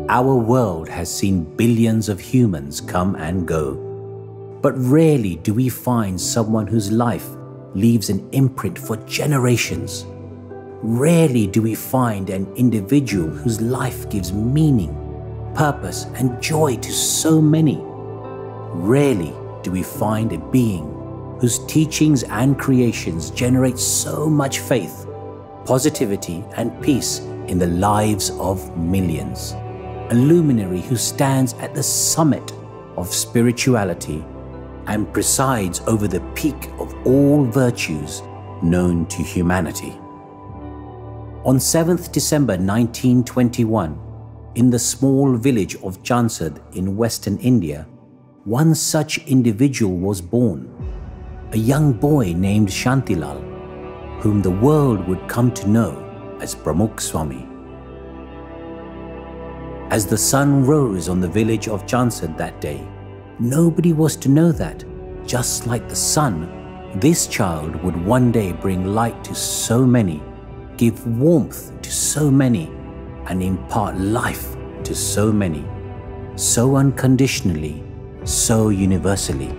Our world has seen billions of humans come and go, but rarely do we find someone whose life leaves an imprint for generations. Rarely do we find an individual whose life gives meaning, purpose, and joy to so many. Rarely do we find a being whose teachings and creations generate so much faith, positivity, and peace in the lives of millions. A luminary who stands at the summit of spirituality and presides over the peak of all virtues known to humanity. On 7th December 1921, in the small village of Chansad in western India, one such individual was born, a young boy named Shantilal, whom the world would come to know as Pramukh Swami. As the sun rose on the village of Chansad that day, nobody was to know that, just like the sun, this child would one day bring light to so many, give warmth to so many, and impart life to so many, so unconditionally, so universally.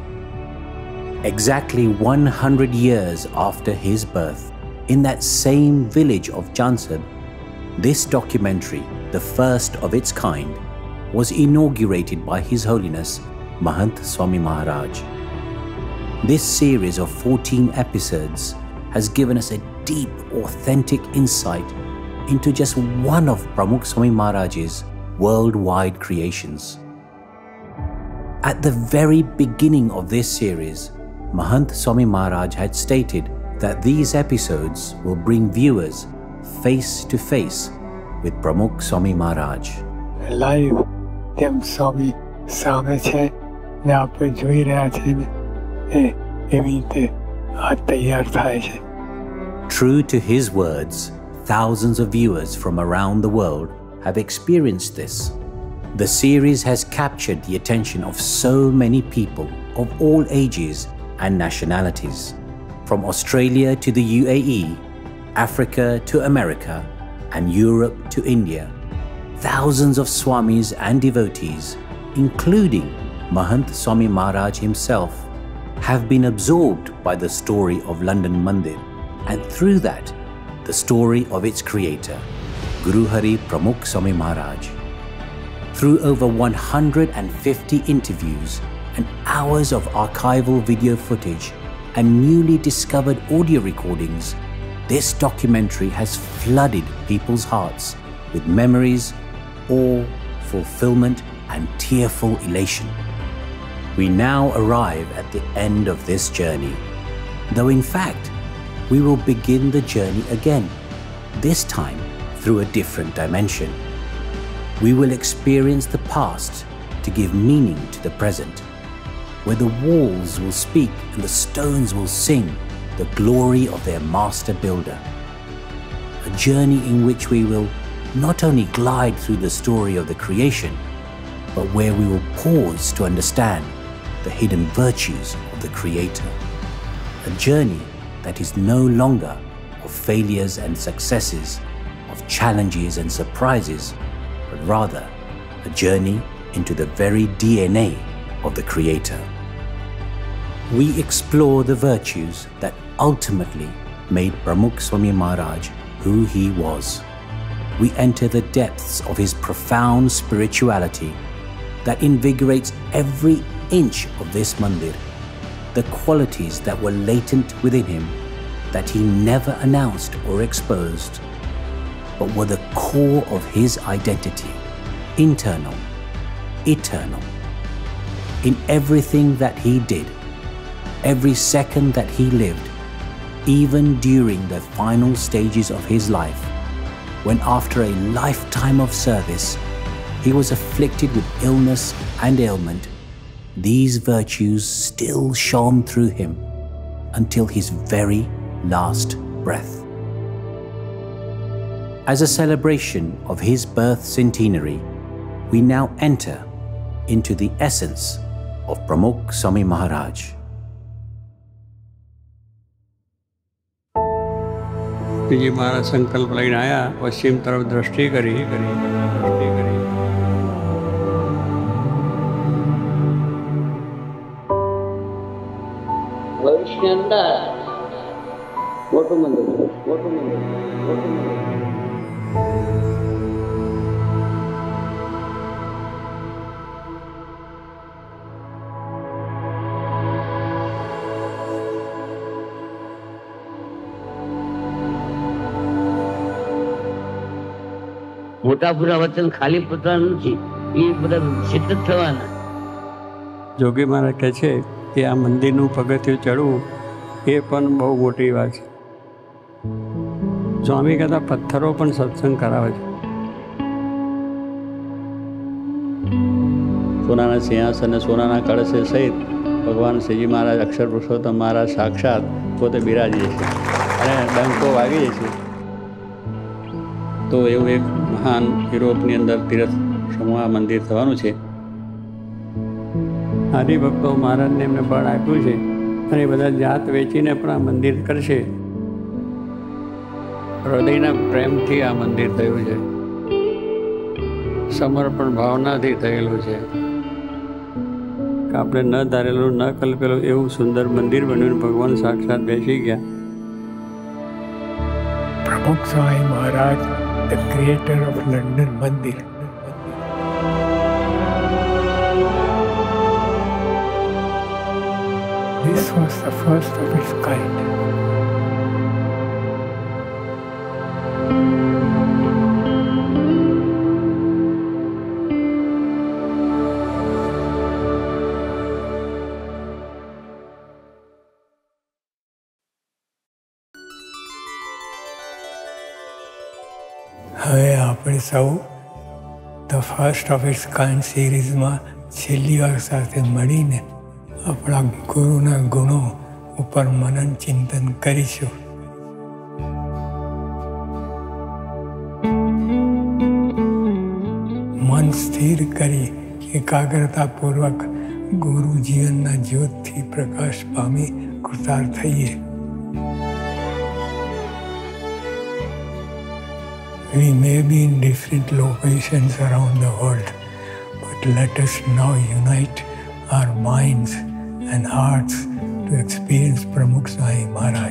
Exactly 100 years after his birth, in that same village of Chansad, this documentary, the first of its kind, was inaugurated by His Holiness Mahant Swami Maharaj. This series of 14 episodes has given us a deep, authentic insight into just one of Pramukh Swami Maharaj's worldwide creations. At the very beginning of this series, Mahant Swami Maharaj had stated that these episodes will bring viewers face to face with Pramukh Swami Maharaj. Live તેમ સ્વામી સામે છે ને આપણે જોઈ રહ્યા છીએ ને એવી રીતે આ તૈયાર થાય છે. True to his words, thousands of viewers from around the world have experienced this. The series has captured the attention of so many people of all ages and nationalities, from Australia to the UAE, Africa to America, and Europe to India. Thousands of Swamis and devotees, including Mahant Swami Maharaj himself, have been absorbed by the story of London Mandir, and through that, the story of its creator, Guru Hari Pramukh Swami Maharaj. Through over 150 interviews and hours of archival video footage and newly discovered audio recordings, this documentary has flooded people's hearts with memories, awe, fulfillment, and tearful elation. We now arrive at the end of this journey, though in fact, we will begin the journey again, this time through a different dimension. We will experience the past to give meaning to the present, where the walls will speak and the stones will sing the glory of their master builder. A journey in which we will not only glide through the story of the creation, but where we will pause to understand the hidden virtues of the Creator. A journey that is no longer of failures and successes, of challenges and surprises, but rather a journey into the very DNA of the Creator. We explore the virtues that ultimately made Pramukh Swami Maharaj who he was. We enter the depths of his profound spirituality that invigorates every inch of this mandir, the qualities that were latent within him that he never announced or exposed, but were the core of his identity, internal, eternal. In everything that he did, every second that he lived, even during the final stages of his life, when after a lifetime of service, he was afflicted with illness and ailment, these virtues still shone through him until his very last breath. As a celebration of his birth centenary, we now enter into the essence of Pramukh Swami Maharaj. જે મારા સંકલ્પ લઈને આવ્યા પશ્ચિમ તરફ દ્રષ્ટિ કરી ભવિષ્યની અંદર મોટું મંદિર, મોટું મંદિર, મોટું મંદિર. મોટા પૂરા વચન ખાલી પોતાનું નથી, એ બધા સિદ્ધ જ થવાના. જોગી મહારાજ કહે છે કે આ મંદિરનું પગથિયું ચડવું એ પણ બહુ મોટી વાત છે. સ્વામી કહેતા પથ્થરો પણ સત્સંગ કરાવે છે. સોનાના સિંહાસન અને સોનાના કળશે સહિત ભગવાન શ્રીજી મહારાજ અક્ષર પુરુષોત્તમ મહારાજ સાક્ષાત પોતે બિરાજીએ છે અને ડંકો વાગીએ છીએ. તો એવું એક મહાન યુરોપની અંદર તીર્થ સમૂહ મંદિર થવાનું છે. હરિભક્તો મહારાજને એમને બળ આપ્યું છે અને બધા જાત વેચીને પણ આ મંદિર કરશે. હૃદયના પ્રેમથી આ મંદિર થયું છે, સમર્પણ ભાવનાથી થયેલું છે. આપણે ન ધારેલું ન કલ્પેલું એવું સુંદર મંદિર બન્યું. ભગવાન સાક્ષાત બેસી ગયા. પ્રમુખ Swami Maharaj, the creator of London Mandir. This was the first of its kind. હવે આપણે સૌ the first of its kind સિરીઝમાં છેલ્લી વાર સાથે મળીને આપણા ગુરુના ગુણો ઉપર મનન ચિંતન કરીશું. મન સ્થિર કરી એકાગ્રતાપૂર્વક ગુરુ જીવનના જ્યોતથી પ્રકાશ પામી કૃતાર્થ થઈએ. We may be in different locations around the world, but let us now unite our minds and hearts to experience Pramukh Swami Maharaj.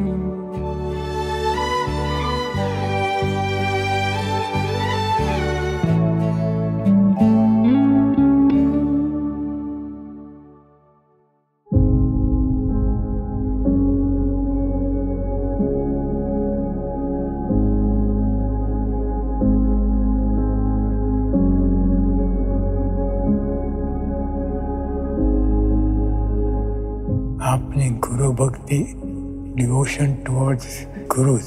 आपने गुरु भक्ति, devotion towards gurus.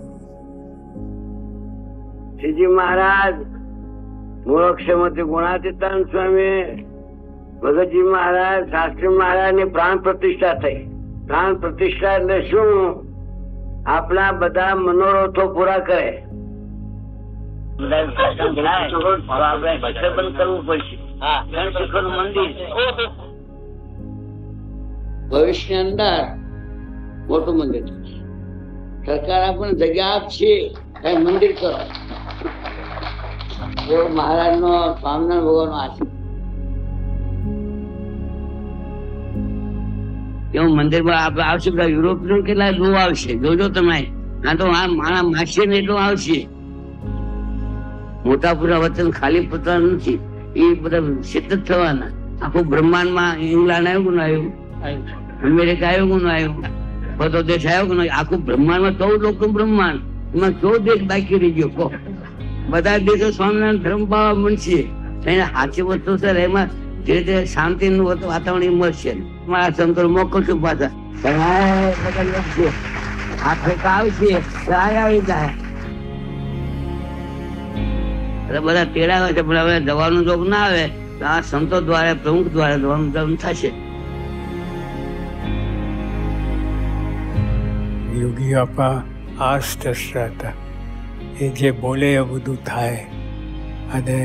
Shriji Maharaj મૂળક્ષમતી ગુણાતીતાન સ્વામી, ભગતજી મહારાજ, શાસ્ત્રી મહારાજ ની પ્રાણ પ્રતિષ્ઠા થઈ. પ્રાણ પ્રતિષ્ઠા એટલે શું? આપણા બધા મનોરથો પૂરા કરે. આપણે બંધ કરવું પડશે. મંદિર ભવિષ્ય અંદર મોટું મંદિર. સરકાર આપણને જગ્યા આપશે, કઈ મંદિર કરો. એવો મહારાજ નો સ્વામિનારાયણ ભગવાન નો આશીર્વાદ. એવું મંદિરમાં આપણે આવશે. બધા યુરોપિયન કેટલા બહુ આવશે, જોજો તમે. ના તો મારા માસી ને એટલું આવશે. મોટા પૂરા વચન ખાલી પોતાનું નથી, એ બધા સિદ્ધ જ થવાના. આખું બ્રહ્માંડમાં ઇંગ્લેન્ડ આવ્યું ને આવ્યું, અમેરિકા આવ્યું ને આવ્યું, બધો દેશ આવ્યો કે નહીં. આખું બ્રહ્માંડમાં 14 લોકનું બ્રહ્માંડ, એમાં 14 દેશ બાકી રહી ગયો. કહો, બધા દેશો સ્વામિનારાયણ ધર્મ પાવા મળશે. એને સાચી વસ્તુ છે, એમાં ધીરે ધીરે શાંતિનું વાતાવરણ મળશે. મારા સંતો મોકલશું પાછા. આફ્રિકા આવશે, આવી જાય. બધા તેડાવે છે, પણ હવે જવાનું જોગ ના આવે તો આ સંતો દ્વારા, પ્રમુખ દ્વારા જવાનું થશે. યોગી બાપા આસ્તસ્થ હતા. એ જે બોલે એ બધું થાય. અને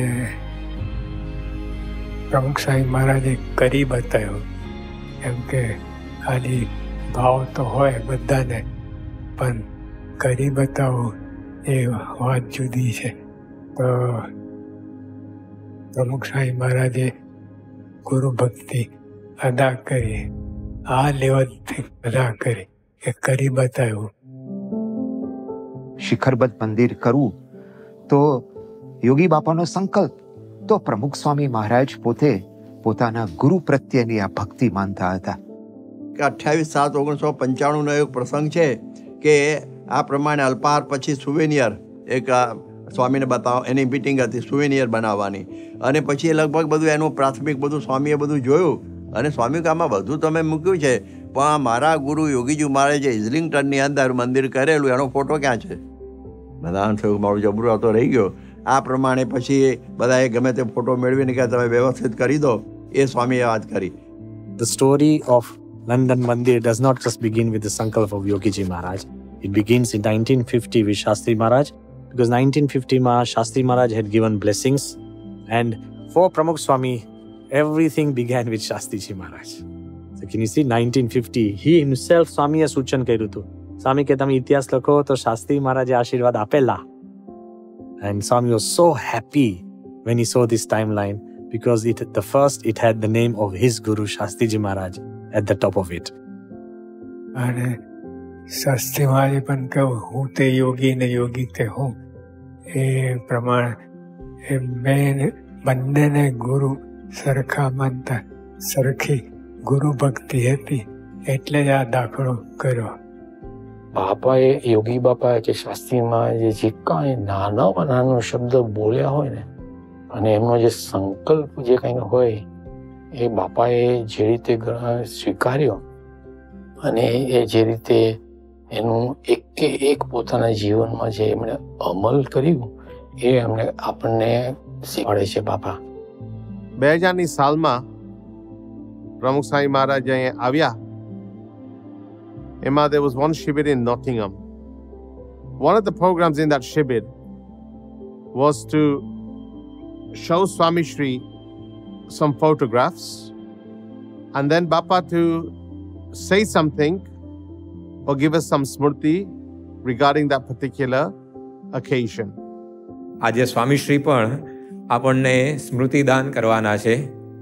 પ્રમુખ સ્વામી મહારાજે કરી બતાવ્યું. એમ કે ખાલી ભાવ તો હોય બધાને, પણ કરી બતાવવું એ વાત જુદી છે. તો પ્રમુખ સ્વામી મહારાજે ગુરુ ભક્તિ અદા કરી આ લેવલથી બધા કરે એ કરી બતાવ્યું. શિખરબદ્ધ મંદિર કરવું તો યોગી બાપાનો સંકલ્પ, તો પ્રમુખ સ્વામી મહારાજ પોતે પોતાના ગુરુ પ્રત્યેની આ ભક્તિ માનતા હતા. 28/7/1995 નો એક પ્રસંગ છે કે આ પ્રમાણે અલ્પાહાર પછી સુવેનિયર એક સ્વામીને બતાવો, એની મીટિંગ હતી સુવેનિયર બનાવવાની, અને પછી એ લગભગ બધું એનું પ્રાથમિક બધું સ્વામીએ બધું જોયું, અને સ્વામી કામમાં બધું તમે મૂક્યું છે, પણ મારા ગુરુ યોગીજી મહારાજે ઇઝલિંગ્ટનની અંદર મંદિર કરેલું એનો ફોટો ક્યાં છે? બધાને થયું મારું જબરું તો રહી ગયો. આ પ્રમાણે પછી બધાએ ગમે તે ફોટો મેળવીને કે તમે વ્યવસ્થિત કરી દો, એ સ્વામીએ વાત કરી. The story of London Mandir does not just begin with the sankalp of Yogiji Maharaj. It begins in 1950 with Shastri Maharaj, because 1950 Shastri Maharaj had given blessings, and for Pramukh Swami, everything began with Shastriji Maharaj. So can you see, 1950, he himself, Swami એ સૂચન કર્યું હતું. સ્વામી કે તમે ઇતિહાસ લખો તો શાસ્ત્રી મહારાજે આશીર્વાદ આપેલા. And Swami was so happy when he saw this timeline, because it had the name of his guru Shastriji Maharaj at the top of it. અને શાસ્ત્રી મહારાજે પણ કહ્યું હું તે યોગી ને યોગી તે હું, એ પ્રમાણે એ મેં બંનેને ગુરુ સરખા માનતા, સરખી ગુરુ ભક્તિ હતી, એટલે જ આ દાખલો કર્યો. બાપાએ, યોગી બાપાએ કે શાસ્ત્રીમાં જે કાંઈ નાનામાં નાનો શબ્દ બોલ્યા હોય ને, અને એમનો જે સંકલ્પ જે કંઈ હોય એ બાપાએ જે રીતે સ્વીકાર્યો, અને એ જે રીતે એનું એક પોતાના જીવનમાં જે એમણે અમલ કર્યું, એ એમણે આપણને શીખવાડે છે બાપા. 2000ની સાલમાં પ્રમુખ સ્વામી મહારાજ અહીંયા આવ્યા. Emma, there was one shibir in Nottingham. One of the programs in that shibir was to show Swami Shri some photographs, and then Bappa to say something or give us some smriti regarding that particular occasion. આજે સ્વામી શ્રી પણ આપણને સ્મૃતિ દાન કરવાના છે.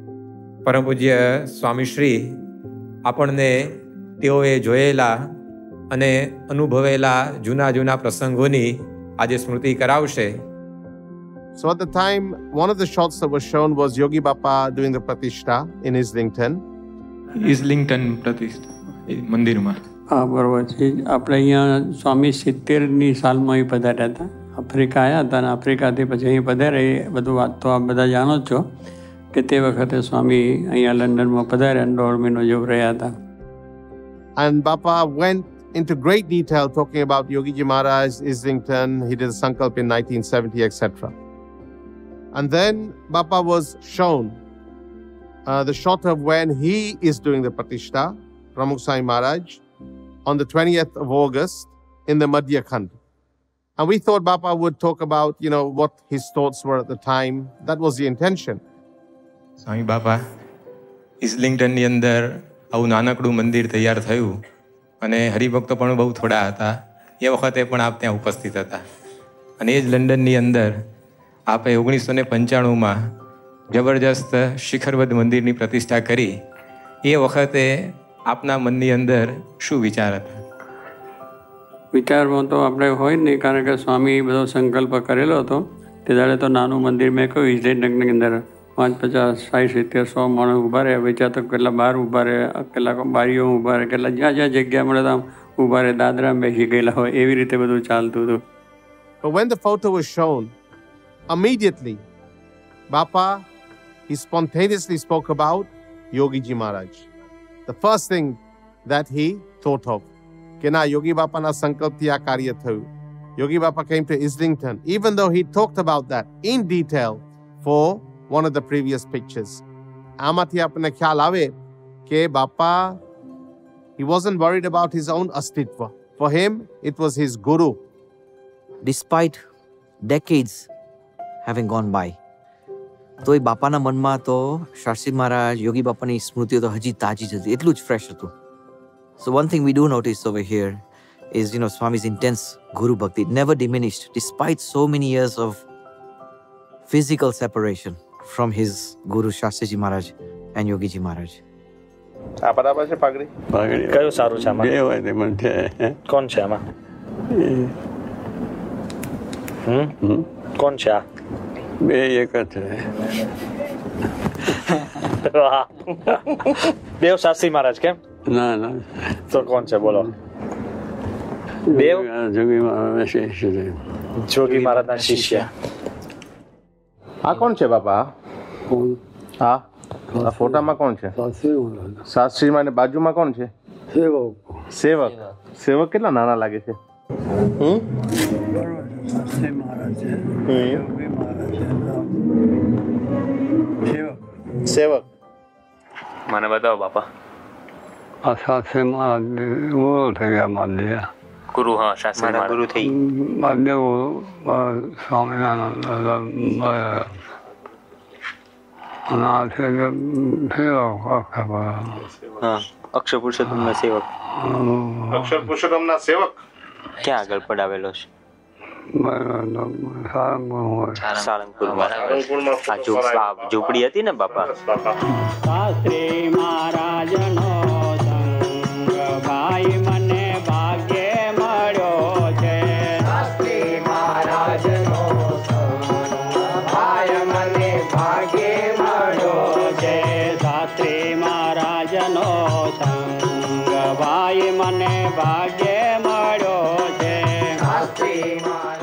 પરમ પૂજ્ય સ્વામી શ્રી આપણને તેઓએ જોયેલા અને અનુભવેલા જૂના પ્રસંગોની આજે સ્મૃતિ કરાવશે. So at the time, one of the shots that was shown was Yogi Bappa doing the Pratishtha in Islington. Islington Pratishtha મંદિરમાં. હા, બરોબર છે. આપણે અહીંયા સ્વામી 70ની સાલમાં અહીં પધાર્યા હતા. આફ્રિકા આવ્યા હતા, અને આફ્રિકાથી પછી અહીં પધાર્યા. એ બધું વાત તો આપ બધા જાણો જ છો કે તે વખતે સ્વામી અહીંયા લંડનમાં પધાર્યા, 1.5 મહિનો જેવું રહ્યા હતા. And Bappa went into great detail talking about Yogiji Maharaj, Islington. He did a sankalp in 1970, etc. And then Bappa was shown the shot of when he is doing the Pratishtha, Pramukh Swami Maharaj, on the 20th of August in the Madhya Khand. And we thought Bappa would talk about, what his thoughts were at the time. That was the intention. સ્વામી બાપા ઇસ્લિંગ્ટનની અંદર આવું નાનકડું મંદિર તૈયાર થયું, અને હરિભક્તો પણ બહુ થોડા હતા. એ વખતે પણ આપ ત્યાં ઉપસ્થિત હતા, અને એ જ લંડનની અંદર આપે 1995માં જબરજસ્ત શિખરબદ્ધ મંદિરની પ્રતિષ્ઠા કરી. એ વખતે આપના મનની અંદર શું વિચાર હતા? વિચારમાં તો આપણે હોય જ નહીં, કારણ કે સ્વામી બધો સંકલ્પ કરેલો હતો. તે દાડે તો નાનું મંદિર મેં કહ્યું ઇઝલેન્ડની અંદર 5, 50, 60, 70, 100 માણસ ઊભા રહે. વેચા તો કેટલા બહાર ઊભા રહે, કેટલાક બારીઓ ઊભા રહે, કેટલા જ્યાં જગ્યા મળે તો ઊભા રહે, દાદરા બેસી ગયેલા હોય, એવી રીતે બધું ચાલતું હતું. But when the photo was shown, immediately Bappa, he spontaneously spoke about Yogiji Maharaj. The first thing that he thought of, કે ના, યોગી બાપાના સંકલ્પથી આ કાર્ય થયું. Yogi Bappa came to Islington, even though he talked about that in detail for one of the previous pictures. આમાંથી આપણને ખ્યાલ આવે કે બાપા, he wasn't worried about his own astitva. For him, it was his guru. Despite decades having gone by, તો એ બાપાના મનમાં તો શાસ્ત્રી મહારાજ, યોગી બાપાની સ્મૃતિઓ તો હજી તાજી જ હતી, એટલું જ ફ્રેશ હતું. So one thing we do notice over here is, Swami's intense guru bhakti never diminished despite so many years of physical separation from his guru Shastriji Maharaj and Yogiji Maharaj. આ બરાબર છે પાઘડી? કયું સારું છે આમાં? બે હોય તે પણ છે. કોણ છે આમાં? કોણ છે આ? બે એક જ છે. દેવ શાસ્ત્રી મહારાજ કેમ? ના ના. તો કોણ છે બોલો? દેવ જોગી મહારાજ શિષ્ય છે. જોગી મહારાજના શિષ્ય. આ કોણ છે બાપા? હા, આ ફોટામાં કોણ છે? શાસ્ત્રીમાં ને બાજુમાં કોણ છે? સેવક. સેવક કેટલા નાના લાગે છે? સેવક મને બતાવો બાપા. આ શાસ્ત્રી મહારાજ ગુરુ થઈ ગયા માધ્યા. ગુરુ? હા, શાસ્ત્રી ગુરુ થઈ. માધ્યવ સ્વામિનારાયણ અક્ષર પુરુષોત્તમના સેવક. અક્ષર પુરુષોત્તમના સેવક ક્યાં આગળ પડાવેલો છે? સાળંગપુરમાં. ઝૂંપડી હતી ને બાપા? શાસ્ત્રી મહારાજનો સંગ ભાઈ મને ભાગ્યે મળ્યો છે. શાસ્ત્રી મહારાજનો સંગ ભાઈ મને ભાગ્યે મળ્યો છે. શાસ્ત્રી મહારાજનો સંગ ભાઈ મને ભાગ્યે મળ્યો છે. શાસ્ત્રી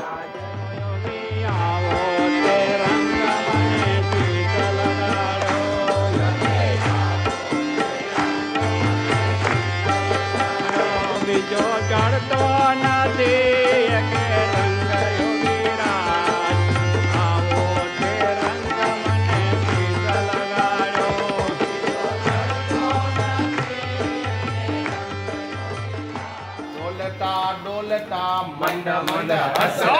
ચડતો નથી કે રંગ યોગીરાજ, આવો તે રંગ મને પીત લગાડ્યો. ડોલતા ડોલતા મંડ મંડ હસો.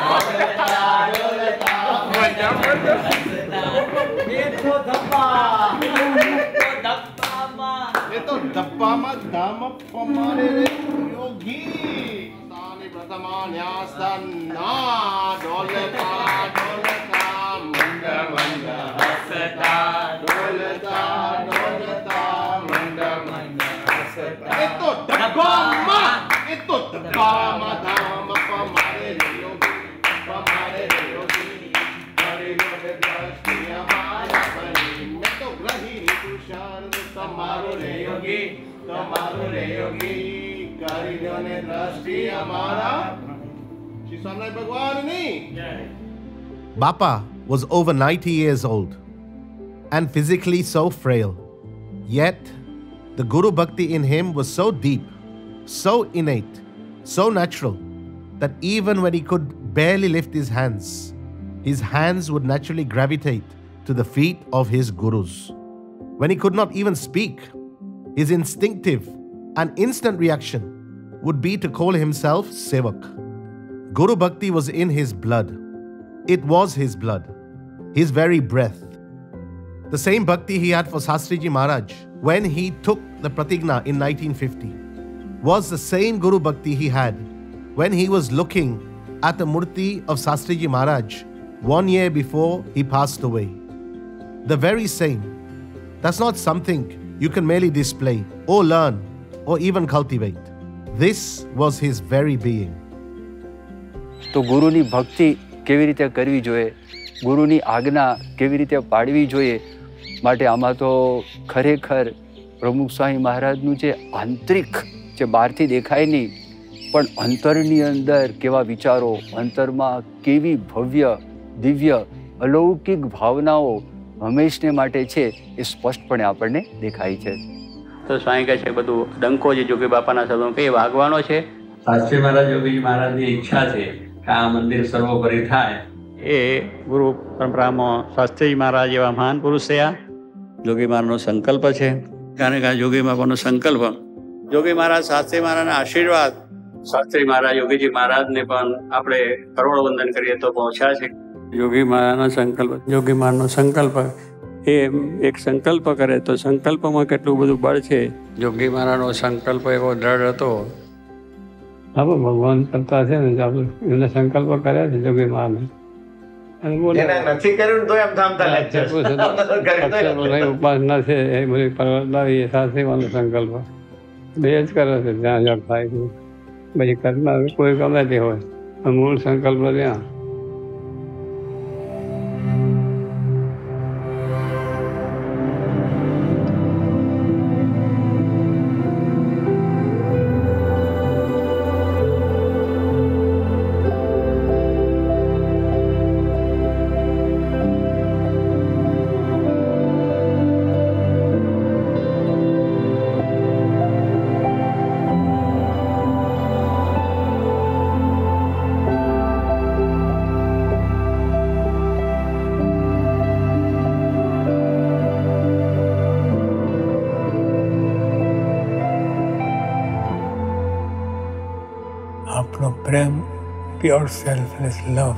ડોલતા મંડ મંડ બેઠો ધપ્પા. એ તો ડબ્બામાં ધામ પમારે રે યોગી. સાની પ્રથમા ન્યાસના ડોલતા ડોલતા મંડ મંડ હસતા. ડોલતા ડોલતા મંડ મંડ હસતા. એ તો ડબ્બામાં ધામ પમારે રે યોગી. પમારે રે યોગી. કરી લો રે દ્રષ્ટિ અમારા બની. મેં તો ગ્રહી તુષાર તમારું રે યોગી. તમારું રે યોગી. કરી લો ને દ્રષ્ટિ અમારા શ્રી સ્વામિનારાયણ ભગવાનની. Bappa was over 90 years old and physically so frail. Yet, the Guru Bhakti in him was so deep, so innate, so natural, that even when he could barely lift his hands would naturally gravitate to the feet of his Gurus. When he could not even speak, his instinctive and instant reaction would be to call himself Sevak. Guru Bhakti was in his blood. It was his blood, his very breath. The same bhakti he had for Shastriji Maharaj when he took the Pratigna in 1950 was the same Guru Bhakti he had when he was looking at the Murti of Shastriji Maharaj 1 year before he passed away. The very same. That's not something you can merely display or learn or even cultivate. This was his very being. તો ગુરુની ભક્તિ કેવી રીતે કરવી જોઈએ, ગુરુની આજ્ઞા કેવી રીતે પાડવી જોઈએ, માટે આમાં તો ખરેખર પ્રમુખ સ્વામી મહારાજનું જે આંતરિક, જે બહારથી દેખાય નહીં પણ અંતરની અંદર કેવા વિચારો, અંતરમાં કેવી ભવ્ય દિવ્ય અલૌકિક ભાવનાઓ હંમેશને માટે છે એ સ્પષ્ટપણે આપણને દેખાય છે. તો સ્વામી કહે છે બધું ડંકો જે જોગી બાપાના શબ્દો કે વાગવાનો છે. શાસ્ત્રી મહારાજ યોગીજી મહારાજની ઈચ્છા છે કે આ મંદિર સર્વોપરી થાય. એ ગુરુ પરંપરામાં શાસ્ત્રી મહારાજ એવા મહાન પુરુષ થયા. જોગી મહારાજનો સંકલ્પ છે, કારણ કે આ જોગી બાપાનો સંકલ્પ, જોગી મહારાજ શાસ્ત્રી મહારાજના આશીર્વાદ, શાસ્ત્રી મહારાજ યોગીજી મહારાજને પણ આપણે કરોડ વંદન કરીએ તો પહોંચ્યા છે. યોગી મહારાજનો સંકલ્પ, જોગી મહારાજનો સંકલ્પ એ એક સંકલ્પ કરે તો સંકલ્પમાં કેટલું બધું બળ છે. જોગી મહારાજનો સંકલ્પ એવો દ્રઢ હતો. આપણે ભગવાન કરતા છે ને આપણે એમને સંકલ્પ કર્યા છે જોગી મહારાજ. નથી કર્યું તો એમ થામતા ઉપાસના છે એ બધી પરવડાવી શાસ્ત્રીમાંનો સંકલ્પ બે જ કરે છે જ્યાં જ્યાં થાય છે. પછી કરનાર કોઈ ગમે તે હોય, મૂળ સંકલ્પ ત્યાં. આપણો પ્રેમ પ્યોર સેલ્ફલેસ લવ.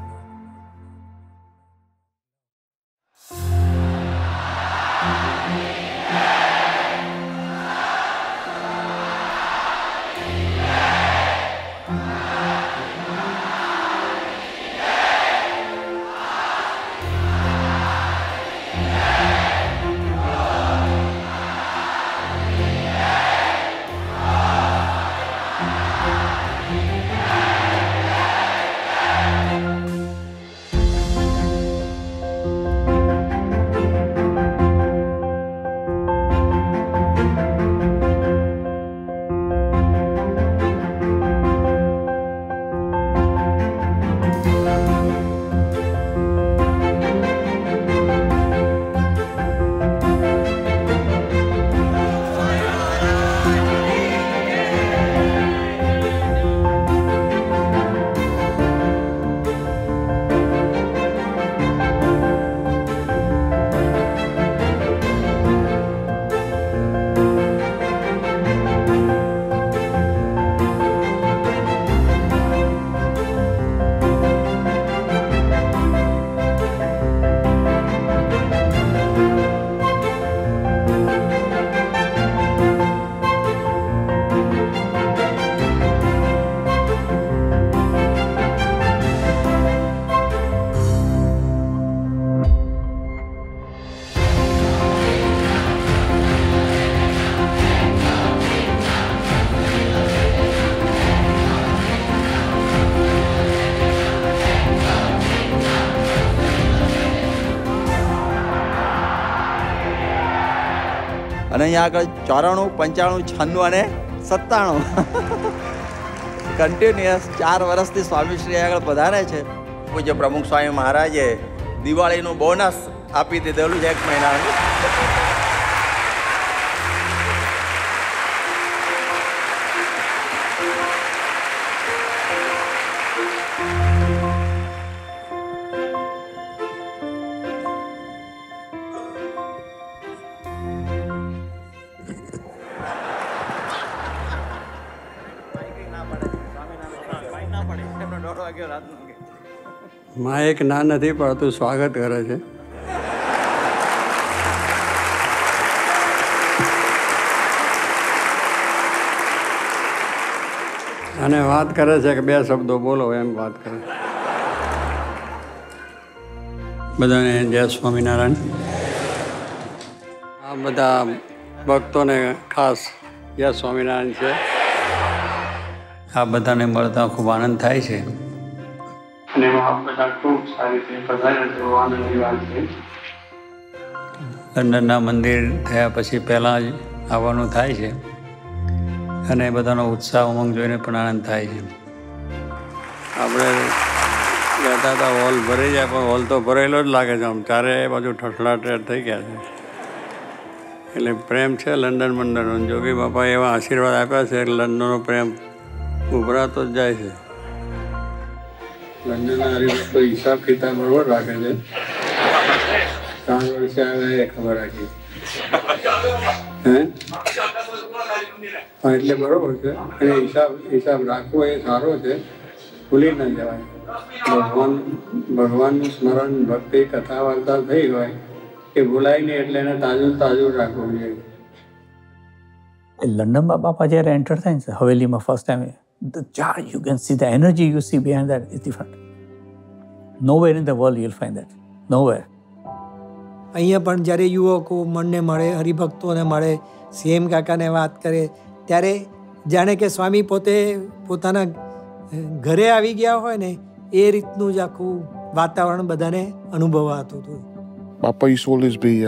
અને અહીંયા આગળ 94, 95, 96 અને 97 કન્ટિન્યુઅસ 4 વર્ષથી સ્વામીશ્રી આગળ પધારે છે. પૂજ્ય પ્રમુખ સ્વામી મહારાજે દિવાળીનું બોનસ આપી દીધેલું છે 1 મહિનાનું. માં એક ના નથી પડતું, સ્વાગત કરે છે. અને વાત કરે છે કે 2 શબ્દો બોલો, એમ વાત કરે. બધાને જય સ્વામિનારાયણ. આ બધા ભક્તોને ખાસ જય સ્વામિનારાયણ છે. આ બધાને મળતા ખૂબ આનંદ થાય છે. અને એમાં બધા ખૂબ સારી રીતે પધાર્યા, આનંદની વાત છે. લંડનના મંદિર થયા પછી પહેલાં જ આવવાનું થાય છે અને બધાનો ઉત્સાહ ઉમંગ જોઈને પણ આનંદ થાય છે. આપણે કહેતા હતા હોલ ભરી જાય, પણ હોલ તો ભરેલો જ લાગે છે. આમ ચારે બાજુ ઠઠલાટેટ થઈ ગયા છે. એટલે પ્રેમ છે લંડન મંડળનો. જોગી બાપાએ એવા આશીર્વાદ આપ્યા છે કે લંડનનો પ્રેમ ઉભરાતો જ જાય છે. લંડનના હરિભક્તો હિસાબ કિતાબ બરોબર રાખે છે. 3 વર્ષે આવે એ ખબર રાખી. એટલે બરોબર છે. અને હિસાબ રાખવો એ સારો છે, ભૂલી ન જવાય. ભગવાનનું સ્મરણ, ભક્તિ, કથા વાર્તા થઈ હોય એ ભૂલાય નહીં, એટલે એને તાજું રાખવું જોઈએ. લંડનમાં બાપા જ્યારે એન્ટર થાય ને હવેલીમાં first time, the charge you can see, the energy you see behind that is different. Nowhere in the world you'll find that. Nowhere. અહીંયા પણ જ્યારે યુવકો મનને મળે, હરિભક્તોને મળે, સીએમ કાકાને વાત કરે, ત્યારે જાણે કે સ્વામી પોતે પોતાના ઘરે આવી ગયા હોય ને એ રીતનું જ આખું વાતાવરણ બધાને અનુભવાતું હતું. Papa used to always be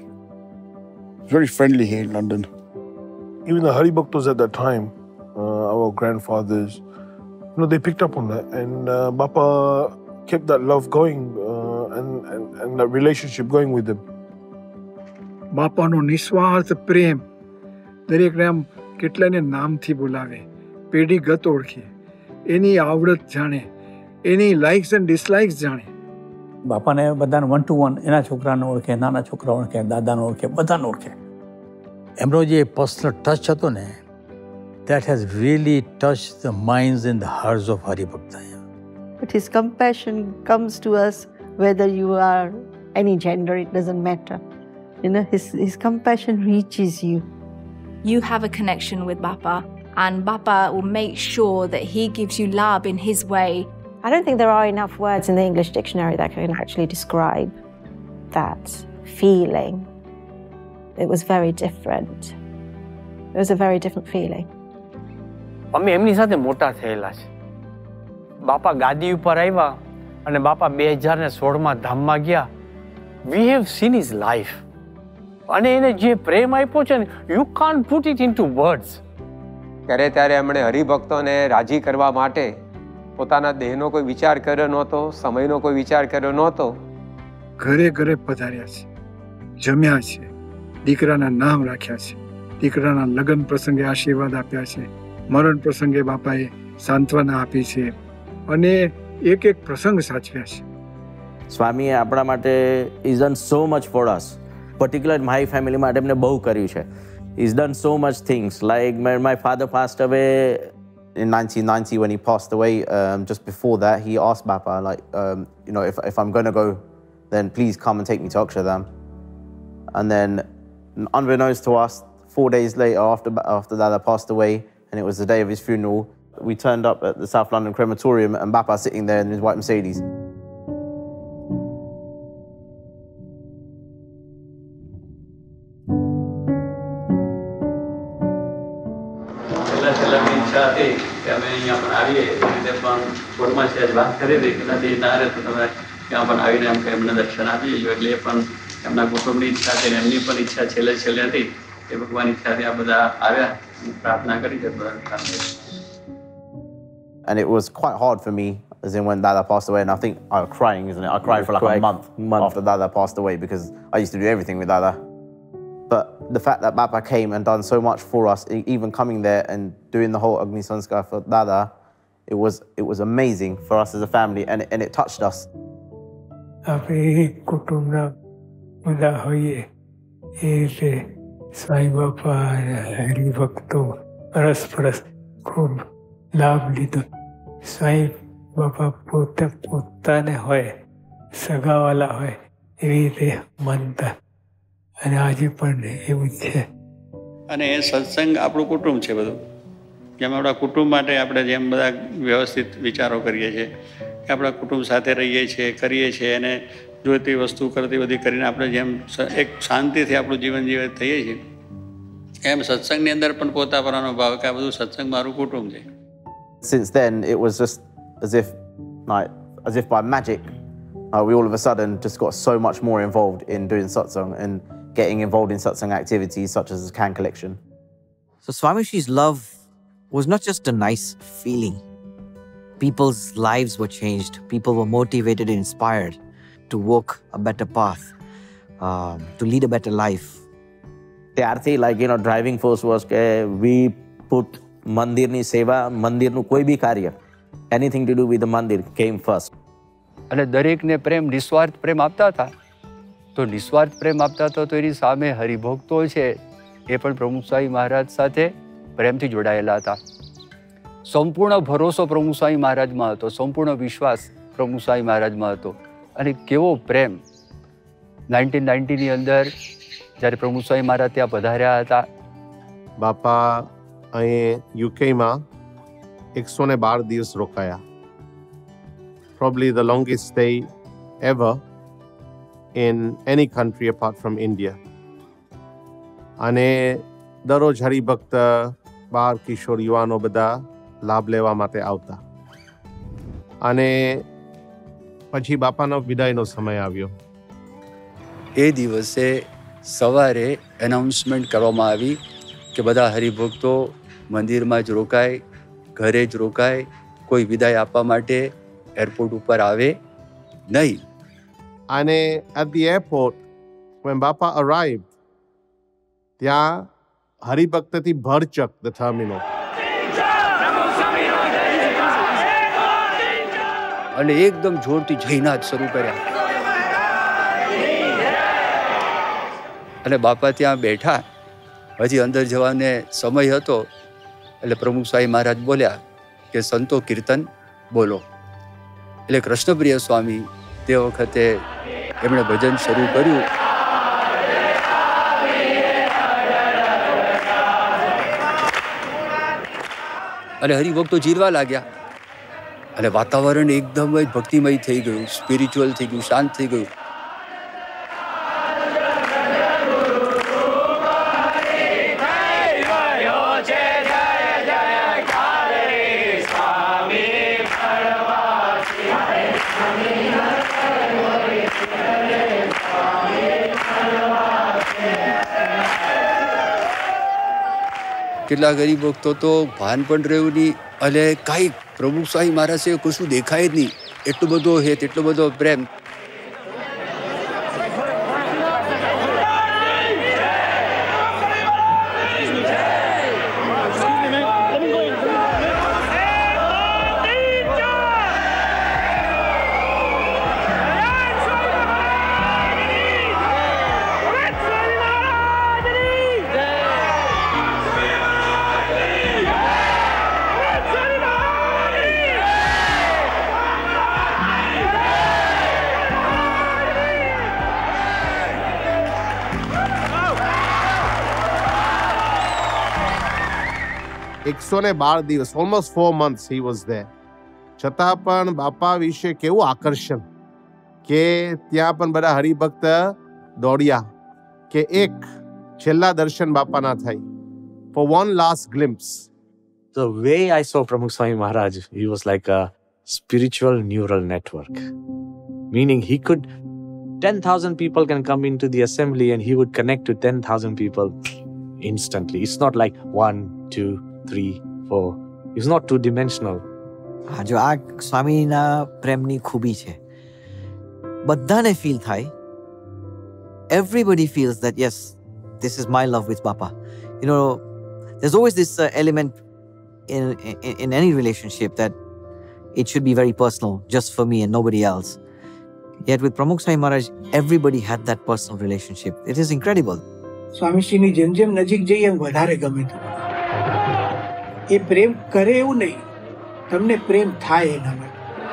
very friendly here in London. Even the Haribhaktas at that time, our grandfathers, they picked up on that, and Bapa kept that love going and that relationship going with them. બાપાનો નિસ્વાર્થ પ્રેમ દરેકને આમ કેટલાને નામથી બોલાવે, પેઢીગત ઓળખે, એની આવડત જાણે, એની likes and dislikes જાણે. બાપાને બધાને 1-to-1 એના છોકરાને ઓળખે, નાના છોકરા ઓળખે, દાદાને ઓળખે, બધાને ઓળખે. એમનો જે પર્સનલ ટચ હતો ને, that has really touched the minds and the hearts of Haribhakta. But his compassion comes to us whether you are any gender, it doesn't matter. His compassion reaches you. You have a connection with Bapa, and Bapa will make sure that he gives you love in his way. I don't think there are enough words in the English dictionary that can actually describe that feeling. It was very different. It was a very different feeling. અમે એમની સાથે મોટા થયેલા છે. બાપા ગાદી ઉપર આવ્યા અને બાપા 2016માં ધામમાં ગયા. We have seen his life. અને એને જે પ્રેમ આપ્યો છે ને, you can't put it into words. ત્યારે એમણે હરિભક્તોને રાજી કરવા માટે પોતાના દેહનો કોઈ વિચાર કર્યો નહોતો, સમયનો કોઈ વિચાર કર્યો નહોતો. ઘરે ઘરે પધાર્યા છે, જમ્યા છે, દીકરાના નામ રાખ્યા છે, દીકરાના લગ્ન પ્રસંગે આશીર્વાદ આપ્યા છે, મરણ પ્રસંગે બાપાએ સાંત્વના આપી છે અને એક એક પ્રસંગ સાચવ્યા છે. સ્વામીએ આપણા માટે is done so much for us, particular મારી ફેમિલી માટે એમને બહુ કર્યું છે. He's done so much things. Like my father passed away in 1990 when he passed away. Just before that, he asked Bapa, like, if I'm going to go, then please come and take me to Akshardham. And then, unbeknownst to us, 4 days later, after Dada passed away, and it was the day of his funeral, we turned up at the South London crematorium, and Bapa sitting there in his white Mercedes. ઈચ્છા હતી કે અમે અહીંયા પણ આવીએ, એ રીતે પણ કોર્ટમાં સહેજ વાત કરી હતી કે દાદી ના રહે તો તમે ત્યાં પણ આવીને એમ કે એમને દર્શન આપી જજો. એટલે એ પણ એમના કુટુંબની ઈચ્છા હતી, એમની પણ ઈચ્છા છેલ્લે હતી. એ ભગવાન ઈચ્છાથી આ બધા આવ્યા, પ્રાર્થના કરી છે બધા. And it was quite hard for me, as in when Dada passed away, and I think I was crying, isn't it? I cried for like a month after Dada passed away because I used to do everything with Dada. But the fact that Bapa came and done so much for us, even coming there and doing the whole Agni Sanskar for Dada, it was amazing for us as a family, and it touched us. આપણે કુટુંબના બધા હોઈએ એ રીતે સાંઈ બાપા હરિભક્તો પરસ્પરસ ખૂબ લાભ લીધો. સાંઈ બાપા પોતાને હોય, સગાવાલા હોય એવી રીતે માનતા, અને આજે પણ એવું જ છે. અને એ સત્સંગ આપણું કુટુંબ છે બધું. જેમ આપણા કુટુંબ માટે આપણે જેમ બધા વ્યવસ્થિત વિચારો કરીએ છીએ કે આપણા કુટુંબ સાથે રહીએ છીએ, કરીએ છીએ, અને જોઈતી વસ્તુ કરતી બધી કરીને આપણે જેમ એક શાંતિથી આપણું જીવન જીવિત થઈએ છીએ, એમ સત્સંગની અંદર પણ પોતાપરાનો ભાવ કે આ બધું સત્સંગ મારું કુટુંબ છે. Since then, it was just as if by magic, we all of a sudden just got so much more involved in doing satsang and getting involved in satsang activities such as the can collection. So Swamishi's love was not just a nice feeling. People's lives were changed. People were motivated and inspired to walk a better path, to lead a better life. ત્યારથી driving force was we put મંદિરની સેવા, મંદિરનું કોઈ બી કાર્ય, anything to do with the મંદિર came first. અને દરેકને પ્રેમ, નિસ્વાર્થ પ્રેમ આપતા હતા. તો નિસ્વાર્થ પ્રેમ આપતા હતા તો એની સામે હરિભક્તો છે એ પણ પ્રમુખ સ્વામી મહારાજ સાથે પ્રેમથી જોડાયેલા હતા. સંપૂર્ણ ભરોસો પ્રમુખ સ્વામી મહારાજમાં હતો, સંપૂર્ણ વિશ્વાસ પ્રમુખ સ્વામી મહારાજમાં હતો. અને કેવો પ્રેમ 1990ની અંદર જ્યારે પ્રમુખ સ્વામી મહારાજ ત્યાં પધાર્યા હતા. બાપા અહીં યુકેમાં 112 દિવસ રોકાયા. probably the longest stay ever in any country apart from India. અને દરરોજ હરિભક્ત બાર કિશોર યુવાનો બધા લાભ લેવા માટે આવતા. અને પછી બાપાનો વિદાયનો સમય આવ્યો. એ દિવસે સવારે એનાઉન્સમેન્ટ કરવામાં આવી કે બધા હરિભક્તો મંદિરમાં જ રોકાય, ઘરે જ રોકાય, કોઈ વિદાય આપવા માટે એરપોર્ટ ઉપર આવે નહીં. અને at the airport, when Bapa arrived, ત્યાં હરિભક્તથી ભરચક the terminal. અને એકદમ જોરથી જયનાદ શરૂ કર્યા. અને બાપા ત્યાં બેઠા, હજી અંદર જવાને સમય હતો એટલે પ્રમુખ સ્વામી મહારાજ બોલ્યા કે સંતો કીર્તન બોલો. એટલે કૃષ્ણપ્રિય સ્વામી તે વખતે એમણે ભજન શરૂ કર્યું. અને હરિભક્તો જીરવા લાગ્યા અને વાતાવરણ એકદમ જ ભક્તિમય થઈ ગયું, સ્પિરિચ્યુઅલ થઈ ગયું, શાંત થઈ ગયું. કેટલા ગરીબ ભક્તો તો ભાન પણ રહ્યું નહીં અને કાંઈ પ્રભુ સ્વામી મહારાજ છે કશું દેખાય જ નહીં, એટલો બધો હેત, એટલો બધો પ્રેમ. દિવસ, almost 4 months he was there. છતાં પણ બાપા વિશે કેવું આકર્ષણ કે ત્યાં પણ બધા હરિભક્ત દોડ્યા કે એક છેલ્લા દર્શન બાપાના થાય. For one last glimpse. The way I saw Pramukh Swami Maharaj, he was like a spiritual neural network. Meaning he could, 10,000 people can come into the assembly and he would connect to 10,000 people instantly. It's not like 1, 2, 3, 4. It's not two-dimensional. હા, જો આ સ્વામીના પ્રેમની ખૂબી છે. બધાને feel થાય. Everybody feels that yes, this is my love with Bapa. You know, there's always this element in any relationship that it should be very personal, just for me and nobody else. Yet with Pramukh Swami Maharaj, everybody had that personal relationship. It is incredible. સ્વામીશ્રીની જેમ જેમ નજીક જઈએ એમ વધારે ગમે. એ પ્રેમ કરે એવું નહીં, તમને પ્રેમ થાય એના માટે.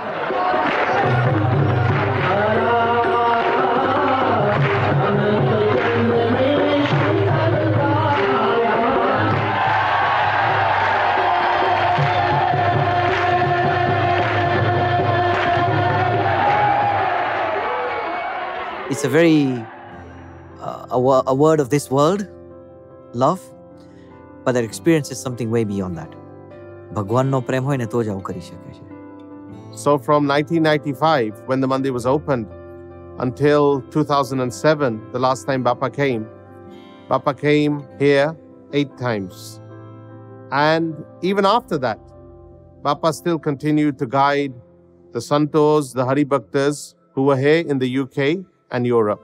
It's a very a word of this world, love, but that experience is something way beyond that. ભગવાનનો પ્રેમ હોય ને તો જ આવું કરી શકે છે. So from 1995, when the mandir was opened, until 2007, the last time Bapa came here 8 times. And even after that, Bapa still continued to guide the Santos, the Haribhaktas who were here in the UK and Europe.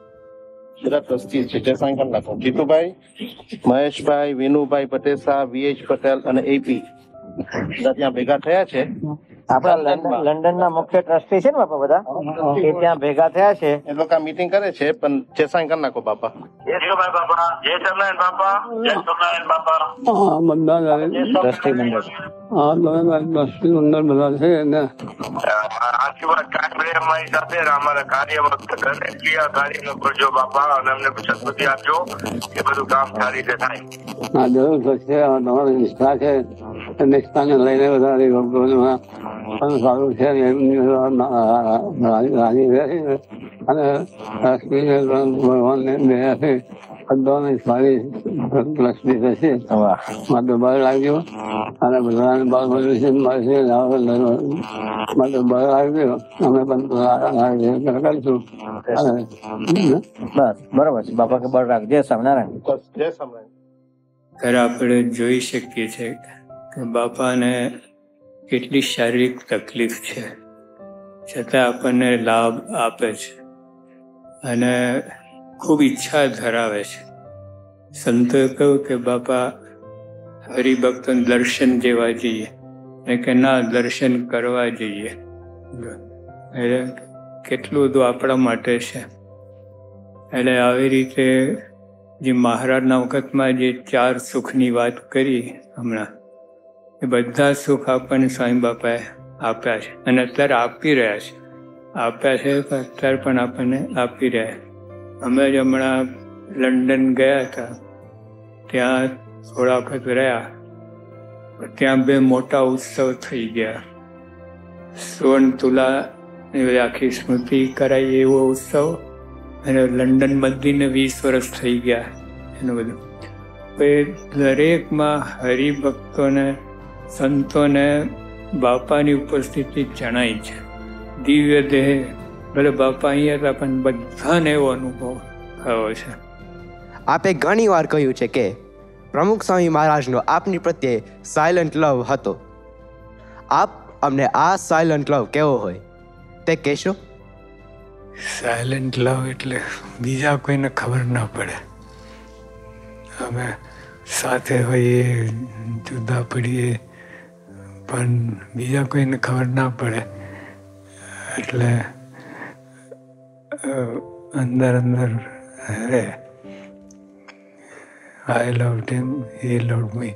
Jitubhai, Maheshbhai, Vinubhai પટેસા, VH Patel અને AP બધા ત્યાં ભેગા થયા છે. આપણા લંડનના મુખ્ય trustee છે ને બાપા, બધા એ ત્યાં ભેગા થયા છે. એ લોકો મીટિંગ કરે છે, પણ ચેસાઈ કરી નાખો બાપા. જય સ્વામિનારાયણ બાપા, જય સ્વામિનારાયણ બાપા, જય સ્વામિનારાયણ બાપા. ટ્રસ્ટી મંડળ, ટ્રસ્ટી મંડળ બધા છે ને. આશીર્વાદ કાયમ રહે અમારી સાથે. અમારા કાર્ય વખત એટલી આ કાર્ય કરજો બાપા, અને અમને સદબુદ્ધિ આપજો કે બધું કામ સારી રીતે થાય. જરૂર થશે. તમારી નિષ્ઠા છે, નિષ્ઠાને લઈને બધા પણ સારું છે રાજી રહે અને ભગવાનને દયાથી બધાને સારી લક્ષ્મી થશે. માટે બળ લાગ્યો અને બધાને બળ મળ્યું છે માટે બળ લાગ્યો. અમે પણ કરીશું. બસ બરોબર છે. બાપા કે બળ રાખ. જય સ્વામિનારાયણ. જય સ્વામિનારાયણ. ત્યારે આપણે જોઈ શકીએ છીએ કે બાપાને કેટલી શારીરિક તકલીફ છે છતાં આપણને લાભ આપે છે અને ખૂબ ઈચ્છા ધરાવે છે. સંતોએ કહ્યું કે બાપા હરિભક્તોને દર્શન જેવા જઈએ ને કે ના દર્શન કરવા જઈએ. એટલે કેટલું બધું આપણા માટે છે. એટલે આવી રીતે જે મહારાજના વખતમાં જે 4 સુખની વાત કરી હમણાં, એ બધા સુખ આપણને સ્વામી બાપાએ આપ્યા છે અને અત્યારે આપી રહ્યા છે. આપ્યા છે અત્યારે પણ આપણને આપી રહ્યા. અમે જ હમણાં લંડન ગયા હતા, ત્યાં થોડા વખત રહ્યા. ત્યાં 2 મોટા ઉત્સવ થઈ ગયા. 16 તુલાની આખી સ્મૃતિ કરાઈ એવો ઉત્સવ, અને લંડન મંદિરને 20 વર્ષ થઈ ગયા એનું બધું. એ દરેકમાં હરિભક્તોને સંતોને બાપાની ઉપસ્થિતિ જણાય છે. દિવ્ય દેહ ભલે બાપા અહીંયા હતા પણ બધાને એવો અનુભવ થયો છે. આપે ઘણી વાર કહ્યું છે કે પ્રમુખ સ્વામી મહારાજનો આપની પ્રત્યે સાયલન્ટ લવ હતો. આપ અમને આ સાયલન્ટ લવ કેવો હોય તે કહેશો? સાયલન્ટ લવ એટલે બીજા કોઈને ખબર ના પડે. અમે સાથે હોઈએ, જુદા પડીએ, પણ બીજા કોઈને ખબર ના પડે. એટલે અંદર અંદર રહે. I loved him, he loved me.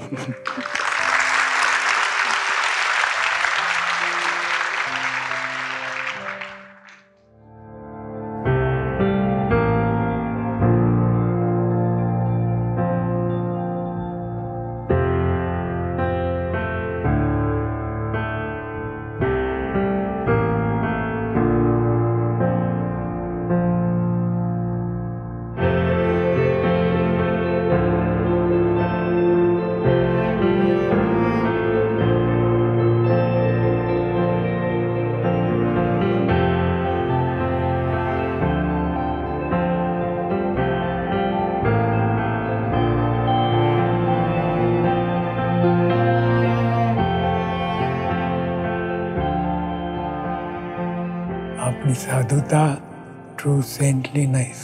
આપની સાધુતા, ટ્રુ સેન્ટલીનેસ.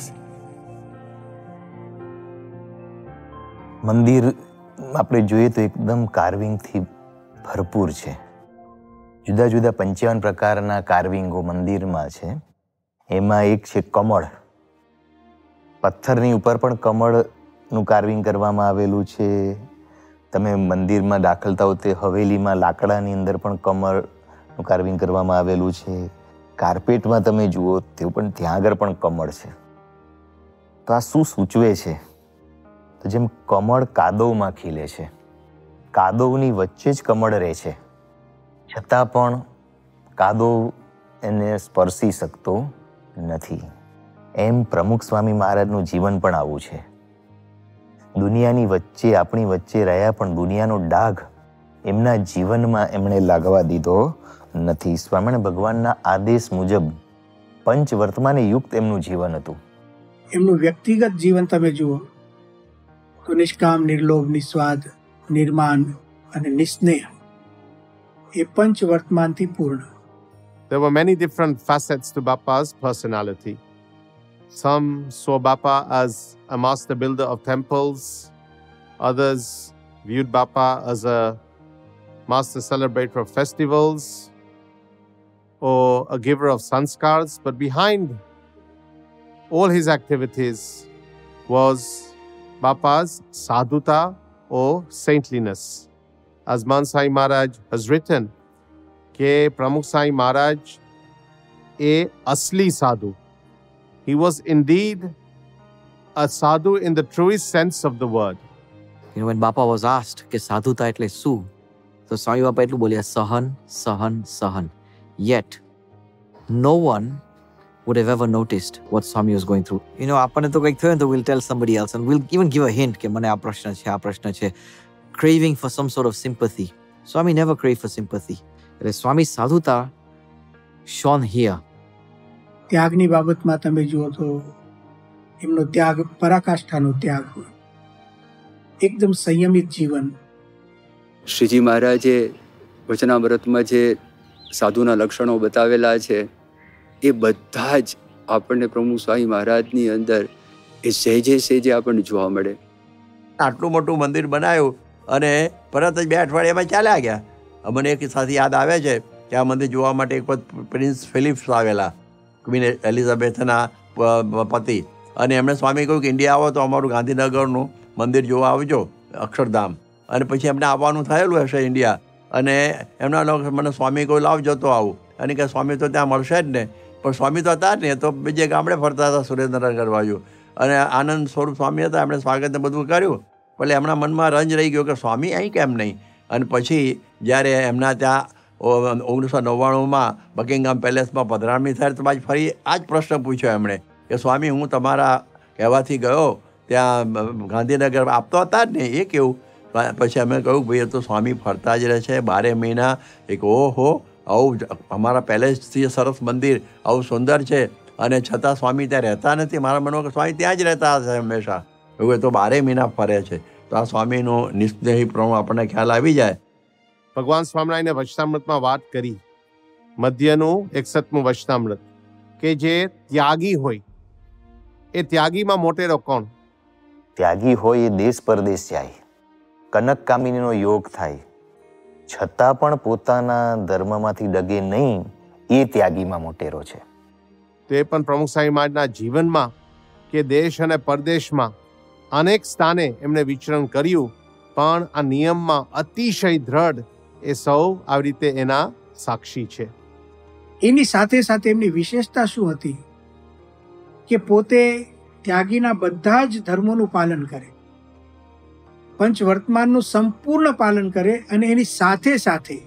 મંદિર આપણે જોઈએ તો એકદમ કાર્વિંગથી ભરપૂર છે. જુદા જુદા 55 પ્રકારના કાર્વિંગો મંદિરમાં છે. એમાં એક છે કમળ. પથ્થરની ઉપર પણ કમળનું કાર્વિંગ કરવામાં આવેલું છે. તમે મંદિરમાં દાખલ થાઓ તે હવેલીમાં લાકડાની અંદર પણ કમળનું કાર્વિંગ કરવામાં આવેલું છે. કાર્પેટમાં તમે જુઓ તેવું પણ ત્યાં આગળ પણ કમળ છે. તો આ શું સૂચવે છે? તો જેમ કમળ કાદવમાં ખીલે છે, કાદવની વચ્ચે જ કમળ રહે છે, છતાં પણ કાદવ એને સ્પર્શી શકતો નથી. એમ પ્રમુખ સ્વામી મહારાજનું જીવન પણ આવું છે. દુનિયાની વચ્ચે, આપણી વચ્ચે રહ્યા પણ દુનિયાનો ડાઘ એમના જીવનમાં એમણે લાગવા દીધો નથી. સ્વામિનારાયણ ભગવાનના આદેશ મુજબ પંચ વર્તમાને યુક્ત એમનું જીવન હતું. એમનું વ્યક્તિગત જીવન તમે જુઓ તો નિષ્કામ, નિર્લોભ, નિસ્વાદ, નિર્માન અને નિસ્નેહ એ પંચ વર્તમાનથી પૂર્ણ. There were many different facets to Bapa's personality. Some saw Bapa as a master builder of temples. Others viewed Bapa as a master celebrator of festivals or a giver of sanskars. But behind all his activities was Bapa's sadhuta or saintliness. As Man Sai Maharaj has written, કે પ્રમુખ સાંઈ મહારાજ એ અસલી સાધુ. He was indeed a sadhu in the truest sense of the word. You know, when Bapa was asked કે સાધુતા એટલે શું, તો સ્વામી બાપા એટલું બોલ્યા, સહન સહન સહન. Yet no one would have ever noticed what Swami was going through. આપણને તો કંઈક થયું ને તો we'll tell somebody else and we'll even give a hint કે મને આ પ્રશ્ન છે. Craving for some sort of sympathy. Swami never craved for sympathy. એટલે સ્વામી સાધુતા shone here. ત્યાગની બાબતમાં તમે જુઓ તો એમનો ત્યાગ પરાકાષ્ઠાનો ત્યાગ હોય, એકદમ સંયમિત જીવન. શ્રીજી મહારાજે વચનામૃતમાં જે સાધુના લક્ષણો બતાવેલા છે એ બધા જ આપણને પ્રમુખ સ્વામી મહારાજની અંદર એ સહેજે આપણને જોવા મળે. આટલું મોટું મંદિર બનાવ્યું અને પરત જ 2 અઠવાડિયામાં ચાલ્યા ગયા. મને એક સાથે યાદ આવે છે કે આ મંદિર જોવા માટે એક વખત પ્રિન્સ ફિલિપ્સ આવેલા, ક્વીન એલિઝાબેથના પતિ, અને એમણે સ્વામી કહ્યું કે ઇન્ડિયા આવો તો અમારું ગાંધીનગરનું મંદિર જોવા આવજો, અક્ષરધામ. અને પછી એમને આવવાનું થયેલું હશે ઇન્ડિયા, અને એમના લોકો મને સ્વામી કહ્યું લાવજો તો આવું, અને કે સ્વામી તો ત્યાં મળશે જ ને. પણ સ્વામી તો હતા જ ને, તો બીજે ગામડે ફરતા હતા સુરેન્દ્રનગર બાજુ, અને આનંદ સ્વરૂપ સ્વામી હતા, એમણે સ્વાગતને બધું કર્યું. એટલે એમના મનમાં રંજ રહી ગયો કે સ્વામી અહીં કેમ નહીં. અને પછી જ્યારે એમના ત્યાં 1999માં બકિંગહામ પેલેસમાં પધરામણી થાય તો પાછી ફરી આ જ પ્રશ્ન પૂછ્યો એમણે કે સ્વામી હું તમારા કહેવાથી ગયો ત્યાં ગાંધીનગર આપતો હતા જ ને, એ કેવું. પછી અમે કહ્યું ભાઈ એ તો સ્વામી ફરતા જ રહે છે 12 મહિના. એક ઓહો આવું અમારા પેલેસથી સરસ મંદિર આવું સુંદર છે અને છતાં સ્વામી ત્યાં રહેતા નથી. મારા મનમાં કે સ્વામી ત્યાં જ રહેતા હશે હંમેશા. એવું તો 12 મહિના ફરે છે. તો આ સ્વામીનું નિસ્નેહી પ્રમાણ આપણને ખ્યાલ આવી જાય. ભગવાન સ્વામિનારાયણે વચનામૃતમાં વાત કરી, મધ્યનું 61મું વચનામૃત, કે જે ત્યાગી હોય એ ત્યાગીમાં મોટેરો કોણ? ત્યાગી હોય એ દેશ પરદેશ જાય, કનક કામિનીનો યોગ થાય, છતાં પણ પોતાના ધર્મમાંથી ડગે નહીં, એ ત્યાગીમાં મોટેરો છે. તે પણ પ્રમુખ સ્વામી મહારાજના જીવનમાં કે દેશ અને પરદેશમાં અનેક સ્થાને એમણે વિચરણ કર્યું, પણ આ નિયમમાં અતિશય દ્રઢ એ સૌ આવી રીતે એના સાક્ષી છે. એની સાથે સાથે એમની વિશેષતા શું હતી કે પોતે ત્યાગીના બધા જ ધર્મોનું પાલન કરે, પંચવર્તમાનનું સંપૂર્ણ પાલન કરે, અને એની સાથે સાથે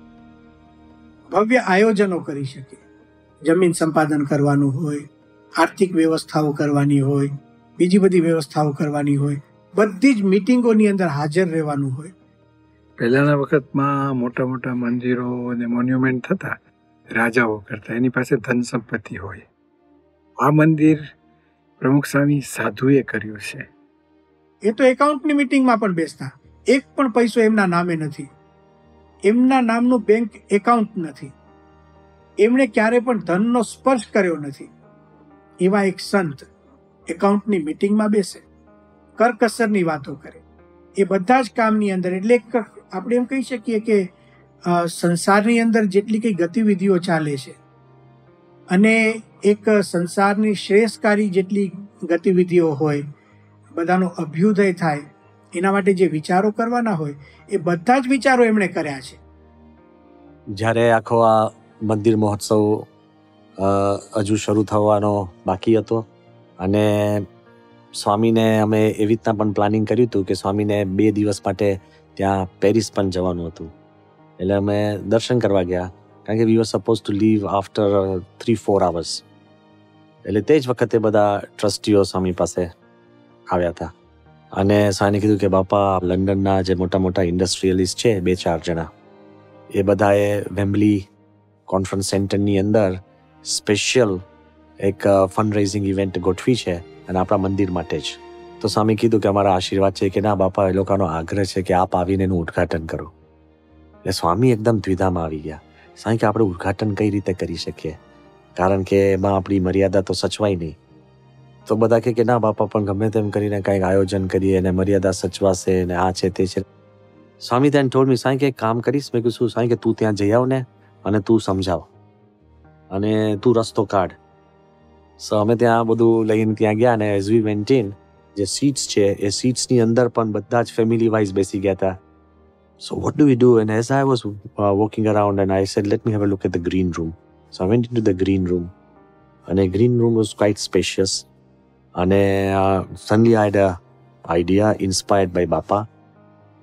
ભવ્ય આયોજનો કરી શકે. જમીન સંપાદન કરવાનું હોય, આર્થિક વ્યવસ્થાઓ કરવાની હોય, બીજી બધી વ્યવસ્થાઓ કરવાની હોય, બધી જ મિટિંગોની અંદર હાજર રહેવાનું હોય. પહેલાના વખતમાં મોટા મોટા મંદિરો અને મોન્યુમેન્ટ થતા રાજાઓ કરતા, એની પાસે ધન સંપત્તિ હોય. આ મંદિર પ્રમુખ સ્વામી સાધુએ કર્યું છે. એ તો એકાઉન્ટની મિટિંગમાં પણ બેસતા, એક પણ પૈસો એમના નામે નથી, એમના નામનું બેંક એકાઉન્ટ નથી, એમણે ક્યારે પણ ધનનો સ્પર્શ કર્યો નથી. એવા એક સંત એકાઉન્ટની મિટિંગમાં બેસે, કરકસરની વાતો કરે, એ બધા જ કામની અંદર. એટલે આપણે એમ કહી શકીએ કે સંસારની અંદર જેટલી કઈ ગતિવિધિઓ ચાલે છે અને એક સંસારની શ્રેષ્ઠકારી જેટલી ગતિવિધિઓ હોય, બધાનો અભ્યુદય થાય, એના માટે જે વિચારો કરવાના હોય એ બધા જ વિચારો એમણે કર્યા છે. જ્યારે આખો આ મંદિર મહોત્સવ હજુ શરૂ થવાનો બાકી હતો અને સ્વામીને અમે એવી રીતના પણ પ્લાનિંગ કર્યું હતું કે સ્વામીને 2 દિવસ માટે ત્યાં પેરિસ પણ જવાનું હતું. એટલે અમે દર્શન કરવા ગયા, કારણ કે we were suppose to leave after 3-4 hours. એટલે તે જ વખતે બધા ટ્રસ્ટીઓ સ્વામી પાસે આવ્યા હતા અને સ્વામીને કીધું કે બાપા લંડનના જે મોટા મોટા ઇન્ડસ્ટ્રીયલિસ્ટ છે 2-4 જણા, એ બધાએ વેમ્બલી કોન્ફરન્સ સેન્ટરની અંદર સ્પેશિયલ એક ફંડ રેઝિંગ ઇવેન્ટ ગોઠવી છે અને આપણા મંદિર માટે જ. તો સ્વામી કીધું કે અમારા આશીર્વાદ છે કે ના બાપા, એ લોકોનો આગ્રહ છે કે આપ આવીને એનું ઉદ્ઘાટન કરો. એટલે સ્વામી એકદમ દ્વિધામાં આવી ગયા. સ્વામી કે આપણે ઉદ્ઘાટન કઈ રીતે કરી શકીએ, કારણ કે એમાં આપણી મર્યાદા તો સચવાય નહીં. તો બધા કે ના બાપા, પણ ગમે તેમ કરીને કંઈક આયોજન કરીએ અને મર્યાદા સચવાશે ને આ છે તે છે. સ્વામી then told me, સ્વામી કે કામ કરીશ. મેં કીધું સ્વામી કે તું ત્યાં જઈ આવ ને અને તું સમજાવ અને તું રસ્તો કાઢ. સો અમે ત્યાં બધું લઈને ત્યાં ગયા અને એઝ વી વેન્ટ ઇન, જે સીટ્સ છે એ સીટ્સની અંદર પણ બધા જ ફેમિલી વાઇઝ બેસી ગયા હતા. So what do we do? And as I was walking around and I said let me have a look at the green room. So I went into the green room અને green room was quite spacious અને suddenly I had a idea inspired by Bapa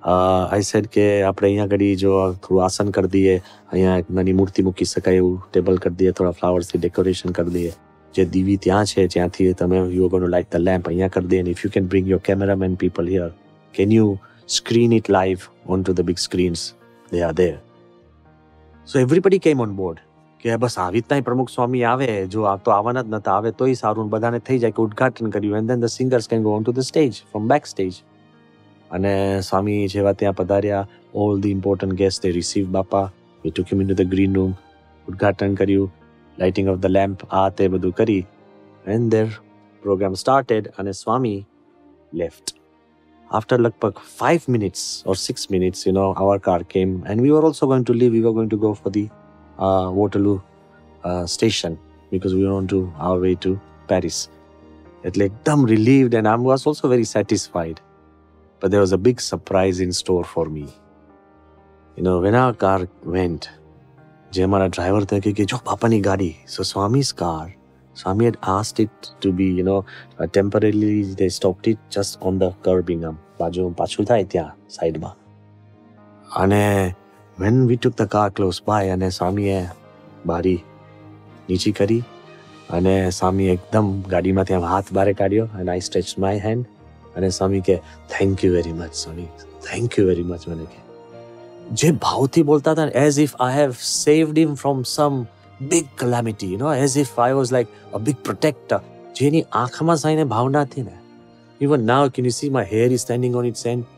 I said કે આપણે અહીંયા ઘડી જો થોડું આસન કરી દઈએ, અહીંયા એક નાની મૂર્તિ મૂકી શકાય એવું ટેબલ કરી દઈએ, થોડા ફ્લાવર્સથી ડેકોરેશન કરી દઈએ, જે દીવી ત્યાં છે જ્યાંથી તમે you are going to light the lamp અહીંયા કરી દઈએ, and if you can bring your cameraman people here, can you screen it live onto the big screens? They are there. So everybody came on board કે બસ આવી રીતના પ્રમુખ સ્વામી આવે, જો આ તો આવવાના જ નતા, આવે તોય સારું, બધાને થઈ જાય કે ઉદ્ઘાટન કર્યું, and then the singers can go on to the stage from backstage. અને સ્વામી જેવા ત્યાં પધાર્યા, all the important guests, they received બાપા, we took him into the green room, ઉદ્ઘાટન કર્યું, lighting of the lamp, આ તે બધું કરી, and their program started, અને સ્વામી left. After લગભગ 5 minutes or 6 minutes, you know, our car came, and we were also going to leave, we were going to go for the Waterloo station, because we were on to our way to Paris. એટલે એકદમ relieved, and I was also very satisfied. But there was a big surprise in store for me. You know, when our car went, જે અમારા driver થયા કે જો બાપાની ગાડી, so Swami's car, Swami had asked it to be, you know, temporarily they stopped it just on the curbing, બાજુ પાછું થાય ત્યાં સાઈડમાં. અને when we took the car close by, અને સ્વામીએ બારી નીચી કરી, અને સ્વામી એકદમ ગાડીમાં ત્યાં હાથ બારે કાઢ્યો, and I stretched my hand, અને સ્વામી કે thank you very much Swami, thank you very much. મને કે જે ભાવથી બોલતા હતા, as if I have saved him from some big calamity, you know, as if I was like a big protector. જેની આંખમાં સાઈને ભાવના હતી ને, even now can you see my hair is standing on its end?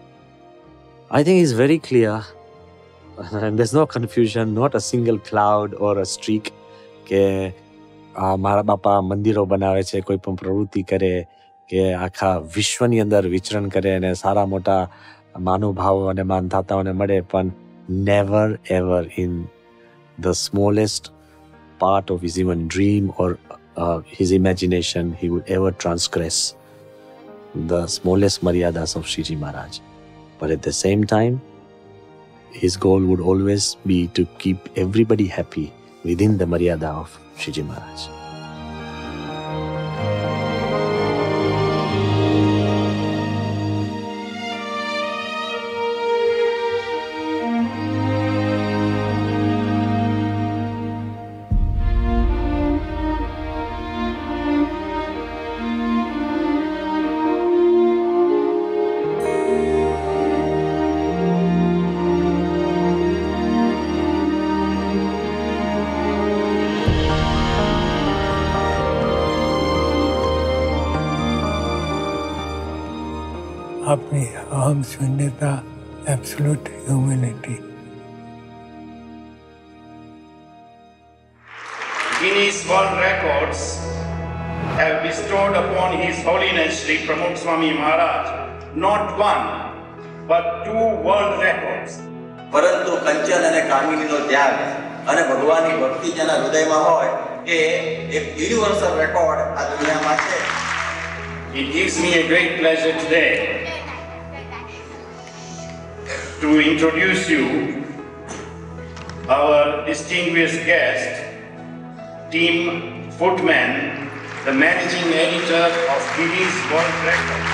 I think it's very clear, and there's no confusion, not a single cloud or a streak કે મારા બાપા મંદિરો બનાવે છે, કોઈ પણ પ્રવૃત્તિ કરે કે આખા વિશ્વની અંદર વિચરણ કરે અને સારા મોટા મહાનુભાવો અને માનધાતાઓને મળે, પણ never ever in the smallest part of his even dream or his imagination he would ever transgress the smallest maryadas of Shriji Maharaj. But at the same time, his goal would always be to keep everybody happy within the maryada of Shriji Maharaj. આપણી અહમ શૂન્યતા, absolute humility. Guinness World Records have bestowed upon His Holiness Sri Pramukh Swami Maharaj not one but 2 world records. પરંતુ કંચન અને કામિનીનો ત્યાગ અને ભગવાનની ભક્તિ જેના હૃદયમાં હોય એ એક યુનિવર્સલ રેકોર્ડ આ દુનિયામાં છે. It gives me a great pleasure today to introduce you our distinguished guest, Tim Footman, the managing editor of Guinness World Records.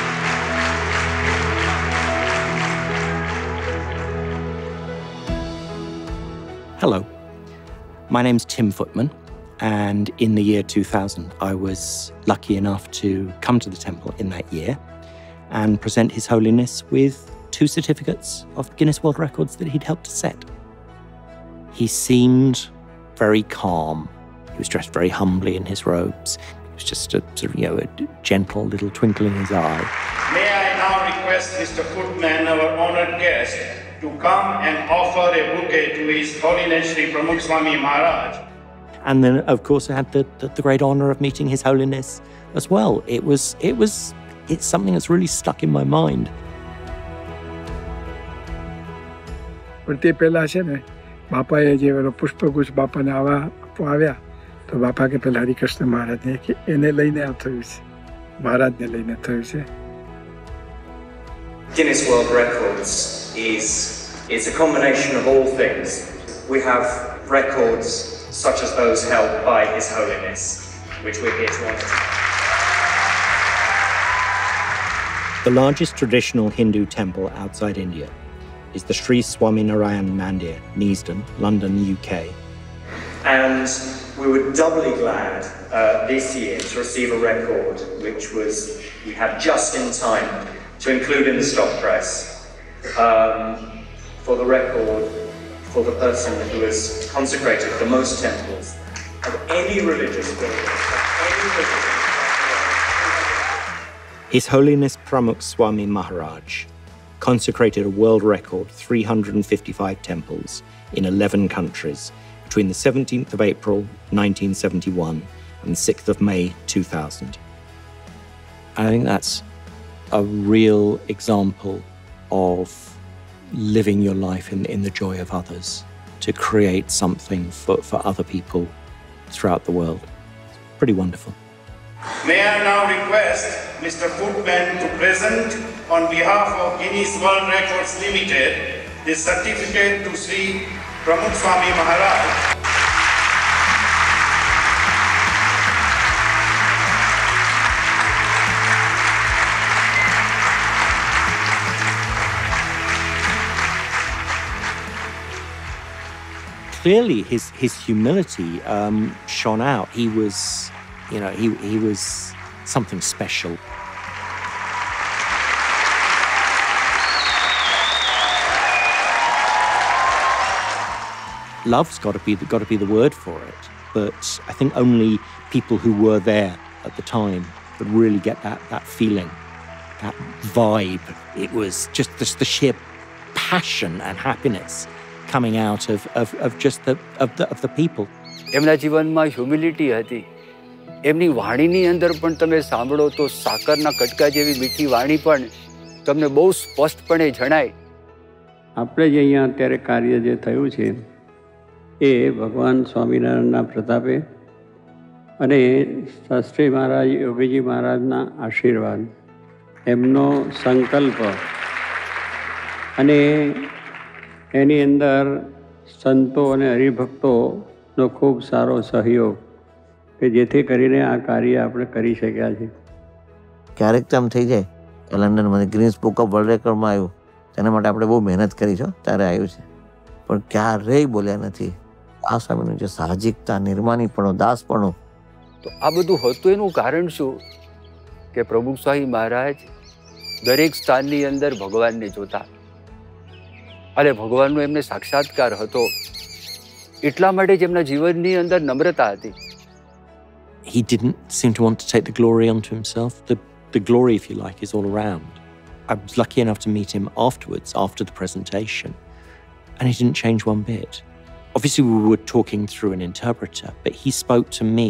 Hello, my name's Tim Footman, and in the year 2000 I was lucky enough to come to the temple in that year and present His Holiness with 2 certificates of Guinness World Records that he'd helped to set. He seemed very calm. He was dressed very humbly in his robes. It was just a sort of, you know, a gentle little twinkle in his eye. May I now request Mr. Footman, our honored guest, to come and offer a bouquet to His Holiness Sri Pramukh Swami Maharaj. And then, of course, I had the great honor of meeting His Holiness as well. It's something that's really stuck in my mind. પણ તે પહેલા છે ને, બાપાએ જે પુષ્પગુચ્છ બાપાને આવ્યા તો બાપા કે પહેલા હરિકૃષ્ણ મહારાજને કે એને લઈને આ થયું છે, મહારાજને લઈને થયું છે. Guinness World Records is a combination of all things. We have records such as those held by His Holiness, which we're here to honor. The largest traditional Hindu temple outside India is the Sri Swaminarayan Mandir, Neasden, London, UK. And we were doubly glad this year to receive a record which we had just in time to include in the stock press for the record for the person who has consecrated the most temples of any religious building. His Holiness Pramukh Swami Maharaj consecrated a world record 355 temples in 11 countries between the 17th of April 1971 and the 6th of May 2000. I think that's a real example of living your life in the joy of others, to create something for other people throughout the world. It's pretty wonderful. May I now request Mr. Footman to present on behalf of Guinness World Records Limited the certificate to Sri Pramukh Swami Maharaj. Clearly, his humility shone out. He was, he was something special. Love's got to be the word for it, but I think only people who were there at the time could really get that feeling, that vibe. It was just the sheer passion and happiness coming out of just the people. એમના જીવનમાં humility હતી. એમની વાણીની અંદર પણ તમે સાંભળો તો સાકરના કટકા જેવી મીઠી વાણી પણ તમને બહુ સ્પષ્ટપણે જણાય. આપણે જે અહીંયા અત્યારે કાર્ય જે થયું છે એ ભગવાન સ્વામિનારાયણના પ્રતાપે અને શાસ્ત્રી મહારાજ યોગીજી મહારાજના આશીર્વાદ, એમનો સંકલ્પ અને એની અંદર સંતો અને હરિભક્તોનો ખૂબ સારો સહયોગ કે જેથી કરીને આ કાર્ય આપણે કરી શક્યા છે. ક્યારેક તો આમ થઈ જાય કે લંડનમાં ગ્રીન્સ બુક ઓફ વર્લ્ડ રેકોર્ડમાં આવ્યું, તેના માટે આપણે બહુ મહેનત કરી છે, ત્યારે આવ્યું છે, પણ ક્યારેય બોલ્યા નથી. આ સ્વામીનું જે સાહજિકતા, નિર્માનીપણો, દાસપણો. તો આ બધું હતું એનું કારણ શું કે પ્રમુખ સ્વામી મહારાજ દરેક સ્થાનની અંદર ભગવાનને જોતા અને ભગવાનનો એમને સાક્ષાત્કાર હતો. એટલા માટે જ એમના જીવનની અંદર નમ્રતા હતી. He didn't seem to want to take the glory onto himself. The glory, if you like, is all around. I was lucky enough to meet him afterwards, after the presentation, and he didn't change one bit. Obviously, we were talking through an interpreter, but he spoke to me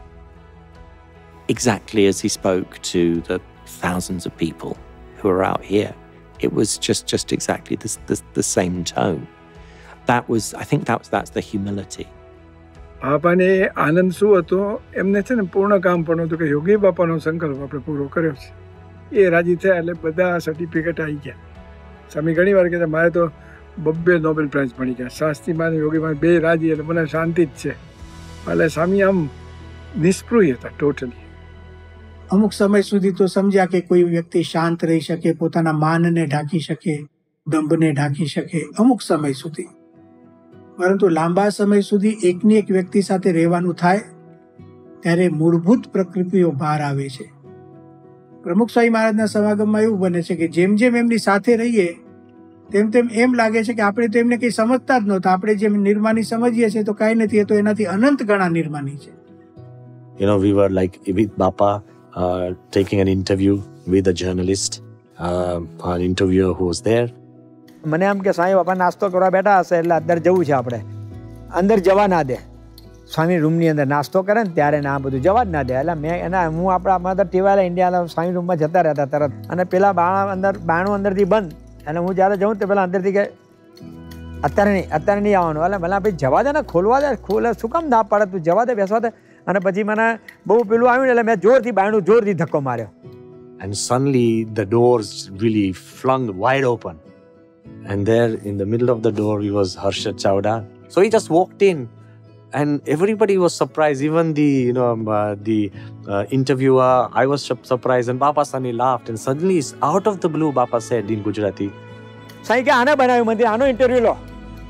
exactly as he spoke to the thousands of people who are out here. It was just exactly the same tone. I think that's the humility. બાપાને આનંદ શું હતો, એમને છે ને પૂર્ણ કામ પણ હતું કે યોગી બાપાનો સંકલ્પ આપણે પૂરો કર્યો છે. એ રાજી થયા એટલે બધા સર્ટિફિકેટ આવી ગયા. સ્વામી ઘણી વાર કહેતા મારે તો 2 નોબેલ પ્રાઇઝ મળી ગયા, શાસ્ત્રીમાં યોગીમાં 2 રાજી, એટલે મને શાંતિ જ છે. એટલે સ્વામી આમ નિષ્પૃહ હતા ટોટલી. અમુક સમય સુધી તો સમજ્યા કે કોઈ વ્યક્તિ શાંત રહી શકે, પોતાના માનને ઢાંકી શકે, દંભને ઢાંકી શકે અમુક સમય સુધી, પરંતુ લાંબા સમય સુધી એકની એક વ્યક્તિ સાથે રહેવાનું થાય ત્યારે મૂળભૂત પ્રકૃતિઓ બહાર આવે છે. પ્રમુખ સ્વામી મહારાજના સમાગમમાં એવું બને છે કે જેમ જેમ એમની સાથે રહીએ તેમ તેમ એમ લાગે છે કે આપણે તો એમને કંઈ સમજતા જ નહોતા. આપણે જેમ નિર્માની સમજીએ છીએ તો કાંઈ નથી, એ તો એનાથી અનંત ગણા નિર્માની છે. We were like with Bapa taking an interview with a journalist, an interviewer who was there. મને એમ કે સ્વામી બાપા નાસ્તો કરવા બેઠા હશે એટલે અંદર જવું છે, આપણે અંદર જવા ના દે. સ્વામી રૂમની અંદર નાસ્તો કરે ને ત્યારે આ બધું જવા જ ના દે. એટલે હું આપણા અંદર ટીવાયેલા ઇન્ડિયાના સ્વામી રૂમમાં જતા રહેતા તરત, અને પેલા બાણું અંદરથી બંધ. એટલે હું જ્યારે જઉં તો પેલા અંદરથી કે અત્યારે નહીં આવવાનું. એટલે ભલા ભાઈ જવા દે ને, ખોલવા દે, શું કામ ના પાડે, તું જવા દે, બેસવા દે. અને પછી મને બહુ પેલું આવ્યું એટલે મેં જોરથી ધક્કો માર્યો. And suddenly the doors really flung wide open. And there in the middle of the door was Harshad Chawda. So he just walked in And everybody was surprised, even the interviewer. I was surprised, and Bapa Sani laughed, and suddenly, out of the blue, Bapa said in Gujarati, Sai કે આને બનાવ્યું મંદિર, આનો interview લો.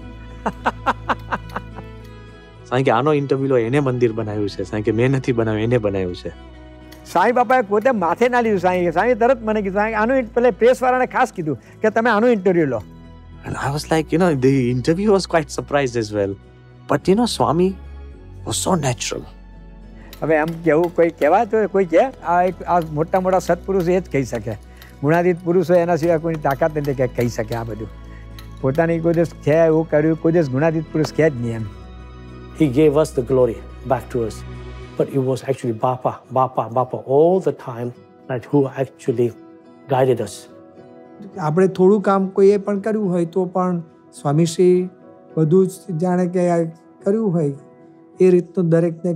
સાંઈ કે આનો interview લો, એને મંદિર બનાવ્યું છે. સાંઈ કે મેં નથી બનાવ્યું, એને બનાવ્યું છે. સાંઈ બાપાએ પોતે માથે ના લીધું. સાંઈ તરત મને કીધું, સાંઈ આનું પેલે પ્રેસ વાળાને ખાસ કીધું કે તમે આનો ઇન્ટરવ્યુ લો. And I was like, the interview was quite surprised as well. But Swami was so natural. હવે એમ કેવું કોઈ કહેવા તો કોઈ કહે આ મોટા મોટા સત્પુરુષ એ જ કહી શકે. ગુણાતીત પુરુષ હોય એના સિવાય કોઈની તાકાત નથી કે કહી શકે આ બધું. પોતાની કોઈ દિવસ છે એવું કર્યું, કોઈ દિવસ ગુણાતીત પુરુષ કહે જ નહીં એમ. He gave us the glory back to us. But it was actually Bapa all the time that who actually guided us. આપણે થોડું કામ કોઈએ પણ કર્યું હોય તો પણ સ્વામીશ્રી બધું જ જાણે કે કર્યું હોય એ રીતનું દરેકને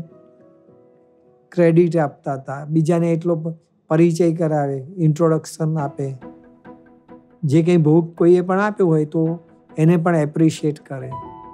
ક્રેડિટ આપતા હતા. બીજાને એટલો પરિચય કરાવે, ઇન્ટ્રોડક્શન આપે. જે કંઈ ભોગ કોઈએ પણ આપ્યો હોય તો એને પણ એપ્રિશિએટ કરે.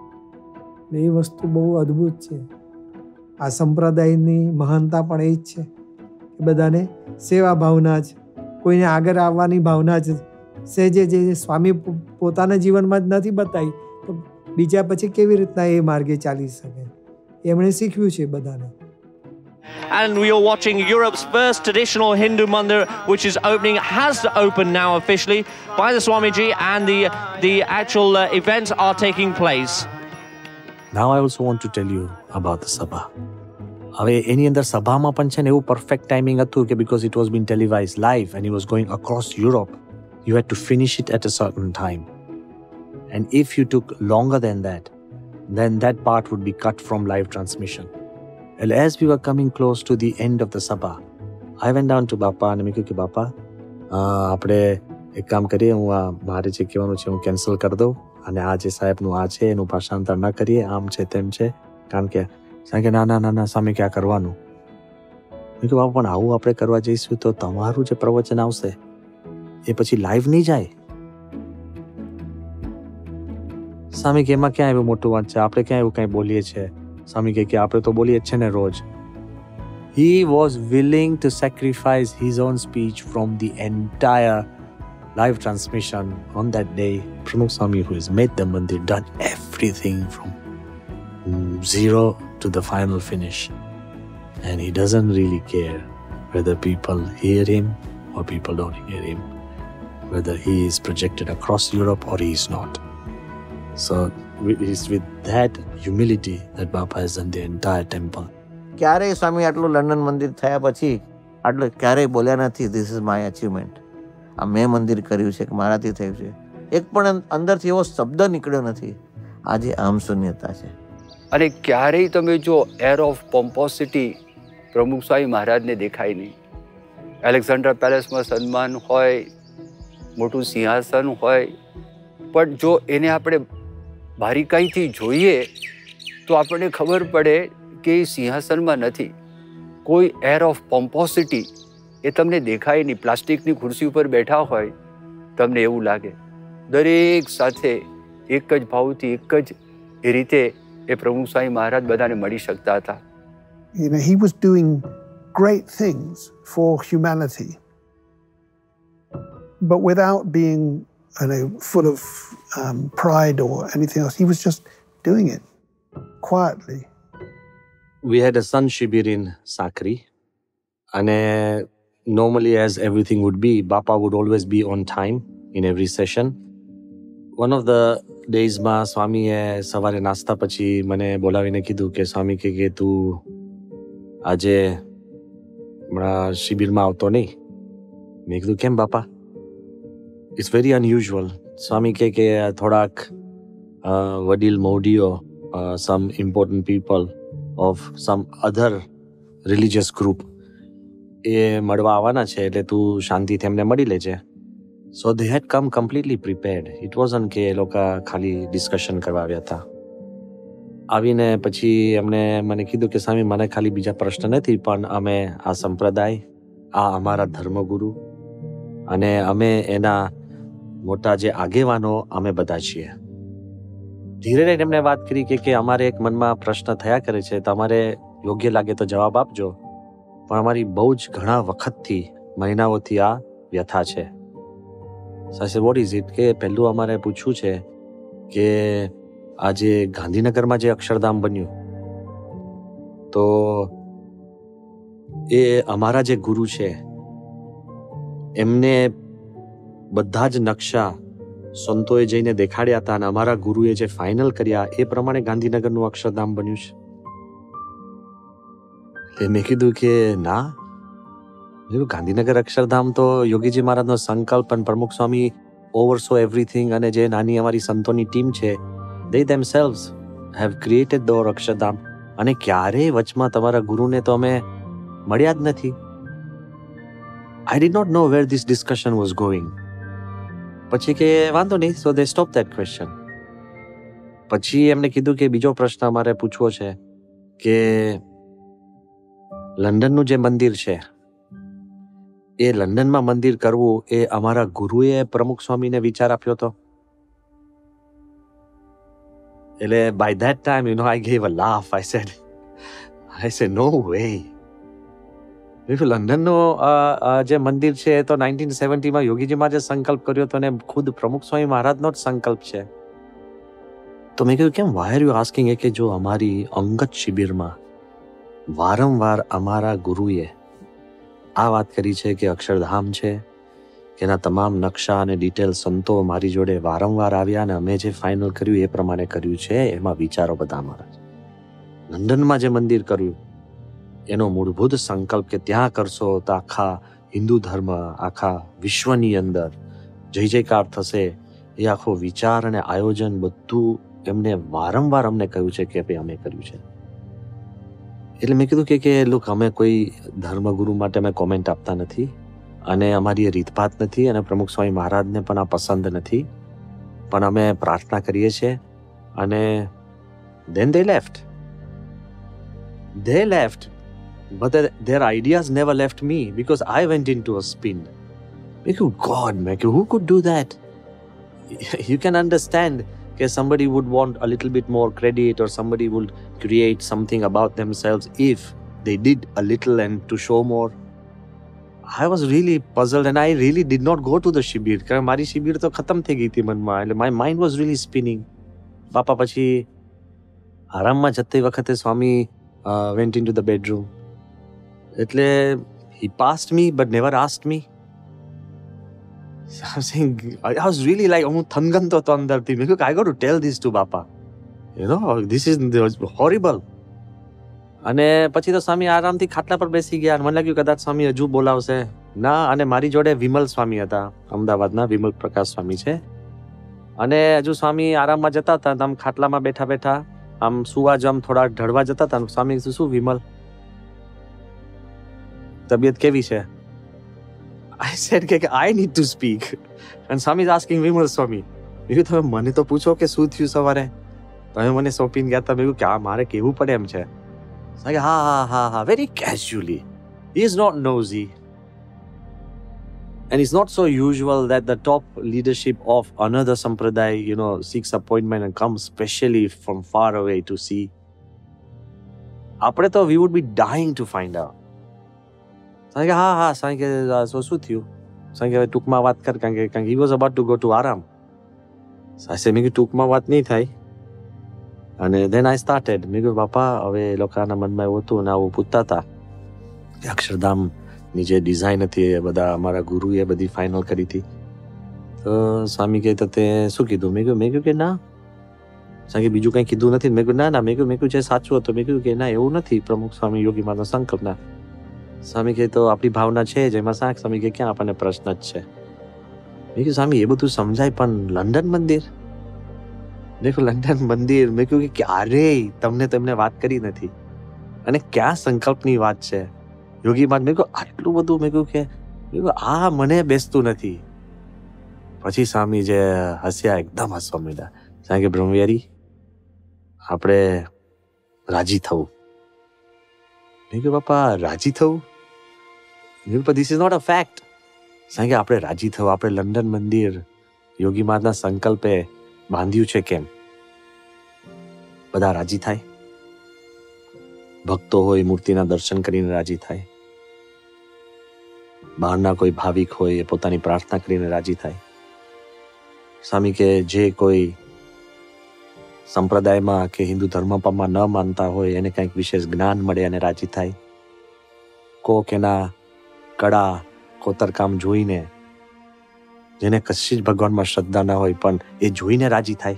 એ વસ્તુ બહુ અદ્ભુત છે. આ સંપ્રદાયની મહાનતા પણ એ જ છે કે બધાને સેવા ભાવના જ, કોઈને આગળ આવવાની ભાવના જ છે. જે સ્વામી પોતાના જીવનમાં જ નથી બતાવી તો બીજા પછી કેવી રીતના એ માર્ગે ચાલી શકે એમણે શીખવ્યું છે બધાને. And we are watching Europe's first traditional Hindu mandir, which is opening, has opened now officially by the Swamiji, and the actual events are taking place. Now I also want to tell you about the Sabha. હવે એની અંદર સભામાં પણ છે ને એવું perfect timing હતું કે because it was being televised live and it was going across Europe, you had to finish it at a certain time. And if you took longer than that, then that part would be cut from live transmission. And as we were coming close to the end of the Sabha, I went down to Bapa and મેં કહ્યું કે બાપા આપણે એક કામ કરીએ, હું મારે જે કહેવાનું છે હું કેન્સલ કરી દઉં અને આ જે સાહેબનું આ છે એનું ભાષાંતર ના કરીએ, આમ છે તેમ છે. કારણ કે સાહેબ કે ના સામે ક્યાં કરવાનું. મેં કહ્યું બાપા પણ આવું આપણે કરવા જઈશું તો તમારું જે પ્રવચન આવશે એ પછી લાઈવ નહીં જાય. સ્વામી કે એમાં ક્યાં એવું મોટું વાત છે, આપણે ક્યાં એવું કંઈ બોલીએ છીએ. સ્વામી કે આપણે તો બોલીએ જ છે ને રોજ. He was willing to sacrifice his own speech from the entire live transmission on that day. Pramukh Swami, who has made the mandir, done everything from zero to the final finish. And he doesn't really care whether people hear him or people don't hear him, whether he is projected across Europe or he is not. So it is with that humility that Bapa has done the entire temple. ક્યારેય સ્વામી આટલું London મંદિર થયા પછી આટલું ક્યારેય બોલ્યા નથી this is my achievement, આ મેં મંદિર કર્યું છે કે મારાથી થયું છે. એક પણ અંદરથી એવો શબ્દ નીકળ્યો નથી. આજે આમ શૂન્યતા છે. અને ક્યારેય તમે જો એર ઓફ પોમ્પોસિટી પ્રમુખ સ્વામી મહારાજને દેખાય નહીં. એલેક્ઝાન્ડર પેલેસમાં સન્માન હોય, મોટું સિંહાસન હોય, પણ જો એને આપણે બારીકાઈથી જોઈએ તો આપણને ખબર પડે કે એ સિંહાસનમાં નથી. કોઈ એર ઓફ પોમ્પોસિટી એ તમને દેખાય નહીં. પ્લાસ્ટિકની ખુરશી ઉપર બેઠા હોય તમને એવું લાગે. દરેક સાથે એક જ ભાવથી, એક જ એ રીતે એ પ્રમુખ સ્વામી મહારાજ બધાને મળી શકતા હતા. He was doing great things for humanity, but without being full of pride or anything else. He was just doing it quietly. We had a sun shibir in Sakri, and normally as everything would be, Bapa would always be on time in every session. One of the days માં સ્વામીએ સવારે નાસ્તા પછી મને બોલાવીને કીધું કે સ્વામી કે તું આજે હમણાં શિબિરમાં આવતો નહીં. મેં કીધું કેમ બાપા? It's very unusual. સ્વામી કે થોડાક વડીલ મૌઢીઓ, some important people of some other religious group એ મળવા આવવાના છે એટલે તું શાંતિથી એમને મળી લેજે. So they had come completely prepared. It wasn't કે એ લોકો ખાલી ડિસ્કશન કરવા આવ્યા હતા. આવીને પછી એમણે મને કીધું કે સ્વામી મને ખાલી બીજા પ્રશ્ન નથી, પણ અમે આ સંપ્રદાય, આ અમારા ધર્મગુરુ અને અમે એના મોટા જે આગેવાનો અમે બધા છીએ. ધીરે રહીને એમને વાત કરી કે અમારે એક મનમાં પ્રશ્ન થયા કરે છે, તમારે યોગ્ય લાગે તો જવાબ આપજો, પણ અમારી બહુ જ ઘણા વખતથી મહિનાઓથી આ વ્યથા છે. સાસે વોટ ઇઝ ઇટ? કે પહેલું અમારે પૂછવું છે કે આજે ગાંધીનગરમાં જે અક્ષરધામ બન્યું, તો એ અમારા જે ગુરુ છે એમને બધા જ નકશા સંતોએ જઈને દેખાડ્યા હતા અને અમારા ગુરુએ જે ફાઇનલ કર્યા એ પ્રમાણે ગાંધીનગરનું અક્ષરધામ બન્યું છે. એટલે મેં કીધું કે ના, ગાંધીનગર અક્ષરધામ તો યોગીજી મહારાજનો સંકલ્પ અને પ્રમુખ સ્વામી ઓવરસો એવરીથિંગ અને જે નાની અમારી સંતોની ટીમ છે, they themselves have created the Akshardham. અને ક્યારેય વચમાં તમારા ગુરુને તો અમે મળ્યા જ નથી. I did not know where this discussion was going. પછી કે વાંધો નહીં, so they stopped that question. પછી એમને કીધું કે બીજો પ્રશ્ન અમારે પૂછવો છે કે લંડનનું જે મંદિર છે એ લંડનમાં મંદિર કરવું એ અમારા ગુરુએ પ્રમુખ સ્વામીને વિચાર આપ્યો હતો. એટલે by that time, I gave a laugh. I said, no way. લંડનનું જે મંદિર છે એ તો 1970માં યોગીજીમાં જે સંકલ્પ કર્યો હતો અને ખુદ પ્રમુખ સ્વામી મહારાજનો જ સંકલ્પ છે. તો મેં કહ્યું કેમ, વાય આર યુ આસ્કિંગ? કે જો અમારી અંગત શિબિરમાં વારંવાર અમારા ગુરુએ આ વાત કરી છે કે અક્ષરધામ છે, કે એના તમામ નકશા અને ડિટેલ સંતો મારી જોડે વારંવાર આવ્યા અને અમે જે ફાઇનલ કર્યું એ પ્રમાણે કર્યું છે. એમાં વિચારો બધા અમારા છે. લંડનમાં જે મંદિર કર્યું એનો મૂળભૂત સંકલ્પ કે ત્યાં કરશો તો આખા હિન્દુ ધર્મ, આખા વિશ્વની અંદર જય જયકાર થશે, એ આખો વિચાર અને આયોજન બધું એમને વારંવાર અમને કહ્યું છે કે ભાઈ અમે કર્યું છે. એટલે મેં કીધું કે લુક, અમે કોઈ ધર્મગુરુ માટે અમે કોમેન્ટ આપતા નથી અને અમારી એ રીતભાત નથી અને પ્રમુખ સ્વામી મહારાજને પણ આ પસંદ નથી, પણ અમે પ્રાર્થના કરીએ છીએ. અને then they left. They left, but their ideas never left me because I went into a spin. God, who could do that? You can understand that somebody would want a little bit more credit or somebody would create something about themselves if they did a little and to show more. I was really puzzled and I really did not go to the shibir because મારી શિબિર તો ખતમ થઈ ગઈ હતી મનમાં. એટલે my mind was really spinning. બાપા પછી આરામમાં જતી વખતે સ્વામી went into the bedroom. એટલે he passed me but never asked me. So I was saying, I was really like, હું થનગનતો હતો અંદરથી. મેં કહ્યું I got to tell this to બાપા. This is horrible. અને પછી તો સ્વામી આરામથી ખાટલા પર બેસી ગયા અને મને લાગ્યું કદાચ સ્વામી હજુ બોલાવશે. ના, અને મારી જોડે વિમલ સ્વામી હતા, અમદાવાદના વિમલ પ્રકાશ સ્વામી છે. અને હજુ સ્વામી આરામમાં જતા હતા, આમ ખાટલામાં બેઠા બેઠા આમ સુવા જ આમ થોડા ઢળવા જતા હતા. સ્વામી શું વિમલ, તબિયત કેવી છે? I said કે I need to speak and Swami is asking Vimal Swami. મેં તમે મને તો પૂછો કે શું થયું સવારે, તમે મને સોંપીને ગયા હતા. મેં કહ્યું કે આ મારે કહેવું પડે એમ છે. હા, very casually. He is not nosy. And it's not so usual that the top leadership of another sampradaya, seeks appointment and comes specially from far away to see. આપણે તો we would be dying to find out. હા, સાંઈ કે શું થયું? સાંઈ કે ટૂંકમાં વાત કર, કારણ કે he was about to go to આરામ. સાસે મેં કીધું ટૂંકમાં વાત નહીં થાય. અને then I started. મેં કહ્યું બાપા, હવે એ લોકોના મનમાં એવું હતું ને આવું પૂછતા હતા કે અક્ષરધામની જે ડિઝાઇન હતી એ બધા અમારા ગુરુએ બધી ફાઇનલ કરી હતી. તો સ્વામી કહે તો તે શું કીધું? મેં કહ્યું કે ના. સ્વામી કે બીજું કંઈ કીધું નથી? મેં કહ્યું ના. મેં કહ્યું જે સાચું હતું. મેં કહ્યું કે ના, એવું નથી. પ્રમુખ સ્વામી યોગી માનો સંકલ્પ ના. સ્વામી કહે તો આપણી ભાવના છે જ, એમાં શાક? સ્વામી કે ક્યાં આપણને પ્રશ્ન જ છે. મેં કહ્યું સ્વામી એ બધું સમજાય, પણ લંડન મંદિર? દેખો લંડન મંદિર, મેં કહ્યું કે ક્યારેય તમને તો એમને વાત કરી નથી અને ક્યાં સંકલ્પની વાત છે યોગી માં? મેં કહ્યું આટલું બધું? મેં કહ્યું કે આ મને બેસતું નથી. પછી સ્વામી જે હસ્યા, એકદમ હસવા માંડ્યા. સ્વામી કે બ્રહ્મવિહારી, આપણે રાજી થવું. મેં કહ્યું બાપા રાજી થવું? મેં કહ્યું this is not a fact. Swami કે આપણે રાજી થવું, આપણે લંડન મંદિર યોગી મહારાજના સંકલ્પે બાંધ્યું છે કેમ? બધા રાજી થાય, ભક્તો હોય મૂર્તિના દર્શન કરીને રાજી થાય, બહારના કોઈ ભાવિક હોય એ પોતાની પ્રાર્થના કરીને રાજી થાય. સ્વામી કે જે કોઈ સંપ્રદાયમાં કે હિન્દુ ધર્મમાં ન માનતા હોય એને કંઈક વિશેષ જ્ઞાન મળે અને રાજી થાય. કોક એના કળા કોતરકામ જોઈને, જેને કશી જ ભગવાનમાં શ્રદ્ધા ન હોય પણ એ જોઈને રાજી થાય.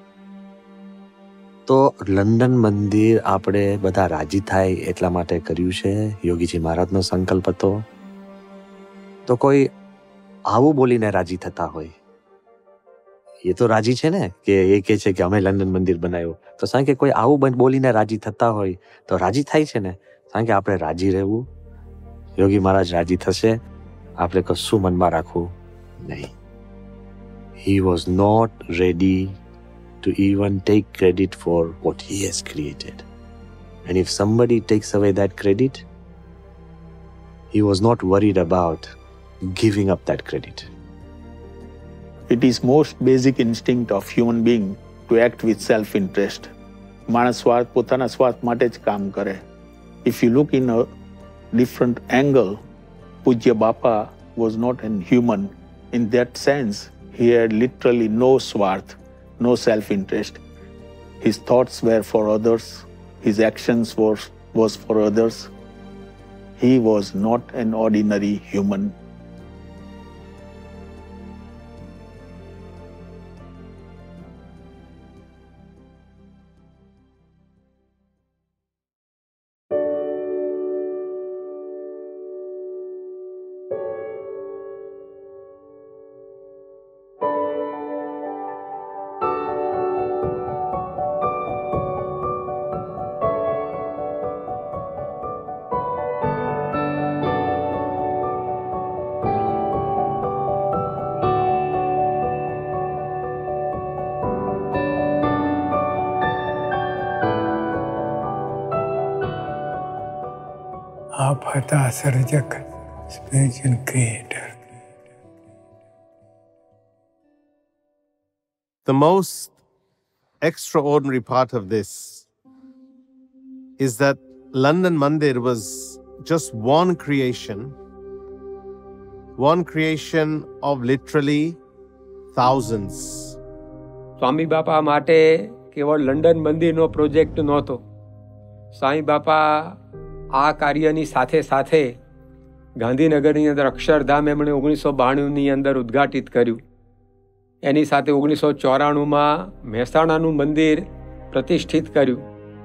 તો લંડન મંદિર આપણે બધા રાજી થાય એટલા માટે કર્યું છે. યોગીજી મહારાજનો સંકલ્પ હતો. તો કોઈ આવું બોલીને રાજી થતા હોય, એ તો રાજી છે ને, કે એ કે છે કે અમે લંડન મંદિર બનાવ્યું. તો સાંજે કોઈ આવું બોલીને રાજી થતા હોય તો રાજી થાય છે ને. સાંજે આપણે રાજી રહેવું, યોગી મહારાજ રાજી થશે, આપણે કશું મનમાં રાખવું નહીં. He was not ready to even take credit for what he has created. And if somebody takes away that credit, he was not worried about giving up that credit. It is most basic instinct of human being to act with self-interest. માણસ સ્વાર્થ, પોતાના સ્વાર્થ માટે જ કામ કરે. If you look in a different angle, Pujya Bapa was not a human. In that sense, he had literally no swarth, no self-interest. His thoughts were for others. His actions was for others. He was not an ordinary human. આપ હતા સર્જક, spiritual creator. The most extraordinary part of this is that London Mandir was just one creation of literally thousands. સ્વામી બાપા માટે કેવળ London મંદિરનો project નહોતો. સ્વામી બાપા આ કાર્યની સાથે સાથે ગાંધીનગરની અંદર અક્ષરધામ એમણે 1992ની અંદર ઉદ્ઘાટિત કર્યું. એની સાથે 1994માં મહેસાણાનું મંદિર પ્રતિષ્ઠિત કર્યું.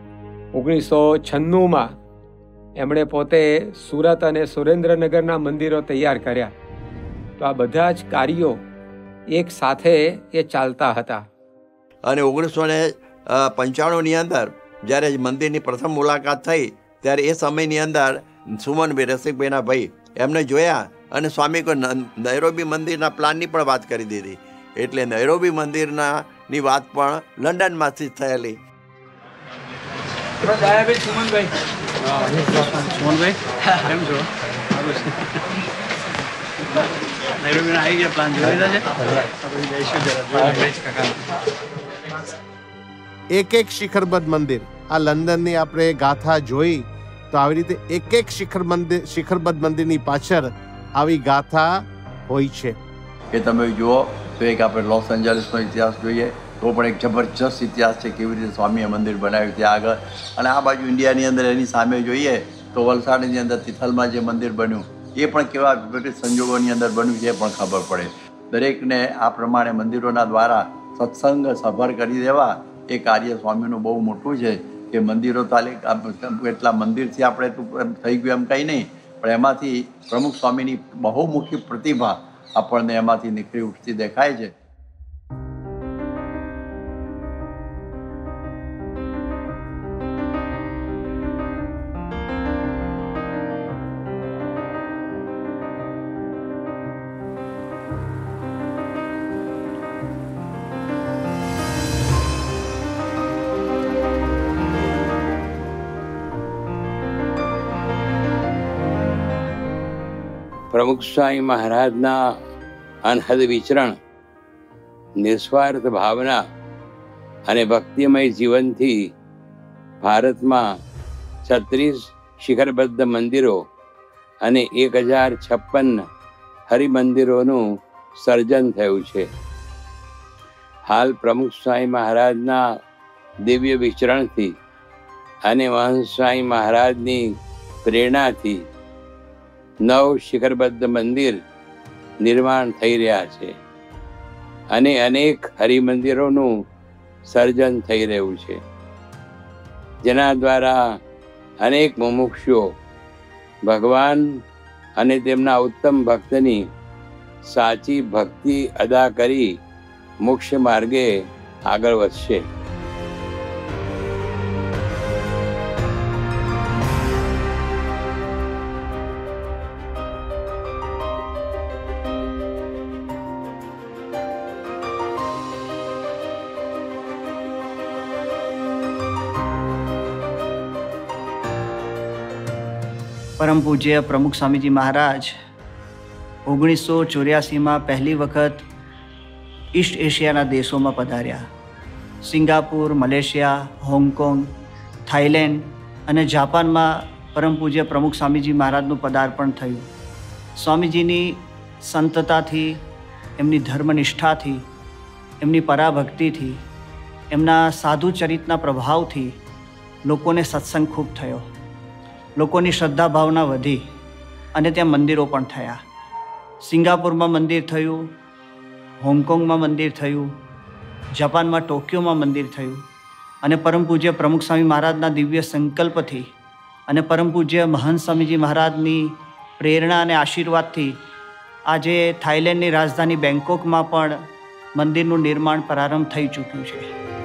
1996માં એમણે પોતે સુરત અને સુરેન્દ્રનગરના મંદિરો તૈયાર કર્યા. તો આ બધા જ કાર્યો એક સાથે એ ચાલતા હતા. અને 1995ની અંદર જ્યારે મંદિરની પ્રથમ મુલાકાત થઈ ત્યારે એ સમયની અંદર સુમનભાઈ, રસિકભાઈના ભાઈ, એમને જોયા અને સ્વામી કોઈ નૈરોબી મંદિરના પ્લાનની પણ વાત કરી દીધી. એટલે નૈરોબી મંદિરની વાત પણ લંડનમાંથી જ થયેલી. એક એક શિખરબદ્ધ મંદિર, આ લંડનની આપણે ગાથા જોઈ તો આવી રીતે એક એક શિખરબદ્ધ મંદિરની પાછળ આવી ગાથા હોય છે. કે તમે જુઓ તો એક આપણે લોસ એન્જલિસનો ઇતિહાસ જોઈએ તો પણ એક જબરજસ્ત ઇતિહાસ છે, કેવી રીતે સ્વામીએ મંદિર બનાવ્યું ત્યાં આગળ. અને આ બાજુ ઇન્ડિયાની અંદર એની સામે જોઈએ તો વલસાડની અંદર તિથલમાં જે મંદિર બન્યું એ પણ કેવા વિપરીત સંજોગોની અંદર બન્યું છે એ પણ ખબર પડે. દરેકને આ પ્રમાણે મંદિરોના દ્વારા સત્સંગ સભર કરી દેવા એ કાર્ય સ્વામીનું બહુ મોટું છે. કે મંદિરો એટલા મંદિરથી આપણે થઈ ગયું એમ કંઈ નહીં, પણ એમાંથી પ્રમુખ સ્વામીની બહુમુખી પ્રતિભા આપણને એમાંથી નીકળી ઉઠતી દેખાય છે. પ્રમુખ સ્વામી મહારાજના અનહદ વિચરણ, નિસ્વાર્થ ભાવના અને ભક્તિમય જીવનથી ભારતમાં 36 શિખરબદ્ધ મંદિરો અને 1056 હરિમંદિરોનું સર્જન થયું છે. હાલ પ્રમુખ સ્વામી મહારાજના દિવ્ય વિચરણથી અને મહંત સ્વામી મહારાજની પ્રેરણાથી 9 શિખરબદ્ધ મંદિર નિર્માણ થઈ રહ્યા છે અને અનેક હરિમંદિરોનું સર્જન થઈ રહ્યું છે, જેના દ્વારા અનેક મુમુક્ષુઓ ભગવાન અને તેમના ઉત્તમ ભક્તની સાચી ભક્તિ અદા કરી મોક્ષ માર્ગે આગળ વધશે. પરમ પૂજ્ય પ્રમુખ સ્વામીજી મહારાજ 1984માં પહેલી વખત ઈસ્ટ એશિયાના દેશોમાં પધાર્યા. સિંગાપુર, મલેશિયા, હોંગકોંગ, થાઈલેન્ડ અને જાપાનમાં પરમ પૂજ્ય પ્રમુખ સ્વામીજી મહારાજનું પદાર્પણ થયું. સ્વામીજીની સંતતાથી, એમની ધર્મનિષ્ઠાથી, એમની પરાભક્તિથી, એમના સાધુ ચરિતના પ્રભાવથી લોકોને સત્સંગ ખૂબ થયો. લોકોની શ્રદ્ધા ભાવના વધી અને ત્યાં મંદિરો પણ થયા. સિંગાપુરમાં મંદિર થયું, હોંગકોંગમાં મંદિર થયું, જાપાનમાં ટોક્યોમાં મંદિર થયું અને પરમ પૂજ્ય પ્રમુખ સ્વામી મહારાજના દિવ્ય સંકલ્પથી અને પરમ પૂજ્ય મહંત સ્વામીજી મહારાજની પ્રેરણા અને આશીર્વાદથી આજે થાઈલેન્ડની રાજધાની બેંકોકમાં પણ મંદિરનું નિર્માણ પ્રારંભ થઈ ચૂક્યું છે.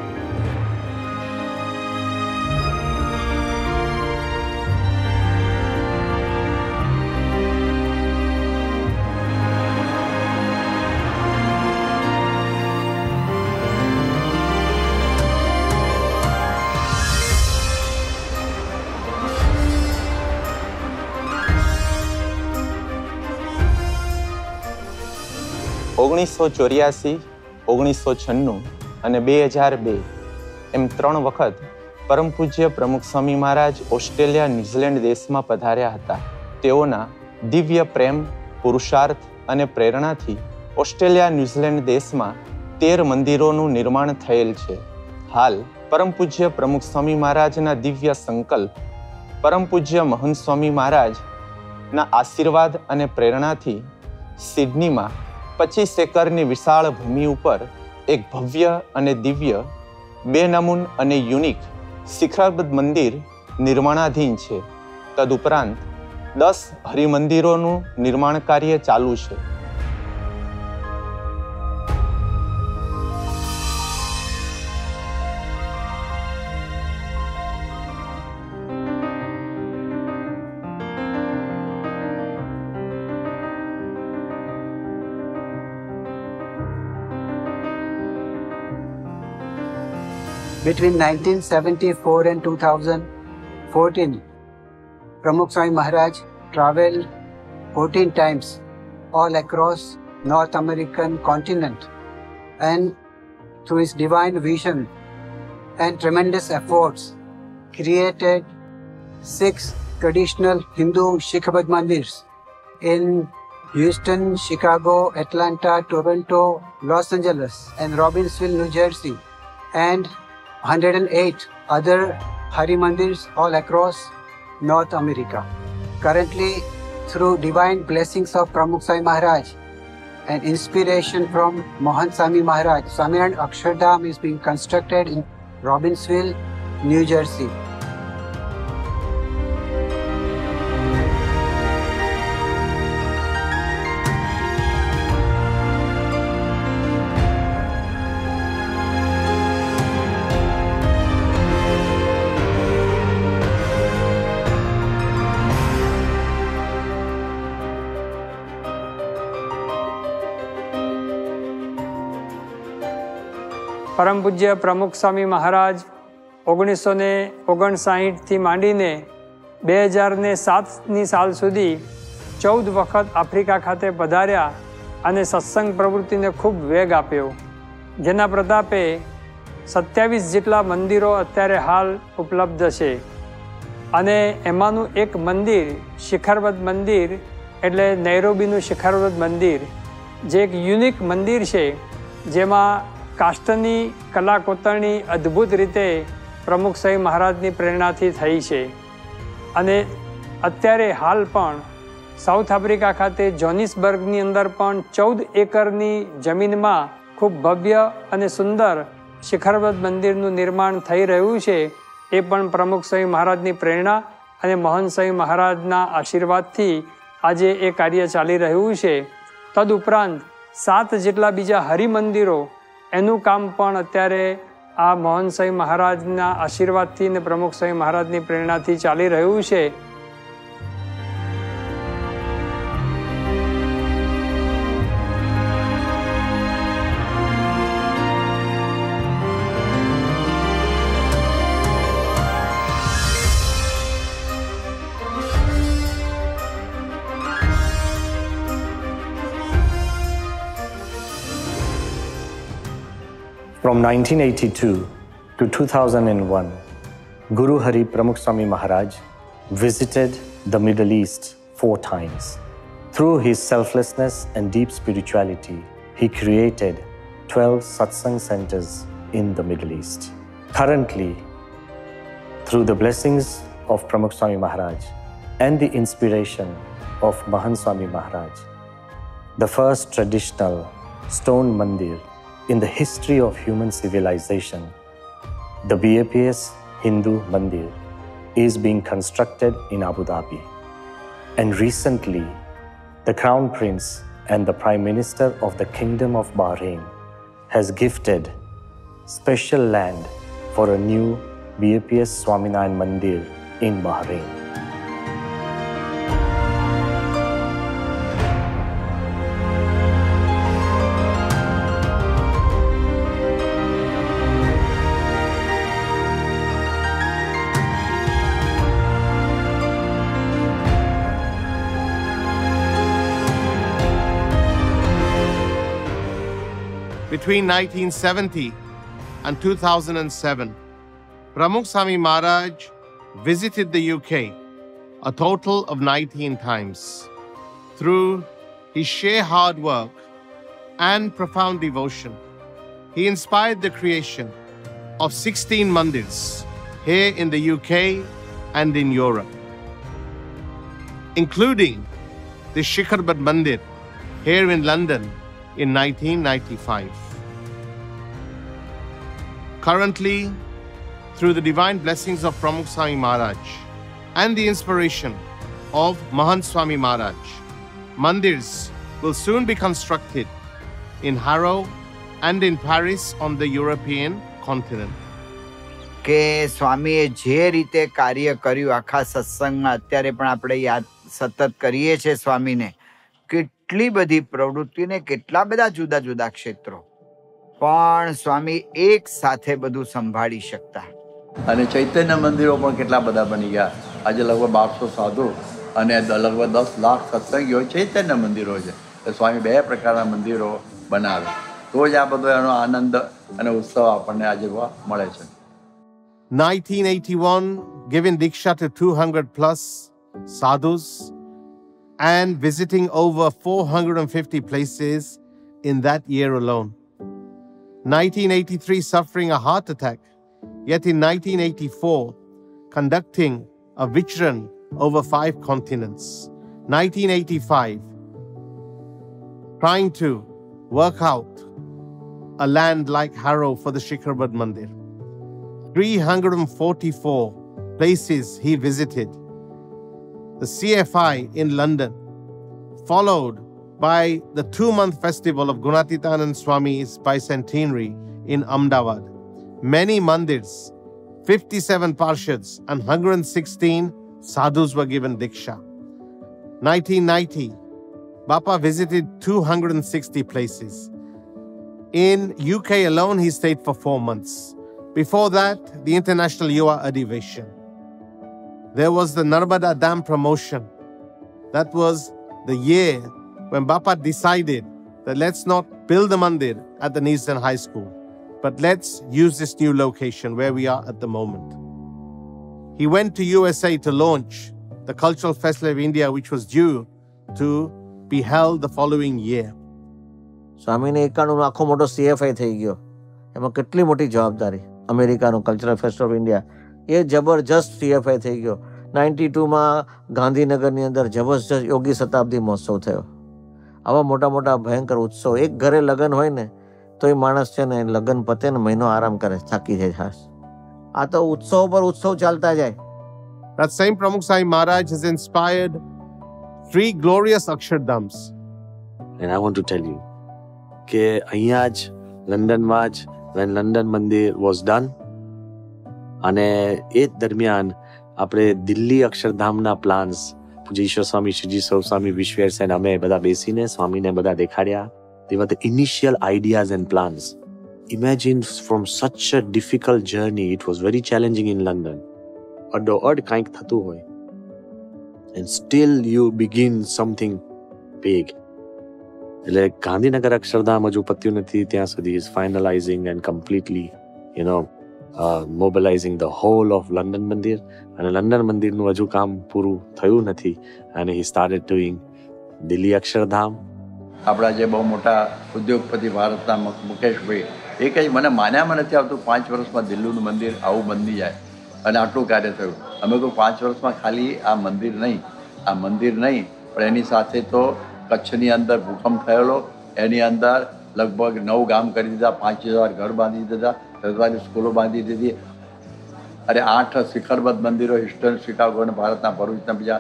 (1984, 1996 અને 2002 એમ 3 વખત પરમ પૂજ્ય પ્રમુખ સ્વામી મહારાજ ઓસ્ટ્રેલિયા, ન્યૂઝીલેન્ડ દેશમાં પધાર્યા હતા. તેઓના દિવ્ય પ્રેમ, પુરુષાર્થ અને પ્રેરણાથી ઓસ્ટ્રેલિયા, ન્યૂઝીલેન્ડ દેશમાં 13 મંદિરોનું નિર્માણ થયેલ છે. હાલ પરમ પૂજ્ય પ્રમુખ સ્વામી મહારાજના દિવ્ય સંકલ્પ, પરમ પૂજ્ય મહંત સ્વામી મહારાજના આશીર્વાદ અને પ્રેરણાથી સિડનીમાં 25 એકરની વિશાળ ભૂમિ ઉપર એક ભવ્ય અને દિવ્ય, બેનમૂન અને યુનિક શિખરબદ્ધ મંદિર નિર્માણાધીન છે. તદુપરાંત 10 હરિમંદિરોનું નિર્માણ કાર્ય ચાલુ છે. Between 1974 and 2014, Pramukh Swami Maharaj traveled 14 times all across North American continent, and through his divine vision and tremendous efforts created 6 traditional Hindu Shikhabad Mandirs in Houston, Chicago, Atlanta, Toronto, Los Angeles and Robbinsville, New Jersey, and 108 other Hari Mandirs all across North America. Currently, through divine blessings of Pramukh Swami Maharaj and inspiration from Mohant Swami Maharaj, Swaminarayan Akshardham is being constructed in Robbinsville, New Jersey. પરમ પૂજ્ય પ્રમુખ સ્વામી મહારાજ 1959થી માંડીને 2007ની સાલ સુધી 14 વખત Africa ખાતે પધાર્યા અને સત્સંગ પ્રવૃત્તિને ખૂબ વેગ આપ્યો, જેના પ્રતાપે 27 જેટલા મંદિરો અત્યારે હાલ ઉપલબ્ધ છે અને એમાંનું એક મંદિર શિખરવત મંદિર એટલે નૈરોબીનું શિખરવત મંદિર જે એક યુનિક મંદિર છે જેમાં કાષ્ટની કલા કોતરણી અદ્ભુત રીતે પ્રમુખ સ્વામી મહારાજની પ્રેરણાથી થઈ છે અને અત્યારે હાલ પણ સાઉથ આફ્રિકા ખાતે જોનિસબર્ગની અંદર પણ 14 એકરની જમીનમાં ખૂબ ભવ્ય અને સુંદર શિખરવત મંદિરનું નિર્માણ થઈ રહ્યું છે. એ પણ પ્રમુખ સ્વામી મહારાજની પ્રેરણા અને મહંત સ્વામી મહારાજના આશીર્વાદથી આજે એ કાર્ય ચાલી રહ્યું છે. તદુપરાંત 7 જેટલા બીજા હરિમંદિરો એનું કામ પણ અત્યારે આ મહંત સ્વામી મહારાજના આશીર્વાદથી અને પ્રમુખ સ્વામી મહારાજની પ્રેરણાથી ચાલી રહ્યું છે. From 1982 to 2001, Guru Hari Pramukh Swami Maharaj visited the Middle East 4 times. Through his selflessness and deep spirituality, he created 12 satsang centers in the Middle East. Currently, through the blessings of Pramukh Swami Maharaj and the inspiration of Mahant Swami Maharaj, the first traditional stone mandir in the history of human civilization, the BAPS Hindu Mandir is being constructed in Abu Dhabi. And recently, the Crown Prince and the Prime Minister of the Kingdom of Bahrain has gifted special land for a new BAPS Swaminarayan Mandir in Bahrain. Between 1970 and 2007, Pramukh Swami Maharaj visited the UK a total of 19 times. Through his sheer hard work and profound devotion, he inspired the creation of 16 mandirs here in the UK and in Europe, including the Shikharbad Mandir here in London in 1995. Currently, through the divine blessings of Pramukh Swami Maharaj and the inspiration of Mahant Swami Maharaj, mandirs will soon be constructed in Harrow and in Paris on the European continent. કે સ્વામીએ જે રીતે કાર્ય કર્યું આખા સત્સંગમાં અત્યારે પણ આપણે યાદ સતત કરીએ છીએ સ્વામીને, કેટલી બધી પ્રવૃત્તિને કેટલા બધા જુદા જુદા ક્ષેત્રો, પણ સ્વામી એક સાથે બધું સંભાળી શકતા. અને ચૈતન્ય મંદિરો પણ કેટલા બધા બની ગયા. આજે લગભગ 1200 સાધુ અને લગભગ 10 લાખ સત્સંગીઓ ચૈતન્ય મંદિરો છે. સ્વામી 2 પ્રકારના મંદિરો બનાવે તો જ આ બધો એનો આનંદ અને ઉત્સવ આપણને આજે મળે છે. 1981, giving Diksha to 200 plus sadhus and visiting over 450 places in that year alone. 1983, suffering a heart attack, yet in 1984, conducting a vichran over 5 continents. 1985, trying to work out a land like Harrow for the Shikharbad Mandir. 344 places he visited. The CFI in London, followed by the 2-month festival of Gunatitanand Swami's bicentenary in Ahmedabad. Many mandirs, 57 parshads and 116 sadhus were given Diksha. 1990, Bapa visited 260 places. In UK alone, he stayed for 4 months. Before that, the International Yuva Adivation. There was the Narmada Dam promotion. That was the year when Bapa decided that let's not build the mandir at the Neasden High School, but let's use this new location where we are at the moment. He went to USA to launch the Cultural Festival of India, which was due to be held the following year. સ્વામીને 91નો આખો મોટો CFI થઈ ગયો. એમાં કેટલી મોટી જવાબદારી. અમેરિકાનો કલ્ચરલ ફેસ્ટિવલ ઓફ ઇન્ડિયા એ જબરજસ્ત CFI થઈ ગયો. 92માં ગાંધીનગરની અંદર જબરજસ્ત યોગી શતાબ્દી મહોત્સવ થયો. આવા મોટા મોટા ભયંકર ઉત્સવ, એક ઘરે લગ્ન હોય ને તો એ માણસ છે ને લગ્ન પતે ને મહિનો આરામ કરે, થાકી જાય ખાસ. આ તો ઉત્સવ પર ઉત્સવ ચાલતા જાય. That same Pramukh Sai Maharaj has inspired 3 glorious Akshardhams. And I want to tell you કે અહીંયા જ લંડનમાં જ when London મંદિર was done અને એ દરમિયાન આપણે દિલ્હી અક્ષરધામના પ્લાન્સ પૂજ્ય ઈશ્વર સ્વામી, શ્રીજી સ્વામી વિશ્વેર સેન અમે બધા બેસીને સ્વામીને બધા દેખાડ્યા. They were the initial ideas and plans. Imagine from such a difficult journey, it was very challenging in London. અડોઅડ કંઈક થતું હોય and still you begin something big. એટલે ગાંધીનગર અક્ષરધામ હજુ પત્યું નથી ત્યાં સુધી is finalizing and completely, mobilizing the whole of London મંદિર. અને લંડન મંદિરનું હજુ કામ પૂરું થયું નથી અને he started doing Delhi Akshardham. આપણા જે બહુ મોટા ઉદ્યોગપતિ ભારતના મુકેશભાઈ, એ કંઈ મને માન્યામાં નથી આવતું 5 વર્ષમાં દિલ્હીનું મંદિર આવું બની જાય અને આટલું કાર્ય થયું. અમે કોઈ 5 વર્ષમાં ખાલી આ મંદિર નહીં પણ એની સાથે તો કચ્છની અંદર ભૂકંપ થયેલો, એની અંદર લગભગ 9 ગામ કરી દીધા, 5000 ઘર બાંધી દીધા, 10,000 સ્કૂલો બાંધી દીધી અને 8 શિખરબદ્ધ મંદિરો હિસ્ટન, શિકાગો અને ભારતના ભરૂચના બીજા.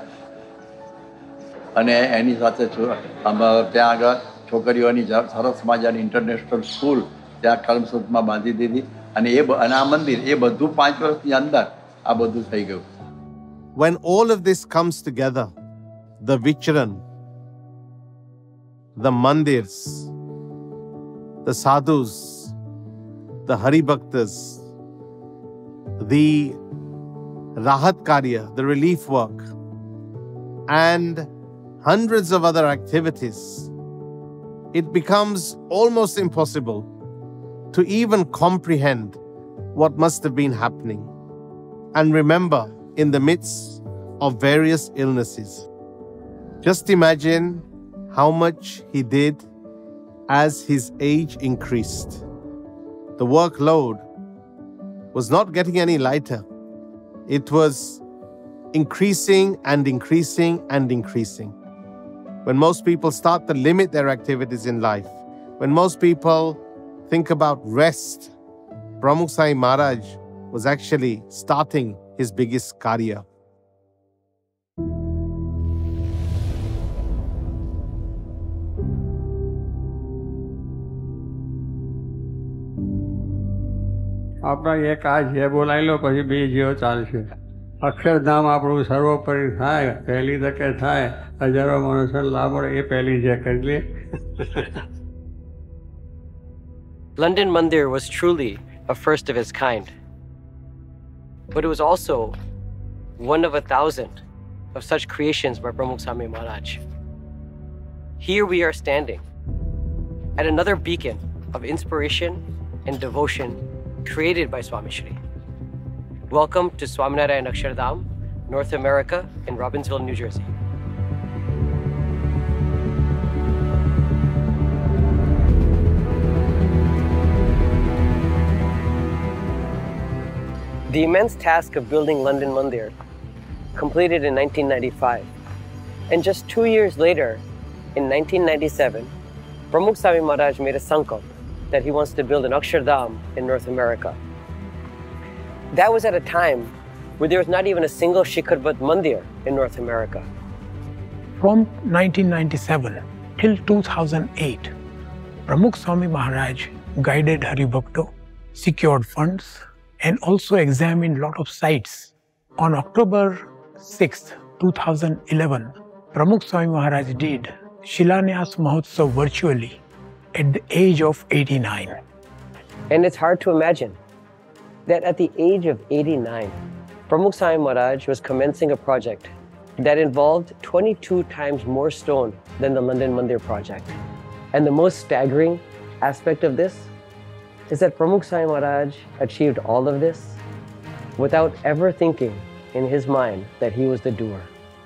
અને એની સાથે ત્યાં આગળ છોકરીઓની સરસ મજાની ઇન્ટરનેશનલ સ્કૂલ ત્યાં કરમસદમાં બાંધી દીધી અને આ મંદિર એ બધું 5 વર્ષની અંદર આ બધું થઈ ગયું. When all of this comes together, the Vicharan, the mandirs, the sadhus, the haribhaktas, the rahat karya, the relief work, and hundreds of other activities, it becomes almost impossible to even comprehend what must have been happening. And remember, in the midst of various illnesses, just imagine how much he did as his age increased. The workload was not getting any lighter. It was increasing and increasing and increasing. When most people start to limit their activities in life, when most people think about rest, Pramukh Sai Maharaj was actually starting his biggest karya. આપણે એક આ જે બોલાવી લો પછી બીજો ચાલશે. અક્ષરધામ આપણું સર્વોપરી થાય, પહેલી તકે થાય, હજારો મનુષ્ય લાભ મળે એ પહેલી જે કરી લે. London Mandir was truly a first of its kind, but it was also one of 1,000 of such creations by Pramukh Swami Maharaj. Here we are standing at another beacon of inspiration and devotion created by Swami Shri. Welcome to Swaminarayan Akshardham, North America in Robbinsville, New Jersey. The immense task of building London Mandir completed in 1995. And just 2 years later, in 1997, Pramukh Swami Maharaj made a sankalp that he wants to build an Akshardham in North America. That was at a time where there was not even a single Shikharbad Mandir in North America. From 1997 till 2008, Pramukh Swami Maharaj guided Haribhakto, secured funds, and also examined a lot of sites. On October 6, 2011, Pramukh Swami Maharaj did Shilanyas Mahotsav virtually at the age of 89. And it's hard to imagine that at the age of 89, Pramukh Swami Maharaj was commencing a project that involved 22 times more stone than the London Mandir project. And the most staggering aspect of this is that Pramukh Swami Maharaj achieved all of this without ever thinking in his mind that he was the doer.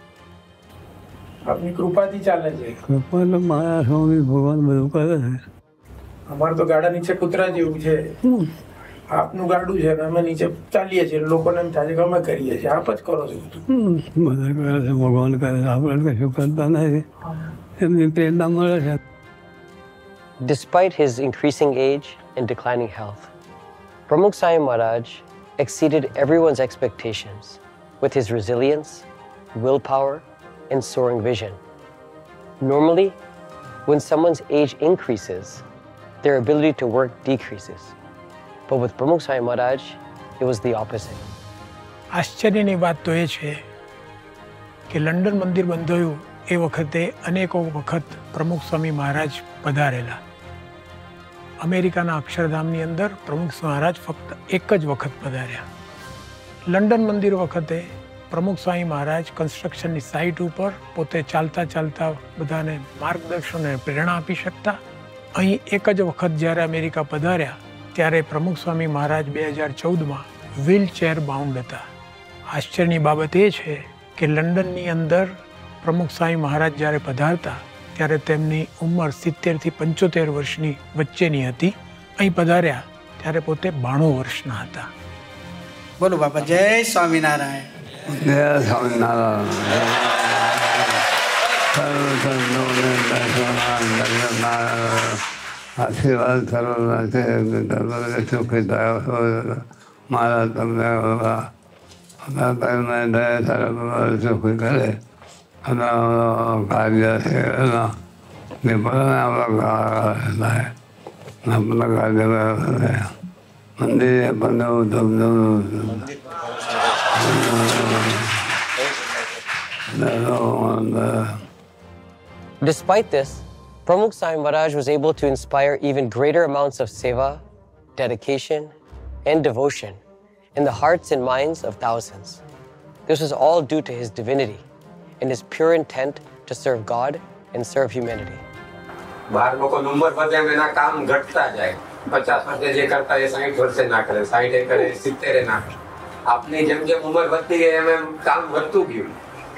આપની કૃપાથી ચાલે છે. કૃપા તો મારા સ્વામી ભગવાન બધું કરે છે. અમારે તો ગાડા નીચે કૂતરા જેવું છે. આપનું ગાડું છે ને અમે નીચે ચાલીએ છીએ. લોકોને એમ થાય કે અમે કરીએ છીએ. આપ જ કરો છો. બધા કરે છે, ભગવાન કરે છે. આપણે કશું કરતા નથી. એમની પ્રેરણા મળે છે. Despite his increasing age and declining health, Pramukh Swami Maharaj exceeded everyone's expectations with his resilience, willpower, and soaring vision. Normally, when someone's age increases, their ability to work decreases. But with Pramukh Swami Maharaj, it was the opposite. આશ્ચર્યની વાત તો એ છે કે London મંદિર બંધાયું એ વખતે અનેકો વખત પ્રમુખ સ્વામી મહારાજ પધારેલા. અમેરિકાના અક્ષરધામની અંદર પ્રમુખ મહારાજ ફક્ત એક જ વખત પધાર્યા. લંડન મંદિર વખતે પ્રમુખ સ્વામી મહારાજ કન્સ્ટ્રક્શનની સાઇટ ઉપર પોતે ચાલતા ચાલતા બધાને માર્ગદર્શન અને પ્રેરણા આપી શકતા. અહીં એક જ વખત જ્યારે અમેરિકા પધાર્યા ત્યારે પ્રમુખ સ્વામી મહારાજ 2014માં વ્હીલચેર બાઉન્ડ હતા. આશ્ચર્યની બાબત એ છે કે લંડનની અંદર પ્રમુખ સ્વામી મહારાજ જ્યારે પધારતા ત્યારે તેમની ઉંમર 70 થી 75 વર્ષની વચ્ચેની હતી. અહીં પધાર્યા ત્યારે પોતે 92 વર્ષના હતા. બોલો બાપા, જય સ્વામિનારાયણ. જય સ્વામિનારાયણ. આશીર્વાદ સર્વના છે. સુખી થયો મારા તમને સુખી કરે કાર્ય છે આપણા કાર્ય મંદિરે પણ Despite this, Pramukh Swami Maharaj was able to inspire even greater amounts of seva, dedication, and devotion in the hearts and minds of thousands. This was all due to his divinity and his pure intent to serve God and serve humanity. બાર લોકો number પર જેમ એના કામ ઘટતા જાય. 50 વર્ષે જે કરતા એ 60 વર્ષે ના કરે, 60 કરે, 70 ના કરે. આપની જેમ જેમ ઉંમર વધતી ગઈ એમ એમ કામ વધતું ગયું.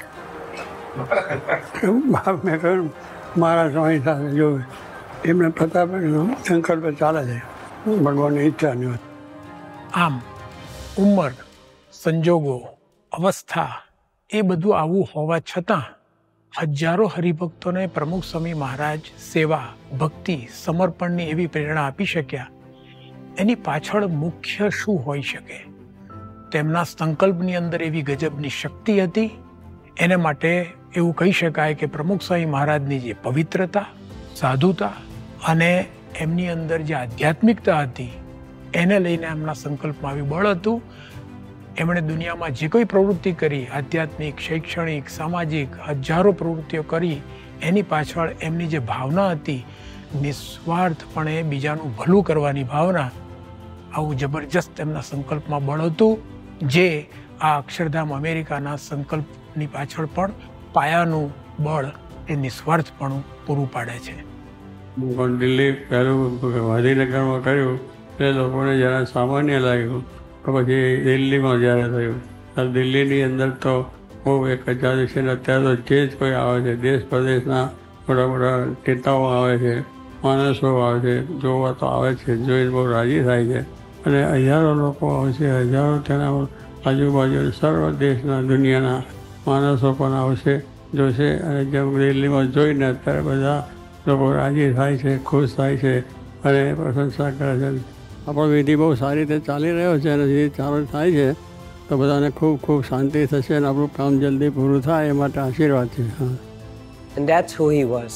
મેં કહ્યું મારા સ્વામી સાથે જોયું એમને પ્રતાપ સંકલ્પ ચાલે છે ભગવાનની ઈચ્છાની વાત. આમ ઉંમર, સંજોગો, અવસ્થા એ બધું આવું હોવા છતાં હજારો હરિભક્તોને પ્રમુખ સ્વામી મહારાજ સેવા, ભક્તિ, સમર્પણની એવી પ્રેરણા આપી શક્યા. એની પાછળ મુખ્ય શું હોઈ શકે? તેમના સંકલ્પની અંદર એવી ગજબની શક્તિ હતી. એને માટે એવું કહી શકાય કે પ્રમુખ સ્વામી મહારાજની જે પવિત્રતા, સાધુતા અને એમની અંદર જે આધ્યાત્મિકતા હતી એને લઈને એમના સંકલ્પમાં આવી બળ હતું. એમણે દુનિયામાં જે કોઈ પ્રવૃત્તિ કરી, આધ્યાત્મિક, શૈક્ષણિક, સામાજિક હજારો પ્રવૃત્તિઓ કરી, એની પાછળ એમની જે ભાવના હતી નિસ્વાર્થપણે બીજાનું ભલું કરવાની ભાવના, આવું જબરજસ્ત એમના સંકલ્પમાં બળ હતું જે આ અક્ષરધામ અમેરિકાના સંકલ્પની પાછળ પણ પાયાનું બળ એ નિસ્વાર્થપણું પૂરું પાડે છે. હું દિલ્હી પહેલું ગાંધીનગરમાં કર્યું એ લોકોને જરા સામાન્ય લાગ્યું. પછી દિલ્હીમાં જ્યારે થયું ત્યારે દિલ્હીની અંદર તો બહુ એક હજાર છે ને અત્યારે તો જે જ કોઈ આવે છે દેશ પ્રદેશના મોટા મોટા નેતાઓ આવે છે, માણસો આવે છે, જોવા તો આવે છે, જોઈને બહુ રાજી થાય છે. અને હજારો લોકો આવે છે, હજારો તેના આજુબાજુ સર્વ દેશના દુનિયાના માણસો પણ આવશે, જોશે. અને જેમ દિલ્હીમાં જોઈને અત્યારે બધા લોકો રાજી થાય છે, ખુશ થાય છે અને પ્રશંસા કરે છે. આપણો વિધિ બહુ સારી રીતે ચાલી રહ્યો છે અને જે ચાલુ થાય છે તો બધાને ખૂબ ખૂબ શાંતિ થશે અને આપણું કામ જલ્દી પૂરું થાય એ માટે આશીર્વાદ છે. And that's who he was.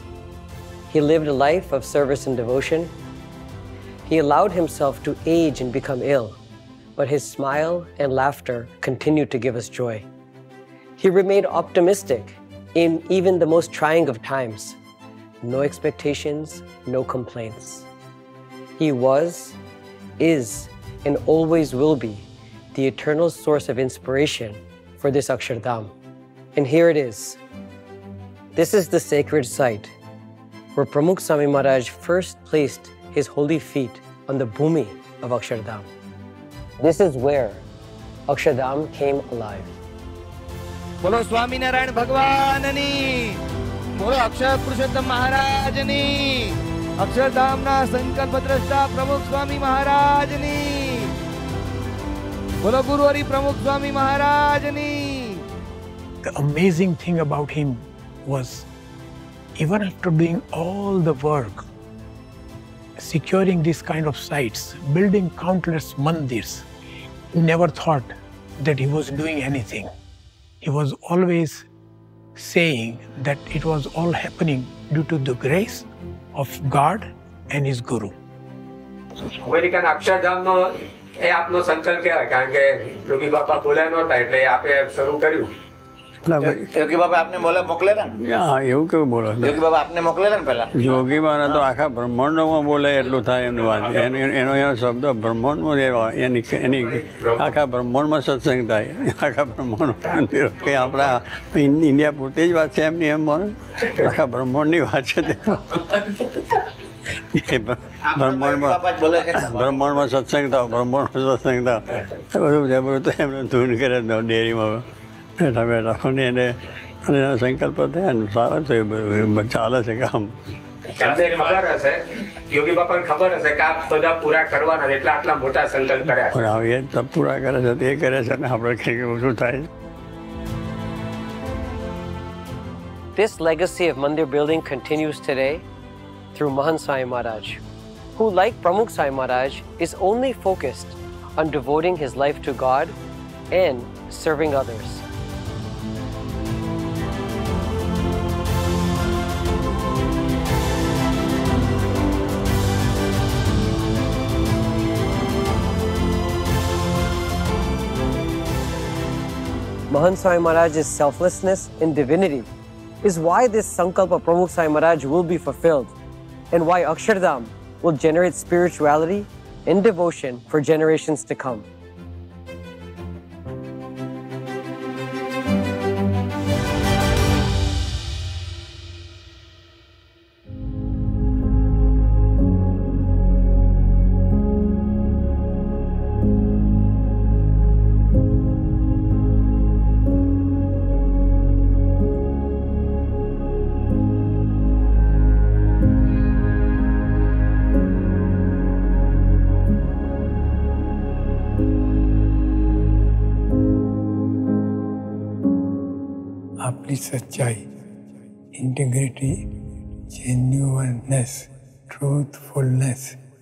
He lived a life of service and devotion. He allowed himself to age and become ill, but his smile and laughter continued to give us joy. He remained optimistic in even the most trying of times. No expectations, no complaints. He was, is, and always will be the eternal source of inspiration for this Akshardham. And here it is. This is the sacred site where Pramukh Swami Maharaj first placed his holy feet on the bhumi of Akshardham. This is where Akshardham came alive. બોલો સ્વામિનારાયણ ભગવાનની, બોલો અક્ષર પુરુષોત્તમ મહારાજની, અક્ષરધામના સંકલ્પ દ્રષ્ટા પ્રમુખ સ્વામી મહારાજની, બોલો ગુરુ હરિ પ્રમુખ સ્વામી મહારાજની. The amazing thing about him was, even after doing all the work, securing this kind of sites, building countless mandirs, he never thought that he was doing anything. He was always saying that it was all happening due to the grace of God and his Guru. American અક્ષરધામનો એ આપનો સંકલ્પ કહેવાય, કારણ કે યોગી બાપા બોલ્યા નહોતા એટલે આપે શરૂ કર્યું. યોગી બાબા આપને મોકલેલા ને? હા, એવું કેવું બોલો? યોગી બાબા આપને મોકલેલા ને પેલા? યોગી બાબા તો આખા બ્રહ્માંડમાં બોલે એટલું થાય એમની વાત. એનો શબ્દ બ્રહ્માંડમાં એની આખા બ્રહ્માંડમાં સત્સંગ થાય, આખા બ્રહ્માંડ કે આપણા ઇન્ડિયા પૂરતી જ વાત છે એમની, એમ બોલે આખા બ્રહ્માંડની વાત છે તે. બ્રહ્માંડમાં સત્સંગ થાવ, બ્રહ્માંડમાં સત્સંગ થાવ, બધું જબરું તો એમને ધૂન કરે ડેરીમાં બેઠા બેઠા. અને એના સંકલ્પ થયા ને સારા થયું, બધું ચાલે છે કામ. એમને ખબર હશે, યોગી બાપાને ખબર હશે કે આ બધા પૂરા કરવાના, એટલે આટલા મોટા સંકલ્પ કર્યા. પણ હવે એ તપ પૂરા કરે છે તે કરે છે ને આપણે કંઈક ઓછું થાય. This legacy of mandir building continues today through Mahant Sai Maharaj, who, like Pramukh Sai Maharaj, is only focused on devoting his life to God and serving others. Mahant Sai Maharaj's selflessness and divinity is why this Sankalpa Pramukh Sai Maharaj will be fulfilled, and why Akshardham will generate spirituality and devotion for generations to come. આપની સચ્ચાઈ, integrity, જેન્યુઅનનેસ, ટ્રુથફુલનેસ.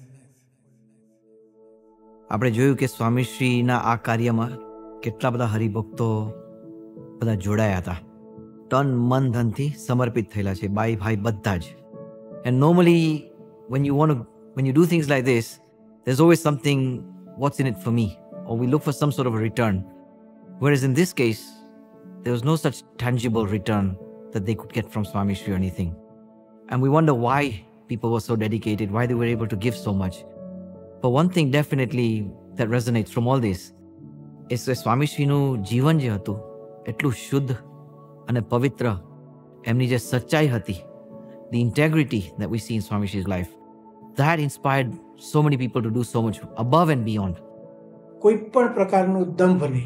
આપણે જોયું કે સ્વામીશ્રીના આ કાર્યમાં કેટલા બધા હરિભક્તો બધા જોડાયા હતા, તન મન ધનથી સમર્પિત થયેલા છે, બાઈ ભાઈ બધા જ. And normally when you do things like this, there's always something, what's in it for me, or we look for some sort of a return. Whereas in this case, there was no such tangible return that they could get from Swami Shri or anything. And we wonder why people were so dedicated, why they were able to give so much. But one thing definitely that resonates from all this is that Swami Shriનું જીવન જે હતું એટલું શુદ્ધ અને પવિત્ર, એમની જે સચ્ચાઈ હતી, the integrity that we see in Swami Shri's life, that inspired so many people to do so much above and beyond. કોઈ પણ પ્રકારનું દંભ નહીં,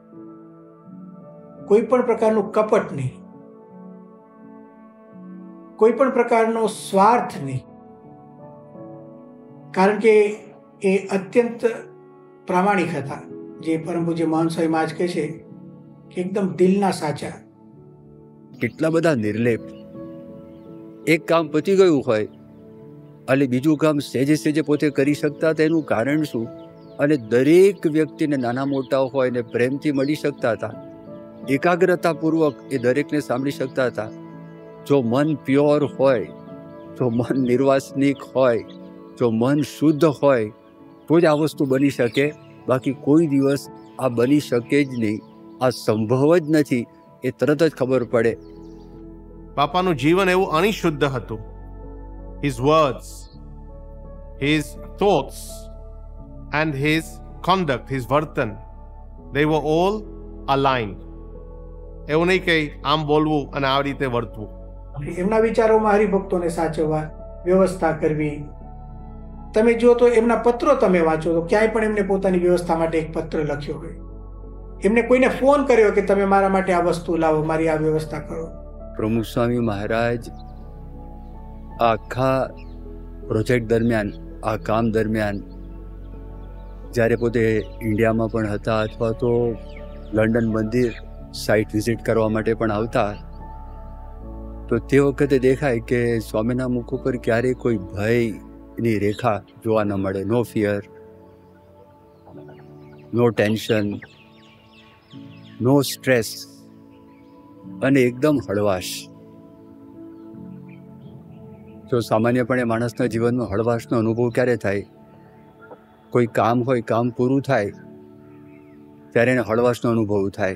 કોઈ પણ પ્રકારનું કપટ નહીં, કોઈ પણ પ્રકારનો સ્વાર્થ નહીં, કારણ કે એ અત્યંત પ્રામાણિક હતા. જે પરમ પૂજ્ય મહંત સ્વામી મહારાજ કહે છે કે એકદમ દિલના સાચા. કેટલા બધા નિર્લેપ, એક કામ પતી ગયું હોય અને બીજું કામ સહેજે સહેજે પોતે કરી શકતા હતા. એનું કારણ શું? અને દરેક વ્યક્તિને નાના મોટા હોય ને પ્રેમથી મળી શકતા હતા, એકાગ્રતાપૂર્વક એ દરેકને સાંભળી શકતા હતા. જો મન પ્યોર હોય, જો મન નિર્વાસનિક હોય, જો મન શુદ્ધ હોય તો જ આ વસ્તુ બની શકે. બાકી કોઈ દિવસ આ બની શકે જ નહીં, આ સંભવ જ નથી. એ તરત જ ખબર પડે. બાપાનું જીવન એવું અનિશુદ્ધ હતું. His words, his thoughts and his conduct, his વર્તન, they were all aligned. એવું નહીં કે આમ બોલવું અને આ રીતે વર્તવું. એમના વિચારોમાં હરિભક્તોને સાચવવા, વ્યવસ્થા કરવી, તમે જુઓ તો એમના પત્રો તમે વાંચો તો ક્યાંય પણ એમને પોતાની વ્યવસ્થા માટે એક પત્ર લખ્યો હોય. એમને કોઈને ફોન કર્યો કે તમે મારા માટે આ વસ્તુ લાવો, મારી આ વ્યવસ્થા કરો. પ્રમુખ સ્વામી મહારાજ આખા પ્રોજેક્ટ દરમિયાન, આ કામ દરમિયાન, જ્યારે પોતે ઇન્ડિયામાં પણ હતા અથવા તો લંડન મંદિર સાઇટ વિઝિટ કરવા માટે પણ આવતા, તો તે વખતે દેખાય કે સ્વામીના મુખ ઉપર ક્યારેય કોઈ ભયની રેખા જોવા ન મળે. No fear, no tension, no stress, અને એકદમ હળવાશ. તો સામાન્યપણે માણસના જીવનમાં હળવાશનો અનુભવ ક્યારે થાય? કોઈ કામ હોય, કામ પૂરું થાય ત્યારે એને હળવાશનો અનુભવ થાય.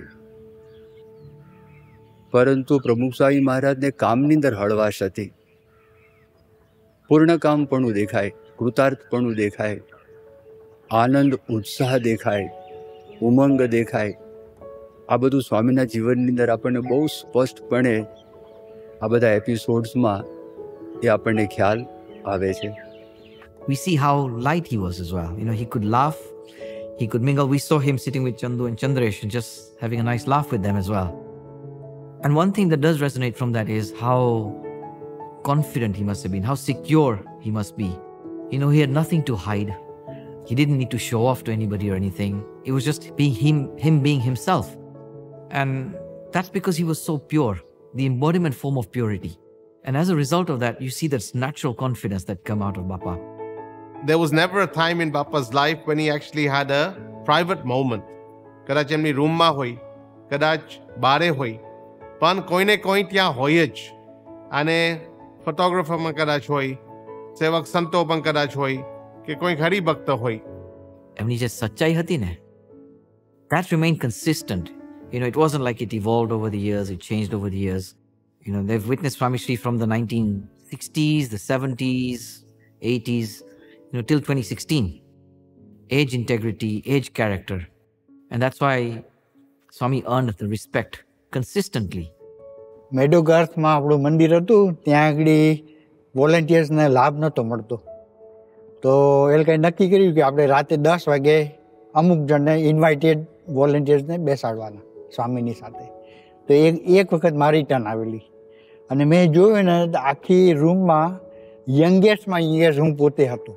પરંતુ પ્રમુખ સ્વામી મહારાજને કામની અંદર હળવાશ હતી. પૂર્ણ કામપણું દેખાય, કૃતાર્થપણું દેખાય, આનંદ, ઉત્સાહ દેખાય, ઉમંગ દેખાય. આ બધું સ્વામીના જીવનની અંદર આપણને બહુ સ્પષ્ટપણે આ બધા એપિસોડ્સમાં એ આપણને ખ્યાલ આવે છે. We see how light he was as well. He could laugh, he could mingle. We saw him sitting with Chandu and Chandresh and just having a nice laugh with them as well. And one thing that does resonate from that is how confident he must have been, how secure he must be. He had nothing to hide. He didn't need to show off to anybody or anything. It was just being him being himself. And that's because he was so pure, the embodiment form of purity. And as a result of that, you see this natural confidence that come out of Bappa. There was never a time in Bappa's life when he actually had a private moment. કદાચ એમની રૂમમાં હોય, કદાચ બારે હોય, પણ કોઈને કોઈ ત્યાં હોય જ. અને ફોટોગ્રાફરમાં કદાચ હોય, સેવક સંતો પણ કદાચ હોય, કે કોઈ હરિભક્ત હોય. એમની જે સચ્ચાઈ હતી ને, that remained consistent. It wasn't like it evolved over the years, it changed over the years. They've witnessed Swami Shri from the 1960s, the 70s, 80s, till 2016. Age integrity, age character. And that's why Swami earned the respect consistently. મેડોગાર્થમાં આપણું મંદિર હતું, ત્યાં આગળ વોલેન્ટિયર્સને લાભ નહોતો મળતો. તો એ લોકોએ નક્કી કર્યું કે આપણે રાતે 10 વાગે અમુક જણને ઇન્વાઇટેડ વોલેન્ટિયર્સને બેસાડવાના સ્વામીની સાથે. તો એક વખત મારી ટર્ન આવેલી અને મેં જોયું ને આખી રૂમમાં યંગેસ્ટમાં યંગેસ્ટ હું પોતે હતો.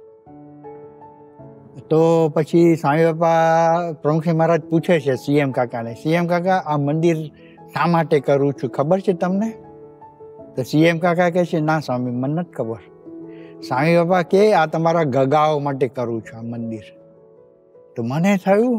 તો પછી સ્વામી બાપા પ્રમુખજી મહારાજ પૂછે છે સીએમ કાકાને, સીએમ કાકા આ મંદિર શા માટે કરું છું ખબર છે તમને? તો સીએમ કાકા કહે છે ના સ્વામી મને નથી ખબર. સ્વામી બાપા કે આ તમારા ગગાઓ માટે કરું છું આ મંદિર. તો મને થયું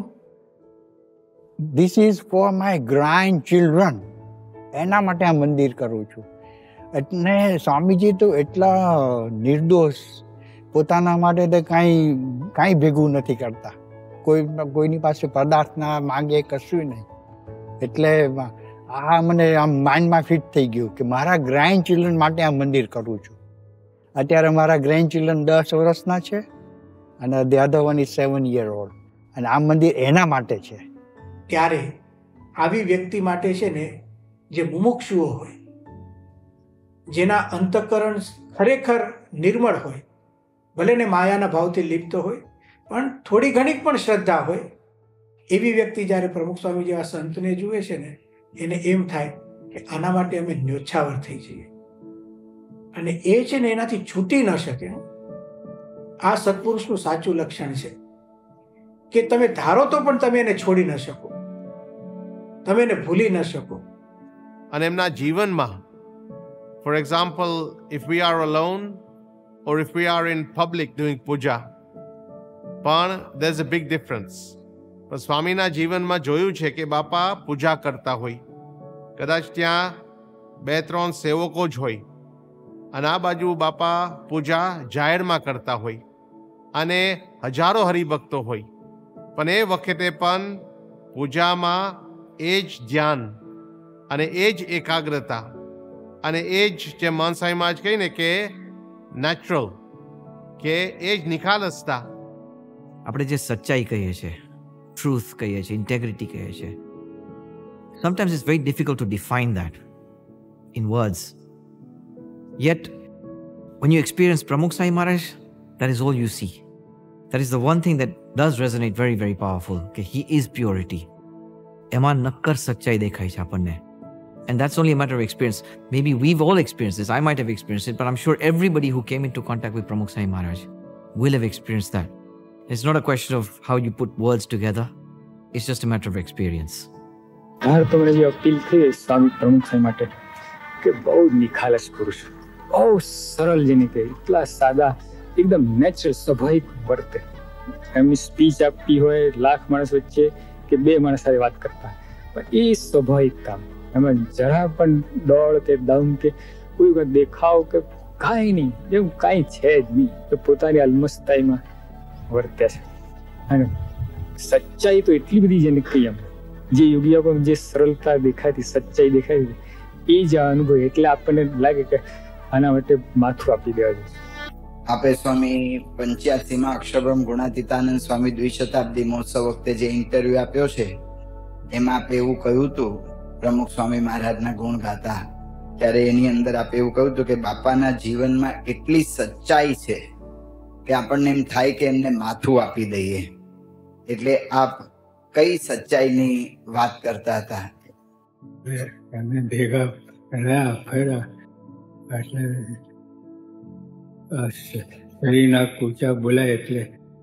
this is for my grandchildren, એના માટે આ મંદિર કરું છું. એટલે સ્વામીજી તો એટલા નિર્દોષ, પોતાના માટે તો કાંઈ ભેગું નથી કરતા, કોઈની પાસે પદાર્થ ના માંગે, કશું નહીં. એટલે આ મને આમ માઇન્ડમાં ફિટ થઈ ગયું કે મારા ગ્રાન્ડ ચિલ્ડ્રન માટે આ મંદિર કરું છું. અત્યારે મારા ગ્રેન્ડ ચિલ્ડ્રન 10 વર્ષના છે અને the other one is 7 years old. અને આ મંદિર એના માટે છે. ત્યારે આવી વ્યક્તિ માટે છે ને, જે મુમુક્ષુઓ હોય, જેના અંતઃકરણ ખરેખર નિર્મળ હોય, ભલે ને માયાના ભાવથી લિપ્ત હોય, પણ થોડી ઘણી પણ શ્રદ્ધા હોય, એવી વ્યક્તિ જ્યારે પ્રમુખ સ્વામી જેવા સંતને જુએ છે ને, એને એમ થાય કે આના માટે અમે ન્યોછાવર થઈ જઈએ. અને એ છે ને એનાથી છૂટી ન શકે. આ સત્પુરુષનું સાચું લક્ષણ છે કે તમે ધારો તો પણ તમે એને છોડી ન શકો, તમે એને ભૂલી ન શકો. અને એમના જીવનમાં, for example, if we are alone or if we are in public doing puja, પણ there's a big difference. પણ સ્વામીના જીવનમાં જોયું છે કે બાપા પૂજા કરતા હોય, કદાચ ત્યાં 2-3 સેવકો જ હોય અને આ બાજુ બાપા પૂજા જાહેરમાં કરતા હોય અને હજારો હરિભક્તો હોય, પણ એ વખતે પણ પૂજામાં એ જ ધ્યાન અને એ જ એકાગ્રતા અને એ જ જે મન સાંઈમાં જ કહીને કે નેચરલ, કે એ જ નિખાલસતા. આપણે જે સચ્ચાઈ કહીએ છીએ, ટ્રુથ કહીએ છીએ, ઇન્ટેગ્રિટી કહીએ છીએ, sometimes it's very difficult to define that in words. Yet when you experience Pramukh Sai Maharaj, That is all you see. That is the one thing that does resonate very, very powerful. Okay, he is purity. Eman nakkar sachchai dekhai chhe apanne. And that's only a matter of experience. Maybe we've all experienced this. I might have experienced it, but I'm sure everybody who came into contact with Pramukh Swami Maharaj will have experienced that. It's not a question of how you put words together. It's just a matter of experience. હાર તો મને જે appeal થઈ સ્વામી પ્રમુખ સ્વામી માટે કે બહુ નિખાલસ પુરુષ, બહુ સરળ જેની તે એટલા સાદા, એકદમ નેચરલ સ્વાભાવિક વર્તે. એમની સ્પીચ આપી હોય લાખ માણસ વચ્ચે કે બે માણસ સાથે વાત કરતા, પણ એ સ્વાભાવિક કામ એમાં જરા પણ દોડ કે દમ કે કોઈ દેખાવ કે કાંઈ નહીં, એવું કાંઈ છે જ નહીં. તો પોતાની અલમસ્તાઈમાં વર્ત્યા છે. અને સચ્ચાઈ તો એટલી બધી જેને કહી એમ જે યોગીઓ પણ જે સરળતા દેખાતી, સચ્ચાઈ દેખાતી, એ જ આ અનુભવ. એટલે આપણને લાગે કે આના માટે માથું આપી દેવા જોઈએ. આપે સ્વામી 85માં અક્ષરબ્રહ્મ ગુણાતીતાનંદ સ્વામી દ્વિશતાબ્દી મહોત્સવ વખતે જે ઇન્ટરવ્યુ આપ્યો છે એમાં આપે એવું કહ્યું હતું, પ્રમુખ સ્વામી મહારાજના ગુણ ગાતા ત્યારે એની અંદર આપે એવું કહ્યું હતું કે બાપાના જીવનમાં એટલી સચ્ચાઈ છે કે આપણને એમ થાય કે એમને માથું આપી દઈએ. એટલે આપ કઈ સચ્ચાઈની વાત કરતા હતા? એમને ભેગા રહ્યા ફર્યા એટલે શરીરના કૂચા બોલાય એટલે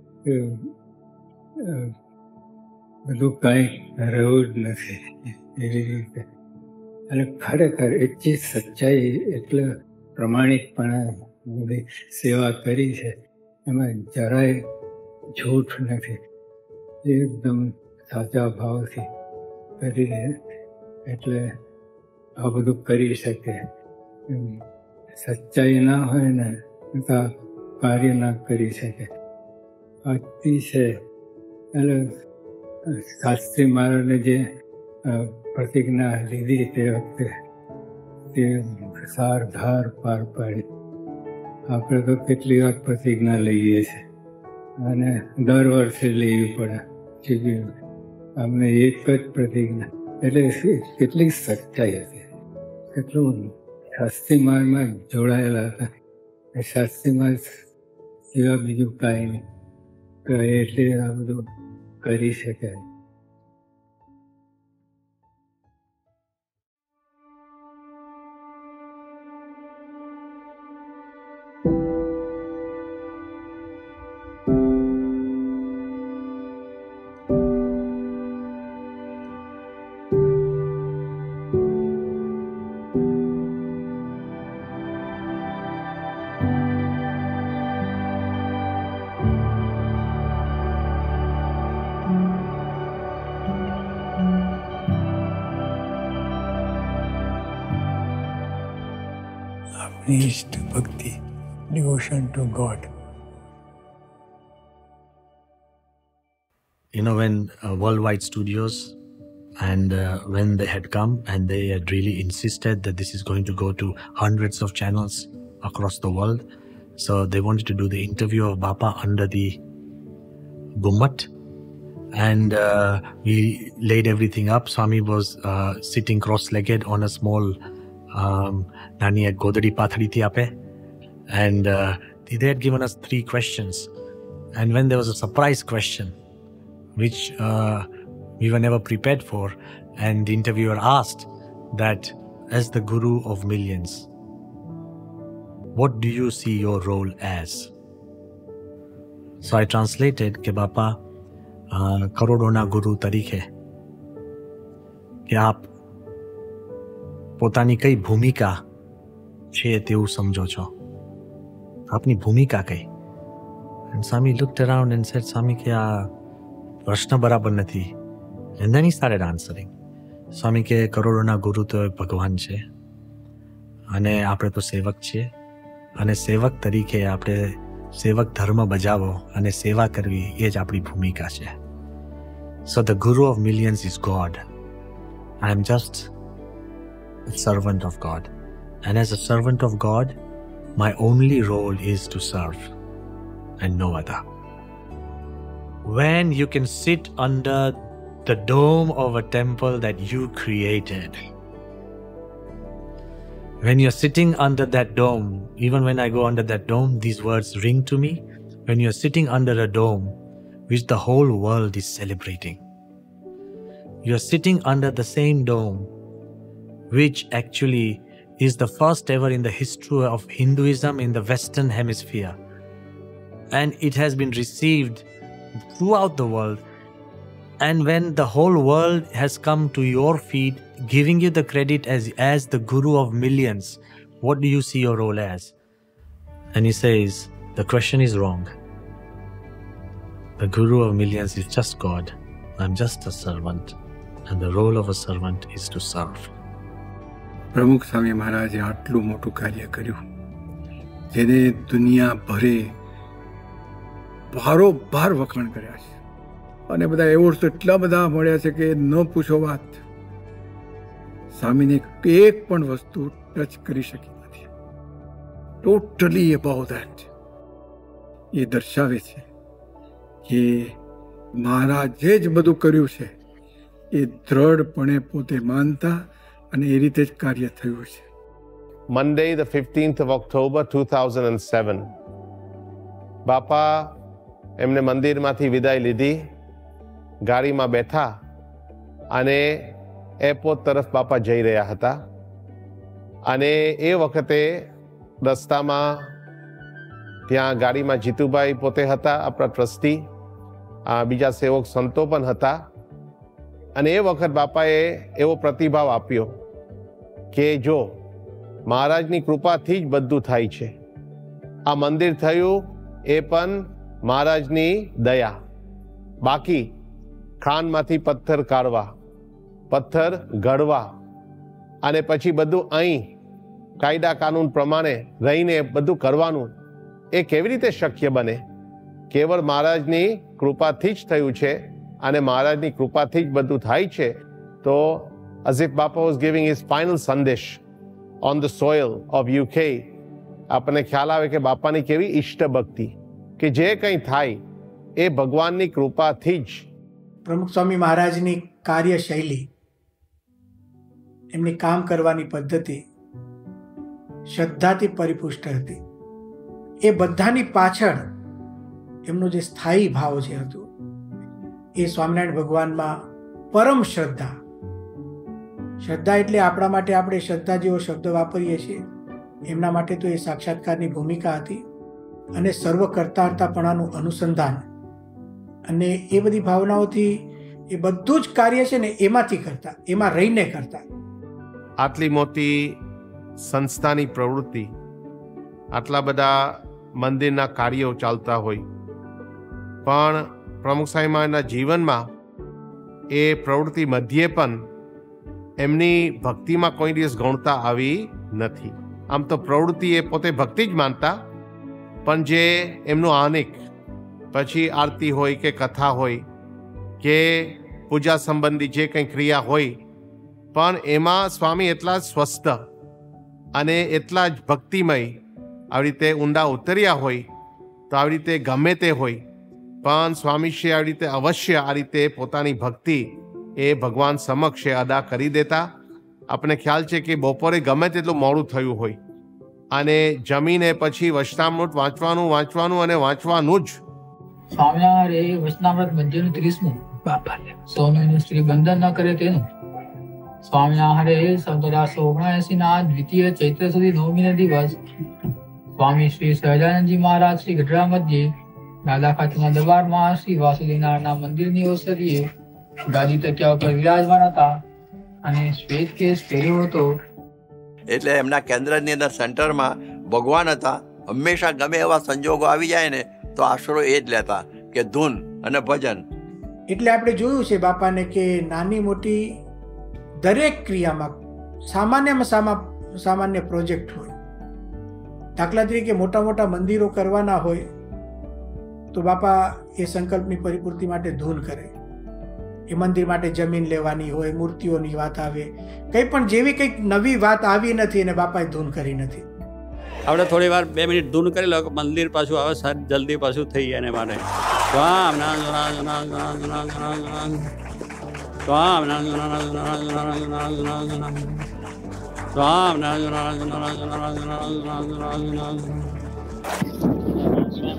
બધું કાંઈ રહ્યું જ નથી એવી રીતે. અને ખરેખર એટલી સચ્ચાઈ, એટલે પ્રમાણિકપણા બધી સેવા કરી છે એમાં જરાય જૂઠ નથી, એકદમ સાચા ભાવથી કરી છે. એટલે આ બધું કરી શકે. સચ્ચાઈ ના હોય ને તો કાર્ય ના કરી શકે. અતિશય એટલે શાસ્ત્રી મહારાજને જે પ્રતિજ્ઞા લીધી તે વખતે તે સારધાર પાર પાડી. આપણે તો કેટલી વાર પ્રતિજ્ઞા લઈએ છીએ અને દર વર્ષે લેવી પડે. અમને એક જ પ્રતિજ્ઞા, એટલે કેટલી સચ્ચાઈ હતી, કેટલું શાસ્ત્રી માર્ગમાં જોડાયેલા હતા. શાસ્ત્રી માર્ગ સિવાય બીજું કાંઈ નહીં, તો એટલે આ બધું કરી શકાય. Priest, bhakti, devotion to God. You know, when Worldwide Studios and when they had come and they had really insisted that this is going to go to hundreds of channels across the world. So they wanted to do the interview of Bapa under the Gummat. And we laid everything up. Swami was sitting cross-legged on a small Nani at Godari Pathari thi ape. And they had given us 3 questions. And when there was a surprise question, which we were never prepared for, and the interviewer asked that, as the Guru of millions, what do you see your role as? So I translated ke Bapa karodona Guru tarike કે આપ પોતાની કઈ ભૂમિકા છે તેવું સમજો છો, આપની ભૂમિકા કઈ? And Swami looked around and said, Swami કે આ પ્રશ્ન બરાબર નથી. And then he started answering. સ્વામી કે કરોડોના ગુરુ તો ભગવાન છે અને આપણે તો સેવક છીએ, અને સેવક તરીકે આપણે સેવક ધર્મ બજાવો અને સેવા કરવી એ જ આપણી ભૂમિકા છે. So the Guru of millions is God. I am just a servant of God. And as a servant of God, my only role is to serve and no other. When you can sit under the dome of a temple that you created, when you're sitting under that dome, even when I go under that dome, these words ring to me. when you're sitting under a dome which the whole world is celebrating. You're sitting under the same dome which actually is the first ever in the history of Hinduism in the Western Hemisphere. And it has been received throughout the world. And when the whole world has come to your feet, giving you the credit as the guru of millions, what do you see your role as? And he says, the question is wrong. The guru of millions is just God. I'm just a servant. And the role of a servant is to serve. પ્રમુખ સ્વામી મહારાજે આટલું મોટું કાર્ય કર્યું જેને દુનિયા ભરે ભારોભાર વખાણ કર્યા છે અને બધા એવોર્ડ્સ એટલા બધા મળ્યા છે કે ન પૂછો વાત. સ્વામીને એક પણ વસ્તુ ટચ કરી શકી નથી. Totally about that. એ દર્શાવે છે કે મહારાજે જ બધું કર્યું છે એ દ્રઢપણે પોતે માનતા અને એ રીતે જ કાર્ય થયું છે. Monday, the 15th of October 2007. બાપા એમને મંદિરમાંથી વિદાય લીધી, ગાડીમાં બેઠા અને એરપોર્ટ તરફ બાપા જઈ રહ્યા હતા. અને એ વખતે રસ્તામાં ત્યાં ગાડીમાં જીતુભાઈ પોતે હતા, આપણા ટ્રસ્ટી, બીજા સેવક સંતો પણ હતા. અને એ વખત બાપાએ એવો પ્રતિભાવ આપ્યો કે જો મહારાજની કૃપાથી જ બધું થાય છે. આ મંદિર થયું એ પણ મહારાજની દયા. બાકી ખાનમાંથી પથ્થર કાઢવા, પથ્થર ઘડવા અને પછી બધું અહીં કાયદા કાનૂન પ્રમાણે રહીને બધું કરવાનું એ કેવી રીતે શક્ય બને? કેવળ મહારાજની કૃપાથી જ થયું છે અને મહારાજની કૃપાથી જ બધું થાય છે. તો as if Bapa was giving his final સંદેશ on the soil of UK, આપણને ખ્યાલ આવે કે બાપાની કેવી ઈષ્ટ ભક્તિ કે જે કંઈ થાય એ ભગવાનની કૃપાથી જ. પ્રમુખ સ્વામી મહારાજની કાર્યશૈલી, એમની કામ કરવાની પદ્ધતિ શ્રદ્ધાથી પરિપુષ્ટ હતી. એ બધાની પાછળ એમનો જે સ્થાયી ભાવ જે હતો એ સ્વામિનારાયણ ભગવાનમાં પરમ શ્રદ્ધા. શ્રદ્ધા એટલે આપણા માટે આપણે શ્રદ્ધા જેવો શબ્દ વાપરીએ છીએ, એમના માટે તો એ સાક્ષાત્કારની ભૂમિકા હતી અને સર્વકર્તાર્તાપણાનું અનુસંધાન. અને એ બધી ભાવનાઓથી એ બધું જ કાર્ય છે ને એમાંથી કરતા, એમાં રહીને કરતા. આટલી મોટી સંસ્થાની પ્રવૃત્તિ, આટલા બધા મંદિરના કાર્યો ચાલતા હોય, પણ પ્રમુખ સ્વામી મહારાજના જીવનમાં એ પ્રવૃત્તિ મધ્યે પણ એમની ભક્તિમાં કોઈ દિવસ ગૌણતા આવી નથી. આમ તો પ્રવૃત્તિ એ પોતે ભક્તિ જ માનતા, પણ જે એમનું આનિક, પછી આરતી હોય કે કથા હોય કે પૂજા સંબંધી જે કંઈ ક્રિયા હોય, પણ એમાં સ્વામી એટલા જ સ્વસ્થ અને એટલા જ ભક્તિમય આવી રીતે ઊંડા ઉતર્યા હોય. તો આવી રીતે ગમે તે હોય પણ સ્વામીશ્રી આવી રીતે અવશ્ય આ રીતે પોતાની ભક્તિ એ ભગવાન સમક્ષ અદા કરી દેતા. આપણે ખ્યાલ છે કે બપોરે ગમે તેટલું મોડું થયું હોય અને જમીને પછી વચનામૃત વાંચવાનું અને વાંચવાનું જ. સ્વામિનારાયણ વચનામૃત મધ્યનું 30મું, સ્વામીનું સ્ત્રી બંધન ન કરે તેનું. સ્વામિનારાયણ 1779 ના દ્વિતીય ચૈત્ર સુધી 9મી દિવસ સ્વામી શ્રી સહજાનંદજી મહારાજ શ્રી ગઢડા મધ્યે દાદા ખાતેના દરબારમાં શ્રી વાસુદેવનારાયણના મંદિરની ઓસરીએ ગાદી તકિયા ઉપર વિરાજમાન હતા અને શ્વેત કેસ પહેર્યો હતો. એટલે એમના કેન્દ્રની અંદર સેન્ટરમાં ભગવાન હતા. હંમેશા ગમે એવા સંજોગો આવી જાય ને તો આશરો એ જ લેતા કે ધૂન અને ભજન. એટલે આપણે જોયું છે બાપાને કે નાની મોટી દરેક ક્રિયામાં સામાન્ય પ્રોજેક્ટ હોય. દાખલા તરીકે મોટા મોટા મંદિરો કરવાના હોય તો બાપા એ સંકલ્પની પરિપૂર્તિ માટે ધૂન કરે. એ મંદિર માટે જમીન લેવાની હોય, મૂર્તિઓની વાત આવે, કંઈ પણ જેવી કંઈક નવી વાત આવી નથી અને બાપાએ ધૂન કરી નથી. આપણે થોડી વાર 2 મિનિટ ધૂન કરી લો, મંદિર પાછું આવે, સાહેબ જલ્દી પાછું થઈ જાય એને માટે.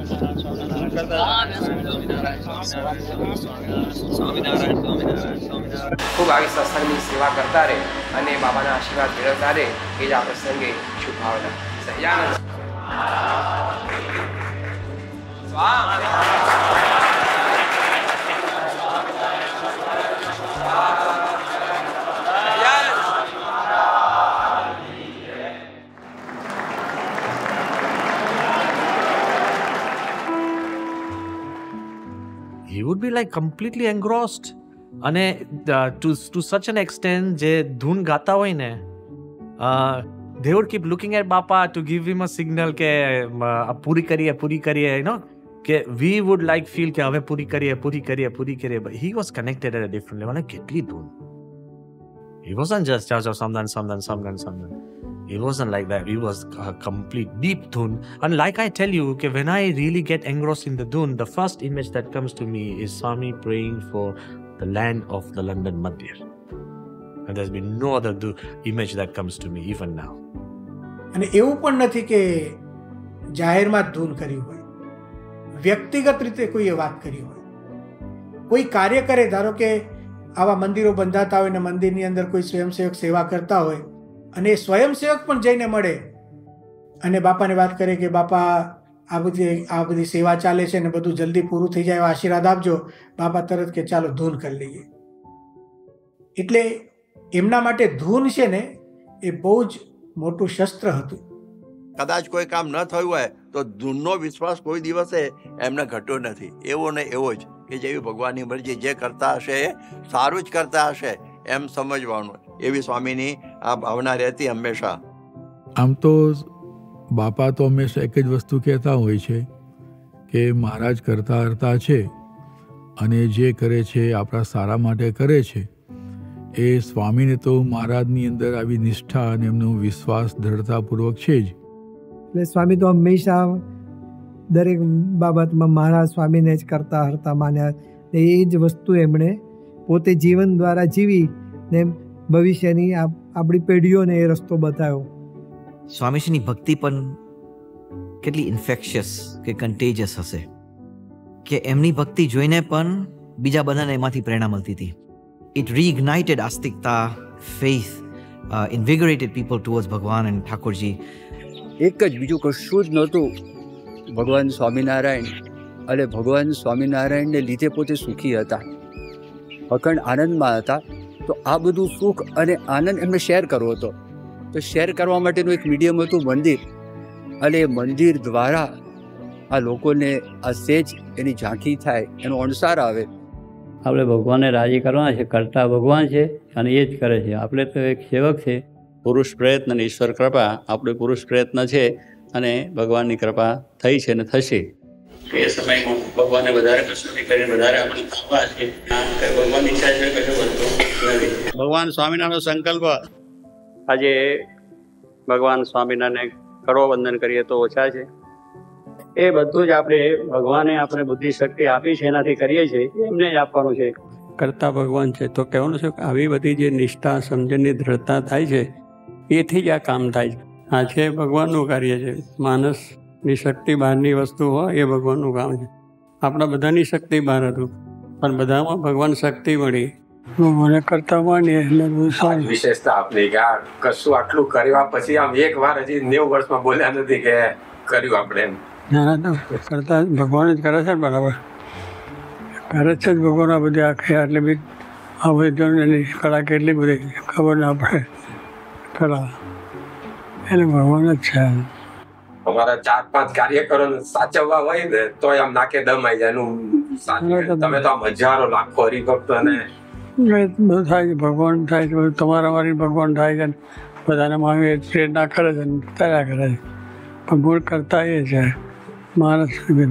ખૂબ આવી સત્સંગની સેવા કરતા રહે અને બાબાના આશીર્વાદ મેળવતા રહે એ જ આ પ્રસંગે શુભ ભાવના. Sahajanand he would be like completely engrossed. અને to such an extent જે ધૂન ગાતા હોય ને, they would keep looking at Bapa to give him a signal કે પૂરી કરીએ, you know, કે we would like feel કે હવે પૂરી કરીએ, but he was connected at a different level. અને કેટલી ધૂન. He wasn't just samdan. It wasn't like that. It was a complete deep dhun. And like I tell you, okay, when I really get engrossed in the dhun, the first image that comes to me is Swami praying for the land of the London Mandir. And there's been no other image that comes to me even now. અને એવું પણ નથી કે જાહેરમાં જ ધૂન કર્યું હોય, વ્યક્તિગત રીતે કોઈએ વાત કરી હોય. કોઈ કાર્ય કરે, ધારો કે આવા મંદિરો બંધાતા હોય ને મંદિરની અંદર કોઈ સ્વયંસેવક સેવા કરતા હોય અને એ સ્વયંસેવક પણ જઈને મળે અને બાપાને વાત કરે કે બાપા આ બધી સેવા ચાલે છે ને બધું જલ્દી પૂરું થઈ જાય, આશીર્વાદ આપજો. બાપા તરત કે ચાલો ધૂન કરી લઈએ. એટલે એમના માટે ધૂન છે ને એ બહુ જ મોટું શસ્ત્ર હતું. કદાચ કોઈ કામ ન થયું હોય તો ધૂનનો વિશ્વાસ કોઈ દિવસે એમને ઘટ્યો નથી. એવો ને એવો જ કે જેવી ભગવાનની મરજી, જે કરતા હશે એ સારું જ કરતા હશે એમ સમજવાનું. એવી સ્વામીની આ ભાવના રહેતી હંમેશા. આમ તો બાપા તો હંમેશા એક જ વસ્તુ કહેતા હોય છે કે મહારાજ કરતા હરતા છે અને જે કરે છે આપણા સારા માટે કરે છે. એ સ્વામીને તો મહારાજની અંદર આવી નિષ્ઠા અને એમનો વિશ્વાસ દ્રઢતાપૂર્વક છે જ. એટલે સ્વામી તો હંમેશા દરેક બાબતમાં મહારાજ સ્વામીને જ કરતા હરતા માન્યા. એ જ વસ્તુ એમણે પોતે જીવન દ્વારા જીવી ને ભવિષ્યની આપણી પેઢીઓને એ રસ્તો બતાવ્યો. સ્વામીજીની ભક્તિ પણ કેટલી ઇન્ફેક્શિયસ કે કન્ટેજિયસ હશે કે એમની ભક્તિ જોઈને પણ બીજા બધાને એમાંથી પ્રેરણા મળતી હતી. It reignited આસ્તિકતા, faith, invigorated people towards ભગવાન and ઠાકોરજી. એક જ, બીજું કશું જ નહોતું. ભગવાન સ્વામિનારાયણ અને ભગવાન સ્વામિનારાયણને લીધે પોતે સુખી હતા, અખંડ આનંદમાં હતા. તો આ બધું સુખ અને આનંદ એમને શેર કરવો હતો. તો શેર કરવા માટેનું એક મીડિયમ હતું મંદિર, અને એ મંદિર દ્વારા આ લોકોને આ સેજ એની ઝાંખી થાય, એનો અણસાર આવે. આપણે ભગવાનને રાજી કરવાના છે, કરતા ભગવાન છે અને એ જ કરે છે. આપણે તો એક સેવક છે. પુરુષ પ્રયત્ન અને ઈશ્વર કૃપા. આપણે પુરુષ પ્રયત્ન છે અને ભગવાનની કૃપા થઈ છે અને થશે. એ સમયમાં ભગવાને વધારે કસોટી કરીને વધારે આપણે થવા છે. ભગવાનની ઈચ્છા છે કશું બનતું નથી. ભગવાન સ્વામિનારાયણનો સંકલ્પ આજે ભગવાન સ્વામિનારાયણ કરો વંદન કરીએ તો ઓછા છે. એ બધું જ આપણે ભગવાને આપણે બુદ્ધિ શક્તિ આપી છે એનાથી કરીએ છીએ, એમને જ આપવાનું છે. કરતા ભગવાન છે તો કહેવાનું છે કે આવી બધી જે નિષ્ઠા સમજણની દ્રઢતા થાય છે એથી જ આ કામ થાય છે. આ છે ભગવાનનું કાર્ય છે. માણસની શક્તિ બહારની વસ્તુ હોય એ ભગવાનનું કામ છે. આપણા બધાની શક્તિ બહાર હતું પણ બધામાં ભગવાન શક્તિ મળી. મને કરતા માનીએ એટલે વિશેષતા આપની કે આ કશું આટલું કર્યા પછી આમ એક વાર હજી 90 વર્ષમાં બોલ્યા નથી કે કર્યું આપણે એમ. ના કરતા ભગવાન જ કરે છે ને, બરાબર કરે છે જ ભગવાન. આ બધી આખી આટલી બી આ બધી એની કળા કેટલી બધી ખબર ના પડે. કળા એટલે ભગવાન જ છે. અમારા 4-5 કાર્યકરો સાચવવા હોય ને તો આમ નાકે દમ આવી જાય. તમે તો આમ હજારો લાખો હરિભક્તોને બધું થાય છે. ભગવાન થાય છે, તમારા મારી ભગવાન થાય છે. બધાને મારી પ્રેરણા કરે છે, તૈયાર કરે છે. પણ મૂળ કરતા એ છે માણસ.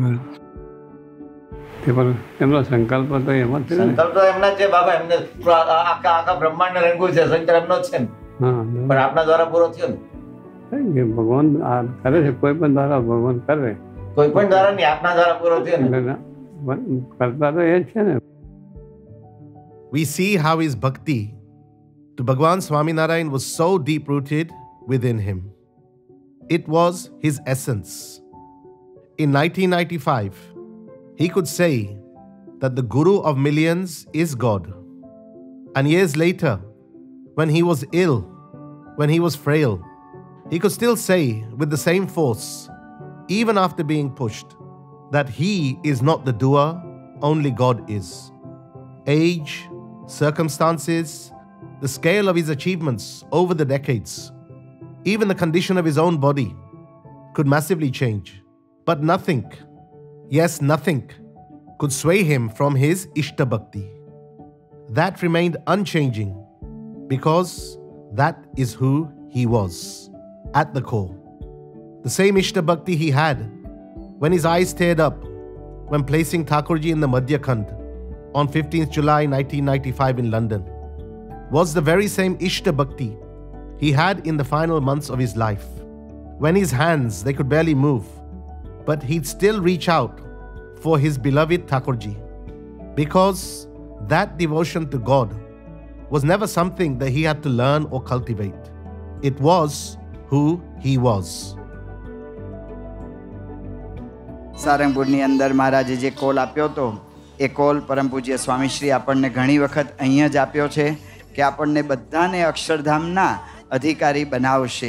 એમનો સંકલ્પ તો એમ જ છે. સંકલ્પ તો એમના જ છે બાબા. એમને આખા બ્રહ્માંડ રંગું છે. સંકલ્પ એમનો જ છે ને, પણ આપણા દ્વારા પૂરો થયો ને. ભગવાન આ કરે છે, કોઈ પણ દ્વારા ભગવાન કરે. કોઈ પણ દ્વારા નહીં, આપના દ્વારા પૂરો થયો ને. કરતા તો એ જ છે ને. We see how his bhakti to Bhagwan Swaminarayan was so deep-rooted within him. It was his essence. in 1995, he could say that the Guru of millions is God. And years later, when he was ill, when he was frail, he could still say with the same force, even after being pushed, that he is not the doer, only God is. Age, circumstances, the scale of his achievements over the decades, even the condition of his own body could massively change. But nothing, yes, nothing, could sway him from his Ishta Bhakti. That remained unchanging because that is who he was at the core. The same Ishta Bhakti he had when his eyes teared up when placing Thakurji in the Madhya Khand on 15th July 1995 in London was the very same Ishta Bhakti he had in the final months of his life. When his hands, they could barely move, but he'd still reach out for his beloved Thakurji, because that devotion to God was never something that he had to learn or cultivate. It was who he was. સારંગપુરની અંદર મહારાજે જે call આપ્યો હતો એ call પરમ પૂજ્ય સ્વામીશ્રી આપણને ઘણી વખત અહીંયા જ આપ્યો છે કે આપણને બધાને અક્ષરધામના અધિકારી બનાવશે.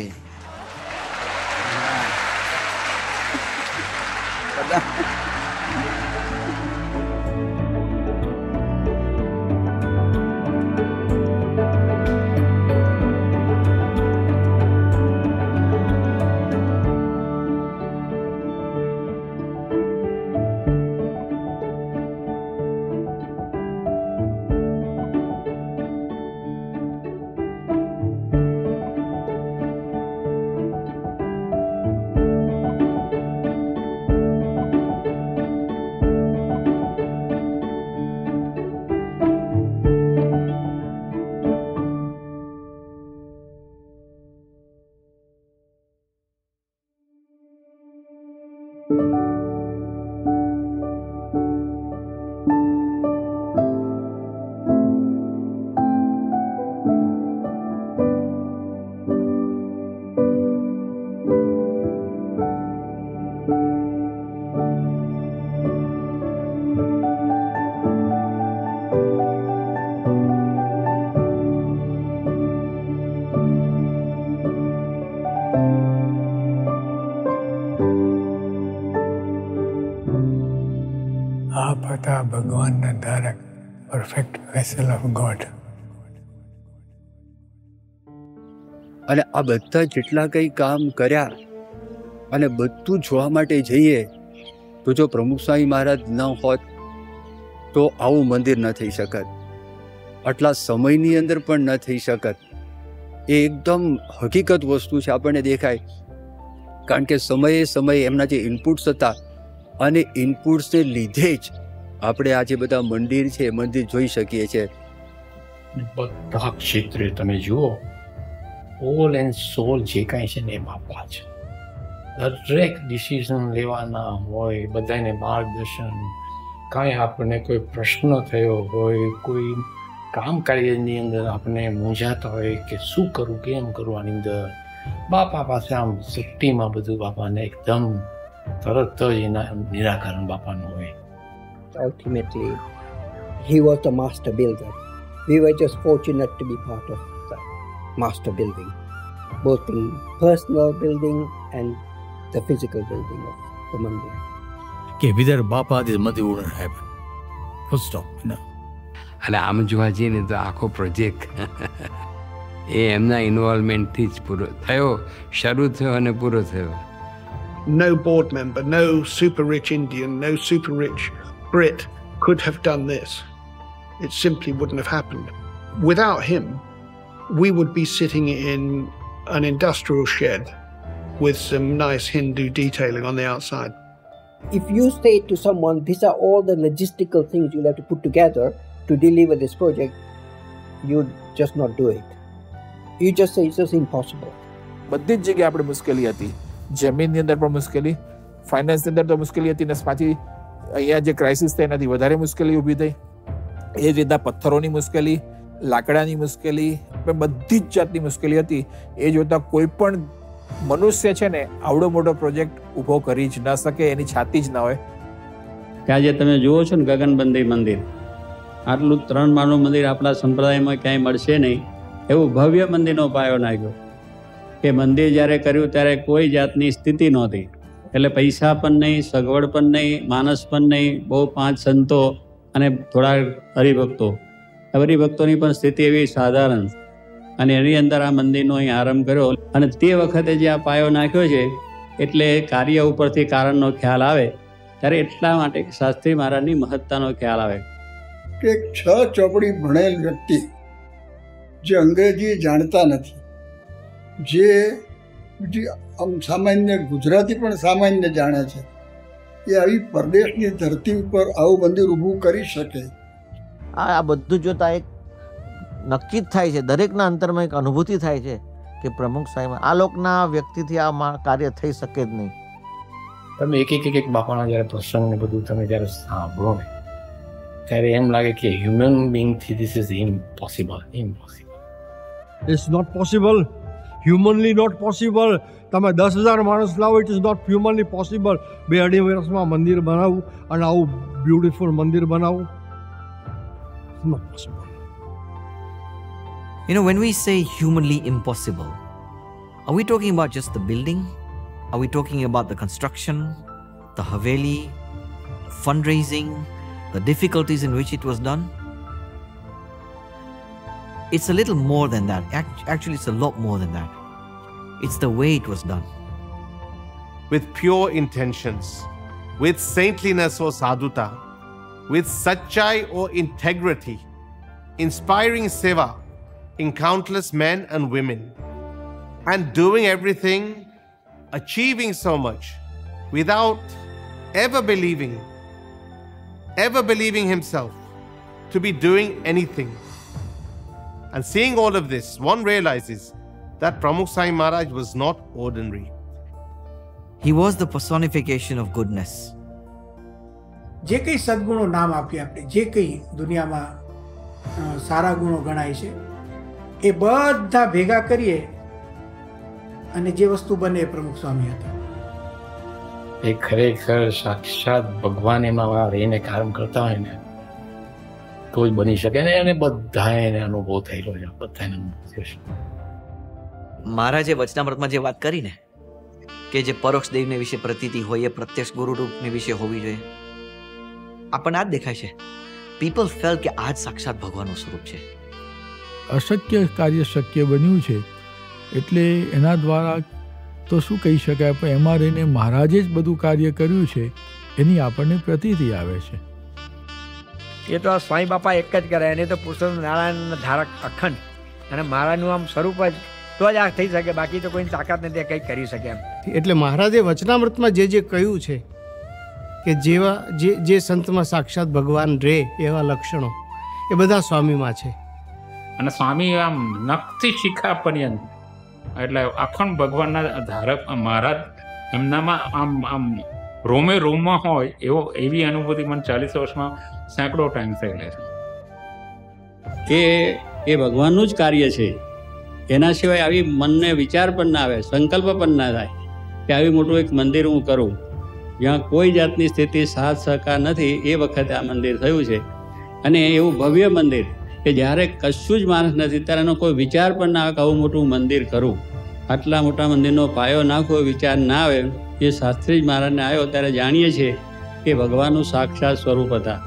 આપ હતા ભગવાનના ધારક, પરફેક્ટ વેસલ ઓફ ગોડ. અને આ બધા જેટલા કંઈ કામ કર્યા અને બધું જોવા માટે જઈએ તો જો પ્રમુખ સ્વામી મહારાજ ન હોત તો આવું મંદિર ન થઈ શકત, આટલા સમયની અંદર પણ ન થઈ શકત. એ એકદમ હકીકત વસ્તુ છે, આપણને દેખાય. કારણ કે સમયે સમયે એમના જે ઇનપુટ્સ હતા અને ઇનપુટ્સને લીધે જ આપણે આજે બધા મંદિર છે મંદિર જોઈ શકીએ છીએ. બધા ક્ષેત્રે તમે જુઓ, ઓલ એન્ડ સોલ જે કાંઈ છે ને એ બાપા છે. દરેક ડિસિઝન લેવાના હોય, બધાને માર્ગદર્શન, કાંઈ આપણને કોઈ પ્રશ્ન થયો હોય, કોઈ કામ કાર્યની અંદર આપણે મૂંઝાતા હોય કે શું કરવું કેમ કરવું, આની અંદર બાપા પાસે આમ શક્તિમાં બધું બાપાને એકદમ તરત જ એના નિરાકરણ બાપાનું હોય. Ultimately, he was the master builder. We were just fortunate to be part of the master building, both in personal building and the physical building of the mandir. Okay, without Bapa, this mandir wouldn't happen. Full stop, you know. અને આમ જોવા જઈએ ને તો આખો project એ એમના ઇન્વોલ્વમેન્ટથી જ પૂરો થયો, શરૂ થયો અને પૂરો થયો. No board member, no super rich Indian, no super rich Brit could have done this. It simply wouldn't have happened. Without him, we would be sitting in an industrial shed with some nice Hindu detailing on the outside. If you say to someone, these are all the logistical things you'll have to put together to deliver this project, you'd just not do it. You just say it's just impossible. બધી જ જગ્યાએ આપણે મુશ્કેલી હતી. જમીનની અંદર પણ મુશ્કેલી, ફાઇનાન્સની અંદર તો મુશ્કેલી હતી, ને પાછી અહીંયા જે ક્રાઇસિસ થઈ એનાથી વધારે મુશ્કેલી ઊભી થઈ. એ જ રીતના પથ્થરોની મુશ્કેલી, લાકડાની મુશ્કેલી, બધી જ જાતની મુશ્કેલી હતી. એ જોતાં કોઈ પણ મનુષ્ય છે ને આવડો મોટો પ્રોજેક્ટ ઊભો કરી જ ન શકે, એની છાતી જ ના હોય. કે આજે તમે જુઓ છો ને ગગનબંધી મંદિર, આટલું 3 માળનું મંદિર આપણા સંપ્રદાયમાં ક્યાંય મળશે નહીં એવું ભવ્ય મંદિરનો પાયો નાખ્યો. કે મંદિર જ્યારે કર્યું ત્યારે કોઈ જાતની સ્થિતિ નહોતી, એટલે પૈસા પણ નહીં, સગવડ પણ નહીં, માણસ પણ નહીં, બહુ 5 સંતો અને થોડા હરિભક્તો. હરિભક્તોની પણ સ્થિતિ એવી સાધારણ, અને એની અંદર આ મંદિરનો અહીં આરંભ કર્યો. અને તે વખતે જે આ પાયો નાખ્યો છે એટલે કાર્ય ઉપરથી કારણનો ખ્યાલ આવે, ત્યારે એટલા માટે શાસ્ત્રી મહારાજની મહત્તાનો ખ્યાલ આવે કે 6 ચોપડી ભણેલ વ્યક્તિ જે અંગ્રેજી જાણતા નથી, જે આમ સામાન્ય ગુજરાતી પણ સામાન્ય જાણે છે, એ આવી પરદેશની ધરતી ઉપર આવું મંદિર ઊભું કરી શકે. આ બધું જોતા એક નક્કી જ થાય છે, દરેકના અંતરમાં એક અનુભૂતિ થાય છે કે પ્રમુખ સ્વામી આ લોકના વ્યક્તિથી આ કાર્ય થઈ શકે જ નહીં. તમે એક બાપાના જ્યારે પ્રસંગ ને બધું તમે જ્યારે સાંભળો ને ત્યારે એમ લાગે કે હ્યુમન બિંગથી this is impossible. It's not possible, humanly not possible. તમે 10,000 માણસ લાવો, it is not humanly possible. 2-2.5 વર્ષમાં મંદિર બનાવવું અને આવું બ્યુટીફુલ મંદિર બનાવવું, not possible. You know, when we say humanly impossible, are we talking about just the building? Are we talking about the construction, the Haveli, fundraising, the difficulties in which it was done? It's a little more than that. Actually, it's a lot more than that. It's the way it was done. With pure intentions, with saintliness or sadhuta, with sachai or integrity, inspiring seva in countless men and women, and doing everything, achieving so much without ever believing himself to be doing anything. And seeing all of this, one realizes that Pramukh Sai Maharaj was not ordinary. He was the personification of goodness. જે કંઈ સદગુણો નામ આપીએ આપણે, જે કંઈ દુનિયામાં સારા ગુણો ગણાય છે, એ બધા ભેગા કરીએ અને જે વસ્તુ બને એ પ્રમુખ સ્વામી હતા. એ ખરેખર સાક્ષાત ભગવાન એમાં રહીને કામ કરતા હોય ને તો જ બની શકે ને, એને બધાએ એને અનુભવ થયેલો છે, બધાને અનુભવ થશે. મહારાજે વચનામૃતમાં જે વાત કરી ને કે જે પરોક્ષ દેવને વિશે પ્રતીતિ હોય એ પ્રત્યક્ષ ગુરુરૂપને વિશે હોવી જોઈએ, આપણને આ જ દેખાય છે. પીપલ ફેલ કે આ જ સાક્ષાત ભગવાનનું સ્વરૂપ છે. અશક્ય કાર્ય શક્ય બન્યું છે, એટલે એના દ્વારા તો શું કહી શકાય, પણ એમાં રહીને મહારાજે જ બધું કાર્ય કર્યું છે એની આપણને પ્રતીતિ આવે છે. એ તો સ્વામી બાપા એક જ કરે, એને તો પુરુષોત્તમ નારાયણ ધારક અખંડ, અને મહારાજનું આમ સ્વરૂપ જ તો જ આ થઈ શકે, બાકી તો કોઈની તાકાત નથી કંઈ કરી શકે એમ. એટલે મહારાજે વચનામૃતમાં જે કહ્યું છે કે જેવા જે સંતમાં સાક્ષાત ભગવાન રહે એવા લક્ષણો એ બધા સ્વામીમાં છે. અને સ્વામી આમ નખથી શિખા પર્યંત એટલે અખંડ ભગવાનના ધારક મહારાજ એમનામાં આમ રોમે રોમમાં હોય એવી અનુભૂતિ મને 40 વર્ષમાં સેંકડો ટાઈમ થયેલા છે. એ ભગવાનનું જ કાર્ય છે, એના સિવાય આવી મનને વિચાર પણ ના આવે, સંકલ્પ પણ ના થાય કે આવી મોટું એક મંદિર હું કરું જ્યાં કોઈ જાતની સ્થિતિ સાથ સહકાર નથી. એ વખતે આ મંદિર થયું છે, અને એવું ભવ્ય મંદિર કે જ્યારે કશું જ માણસ નથી ત્યારે એનો કોઈ વિચાર પણ ના આવે કે આવું મોટું મંદિર કરું. આટલા મોટા મંદિરનો પાયો નાખવો વિચાર ના આવે. એ શાસ્ત્રી મહારાજને આવ્યો ત્યારે જાણીએ છીએ કે ભગવાનનું સાક્ષાત સ્વરૂપ હતા.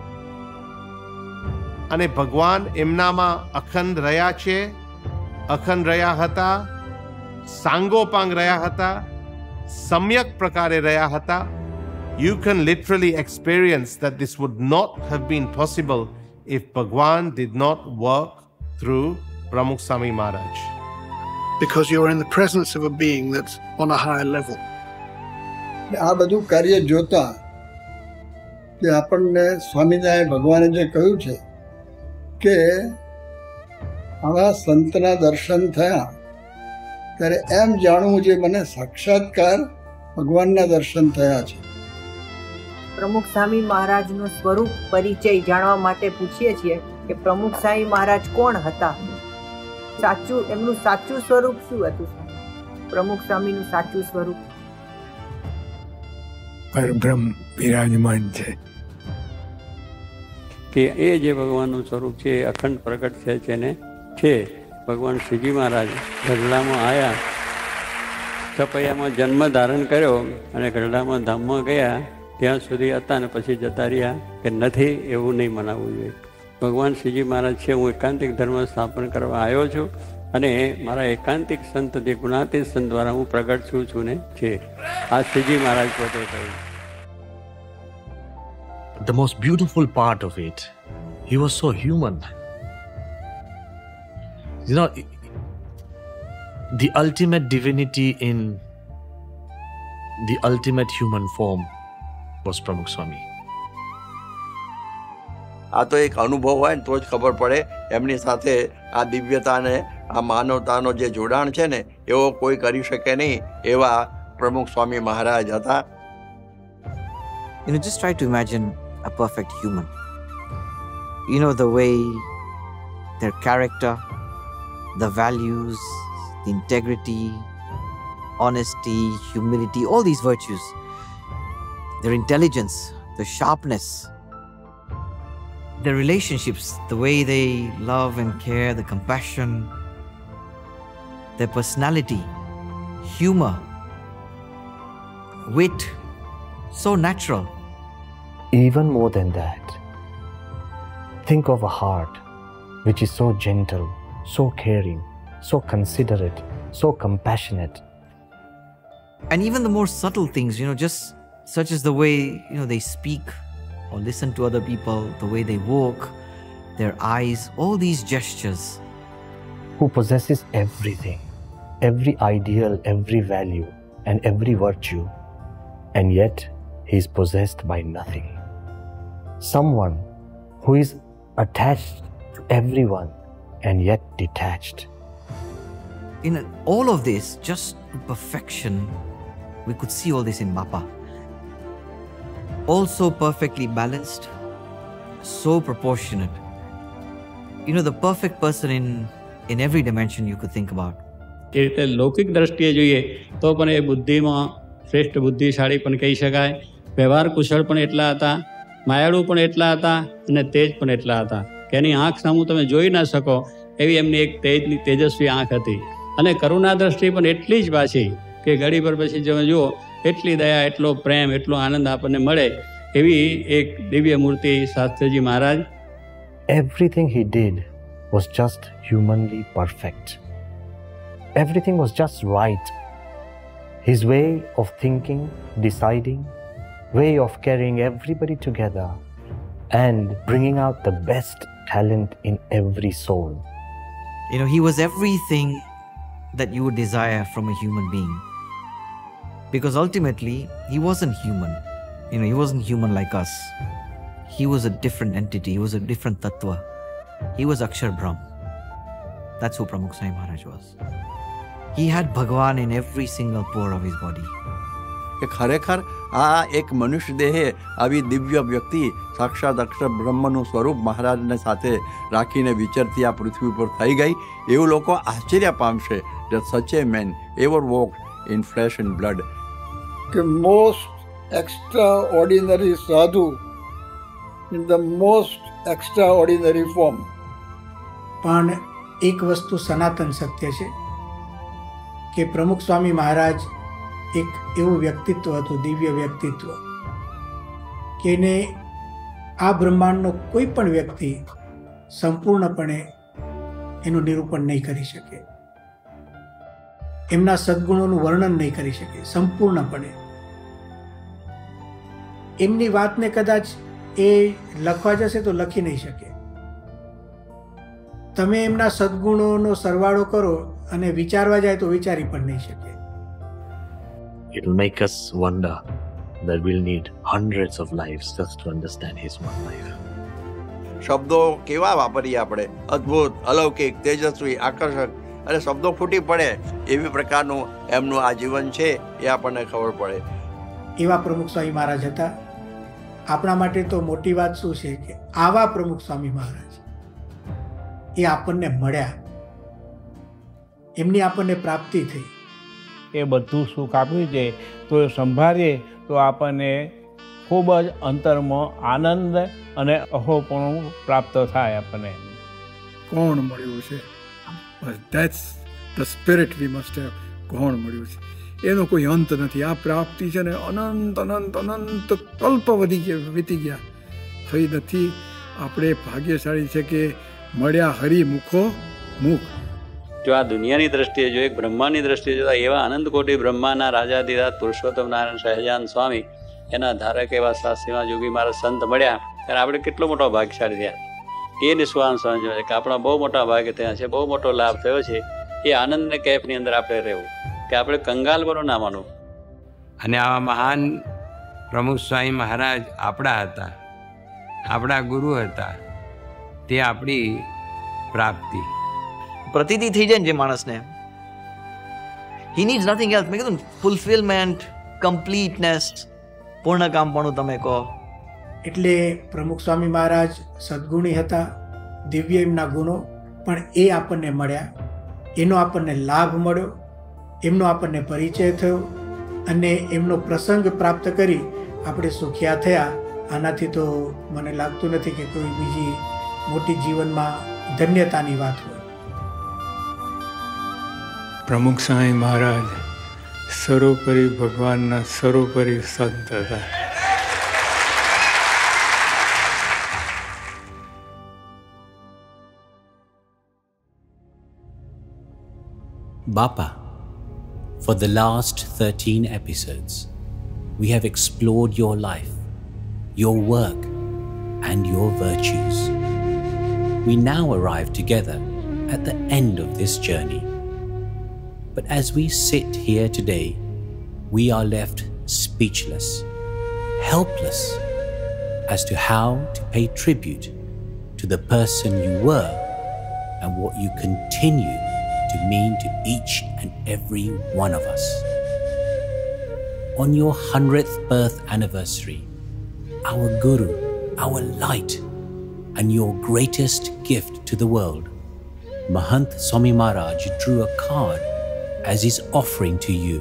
અને ભગવાન એમનામાં અખંડ રહ્યા છે, અખંડ રહ્યા હતા, સાંગોપાંગ રહ્યા હતા, સમ્યક પ્રકારે રહ્યા હતા. You can literally experience that this would not have been possible if Bhagwan did not work through Pramukh Swami Maharaj. Because you're in the presence of a being that's on a higher level. આ બધું કાર્ય જોતા કે આપણને સ્વામિનારાયણ ભગવાને જે કહ્યું છે કે આવા સંતના દર્શન થયા ત્યારે એમ જાણવું જે મને સાક્ષાત્કાર ભગવાનના દર્શન થયા છે. પ્રમુખ સ્વામી મહારાજનું સ્વરૂપ પરિચય જાણવા માટે પૂછીએ છીએ કે પ્રમુખ સ્વામી મહારાજ કોણ હતા, એમનું સાચું સ્વરૂપ શું હતું? પ્રમુખ સ્વામીનું સાચું સ્વરૂપ? પરબ્રહ્મ બિરાજમાન છે કે એ જે ભગવાનનું સ્વરૂપ છે એ અખંડ પ્રગટ છે ને છે. ભગવાન શ્રીજી મહારાજ ગઢડામાં આવ્યા, કપૈયામાં જન્મ ધારણ કર્યો અને ગઢડામાં ધામમાં ગયા, ત્યાં સુધી હતા ને પછી જતા રહ્યા કે નથી, એવું નહીં મનાવવું જોઈએ. ભગવાન શ્રીજી મહારાજ છે, હું એકાંતિક ધર્મ સ્થાપન કરવા આવ્યો છું અને મારા એકાંતિક સંત જે ગુણાતીત સંત દ્વારા હું પ્રગટ છું ને છે. આ શ્રીજી મહારાજ પોતે કહ્યું. The most beautiful part of it, he was so human. You know, the ultimate divinity in the ultimate human form was Pramukh Swami. આ તો એક અનુભવ હોય ને તો જ ખબર પડે એમની સાથે આ દિવ્યતાને આ માનવતાનો જે જોડાણ છે ને એવો કોઈ કરી શકે નહીં, એવા પ્રમુખ સ્વામી મહારાજ હતા. You know, just try to imagine a perfect human. You know, the way their character, the values, the integrity, honesty, humility, all these virtues, their intelligence, the sharpness, their relationships, the way they love and care, the compassion, their personality, humor, wit, so natural. Even more than that, think of a heart which is so gentle, so caring, so considerate, so compassionate. And even the more subtle things, you know, just such as the way, you know, they speak or listen to other people, the way they walk, their eyes, all these gestures. Who possesses everything, every ideal, every value, and every virtue, and yet he is possessed by nothing. Someone who is attached to everyone and yet detached. In all of this, just perfection, we could see all this in Bapa. Also perfectly balanced, so proportionate. You know, the perfect person in every dimension you could think about. એ રીતે લૌકિક દ્રષ્ટિએ જોઈએ તો પણ એ બુદ્ધિમાં શ્રેષ્ઠ બુદ્ધિશાળી પણ કહી શકાય. વ્યવહાર કુશળ પણ એટલા હતા, માયાળુ પણ એટલા હતા અને તેજ પણ એટલા હતા કે એની આંખ સામું તમે જોઈ ના શકો એવી એમની એક તેજસ્વી આંખ હતી. અને કરુણા દ્રષ્ટિ પણ એટલી જ પાછી કે ઘડી પર પછી તમે જુઓ એટલી દયા, એટલો પ્રેમ, એટલો આનંદ આપણને મળે એવી એક દિવ્ય મૂર્તિ શાસ્ત્રીજી મહારાજ. Everything he did was just humanly perfect. Everything was just right. His way of thinking, deciding, way of carrying everybody together and bringing out the best talent in every soul. You know, he was everything that you would desire from a human being. Because ultimately, he wasn't human. You know, he wasn't human like us. He was a different entity. He was a different tattva. He was Akshar Brahm. That's who Pramukh Swami Maharaj was. He had Bhagwan in every single pore of his body. કે ખરેખર આ એક મનુષ્ય દેહે આવી દિવ્ય વ્યક્તિ સાક્ષાત અક્ષર બ્રહ્મનું સ્વરૂપ મહારાજને સાથે રાખીને વિચરતી આ પૃથ્વી પર થઈ ગઈ એવું લોકો આશ્ચર્ય પામશે. that such a man ever walked in flesh and blood. The most extraordinary sadhu in the most extraordinary form. પણ એક વસ્તુ સનાતન સત્ય છે કે પ્રમુખ સ્વામી મહારાજ એક એવું વ્યક્તિત્વ હતું, દિવ્ય વ્યક્તિત્વ કે એને આ બ્રહ્માંડનો કોઈ પણ વ્યક્તિ સંપૂર્ણપણે એનું નિરૂપણ નહીં કરી શકે, એમના સદગુણોનું વર્ણન નહીં કરી શકે સંપૂર્ણપણે. એમની વાતને કદાચ એ લખવા જશે તો લખી નહીં શકે. તમે એમના સદગુણોનો સરવાળો કરો અને વિચારવા જાય તો વિચારી પણ નહીં શકે. It will make us wonder that we'll need hundreds of lives just to understand his one life. શબ્દો કેવા વાપરીએ આપણે, અદ્ભુત, અલૌકિક, તેજસ્વી, આકર્ષક, અને શબ્દો ફૂટી પડે એવી પ્રકારનું એમનું આ જીવન છે એ આપણને ખબર પડે. એવા પ્રમુખ સ્વામી મહારાજ હતા. આપણા માટે તો મોટી વાત શું છે કે આવા પ્રમુખ સ્વામી મહારાજ એ આપણને મળ્યા, એમની આપણને પ્રાપ્તિ થઈ. એ બધું સુખ આપ્યું છે, તો એ સંભાળીએ તો આપણને ખૂબ જ અંતરમાં આનંદ અને અહોપણું પ્રાપ્ત થાય આપણને. કોણ મળ્યું છે, બસ that's the spirit we must have. કોણ મળ્યું છે એનો કોઈ અંત નથી. આ પ્રાપ્તિ છે ને અનંત અનંત અનંત કલ્પ વીતી ગયા થઈ નથી. આપણે ભાગ્યશાળી છે કે મળ્યા હરિમુખો મુખ. જો આ દુનિયાની દ્રષ્ટિએ જો એક બ્રહ્માંડની દ્રષ્ટિએ જોતા એવા અનંત કોટી બ્રહ્માના રાજાધિરાજ પુરુષોત્તમ નારાયણ સહજાનંદ સ્વામી એના ધારક એવા શાસ્ત્રીમાં યોગી મારા સંત મળ્યા ત્યારે આપણે કેટલો મોટો ભાગ્યશાળી થયા. એ નિસ્વાન સમજો છે કે આપણા બહુ મોટા ભાગ્ય થયા છે, બહુ મોટો લાભ થયો છે. એ આનંદને કેફની અંદર આપણે રહેવું કે આપણે કંગાલ બનો ના માનવું. અને આવા મહાન પ્રમુખ સ્વામી મહારાજ આપણા હતા, આપણા ગુરુ હતા. તે આપણી પ્રાપ્તિ પ્રતીતિ થઈ જાય ને જે માણસને, હી નીડ્સ નથિંગ એલ્સ. મેં કીધું ફુલફિલમેન્ટ, કમ્પ્લીટનેસ, પૂર્ણ કામપણું તમે કહો. એટલે પ્રમુખ સ્વામી મહારાજ સદગુણી હતા, દિવ્ય એમના ગુણો, પણ એ આપણને મળ્યા, એનો આપણને લાભ મળ્યો, એમનો આપણને પરિચય થયો અને એમનો પ્રસંગ પ્રાપ્ત કરી આપણે સુખિયા થયા. આનાથી તો મને લાગતું નથી કે કોઈ બીજી મોટી જીવનમાં ધન્યતાની વાત હોય. પ્રમુખ સ્વામી મહારાજ સર્વોપરી ભગવાનના સર્વોપરી સંત હતા. Bapa, for the last 13 episodes, we have explored your life, your work, and your virtues. We now arrive together at the end of this journey. But as we sit here today, we are left speechless, helpless as to how to pay tribute to the person you were and what you continue to mean to each and every one of us. On your 100th birth anniversary, our Guru, our light, and your greatest gift to the world, Mahant Swami Maharaj drew a card as his offering to you.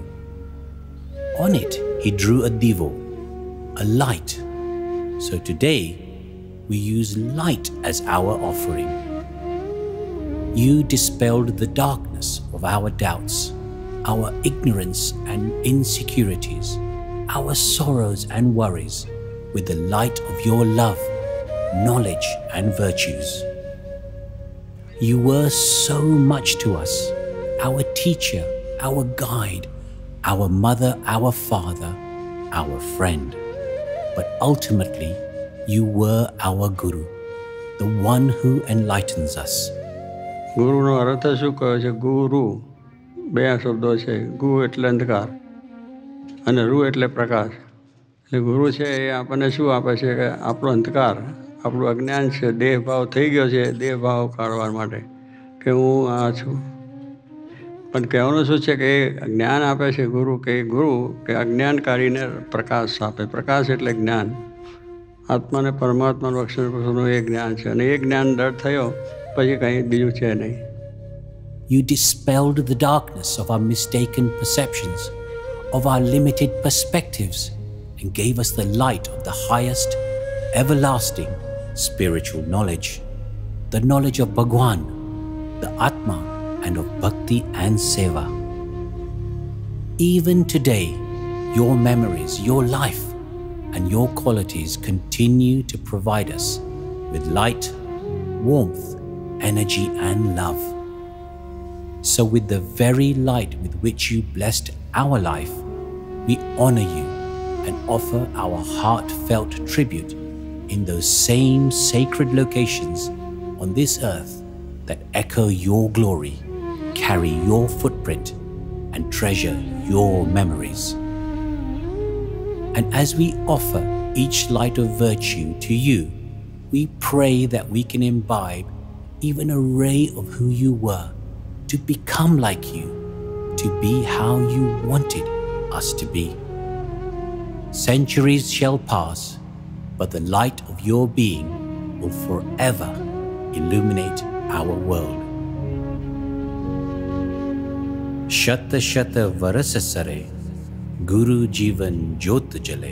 On it, he drew a divo, a light. So today, we use light as our offering. You dispelled the darkness of our doubts, our ignorance and insecurities, our sorrows and worries with the light of your love, knowledge and virtues. You were so much to us, our teacher, our guide, our mother, our father, our friend. But ultimately, you were our Guru, the one who enlightens us. ગુરુનો અર્થ શું કહે છે? ગુરુ બે શબ્દો છે. ગુ એટલે અંધકાર અને રૂ એટલે પ્રકાશ. એટલે ગુરુ છે એ આપણને શું આપે છે કે આપણો અંધકાર, આપણું અજ્ઞાન છે, દેહભાવ થઈ ગયો છે, દેહભાવ કાઢવા માટે કે હું આ છું. પણ કહેવાનું શું છે કે એ જ્ઞાન આપે છે ગુરુ, કે ગુરુ કે અજ્ઞાન કાઢીને પ્રકાશ આપે. પ્રકાશ એટલે જ્ઞાન. આત્માને પરમાત્માનું અક્ષરનું એ જ્ઞાન છે અને એ જ્ઞાન દર થયો પછી કંઈ બીજું છે નહીં. You dispelled the darkness of our mistaken perceptions, of our limited perspectives, and gave us the light of the highest, everlasting spiritual knowledge, the knowledge of Bhagwan, the Atma, and of Bhakti and Seva. Even today, your memories, your life, and your qualities continue to provide us with light, warmth, energy, and love. So with the very light with which you blessed our life, we honor you and offer our heartfelt tribute in those same sacred locations on this earth that echo your glory, carry your footprint, and treasure your memories. And as we offer each light of virtue to you, we pray that we can imbibe even a ray of who you were, to become like you, to be how you wanted us to be. Centuries shall pass, but the light of your being will forever illuminate our world. शत शत वरस सरे, गुरु जीवन ज्योत जले।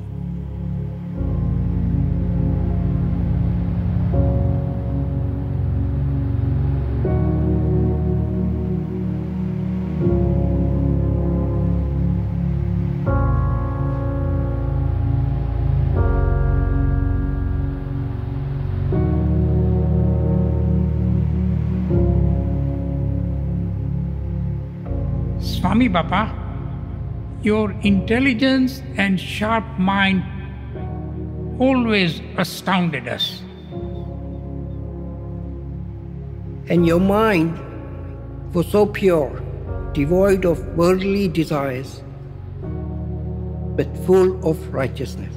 Swami Baba, your intelligence and sharp mind always astounded us. And your mind was so pure, devoid of worldly desires, but full of righteousness.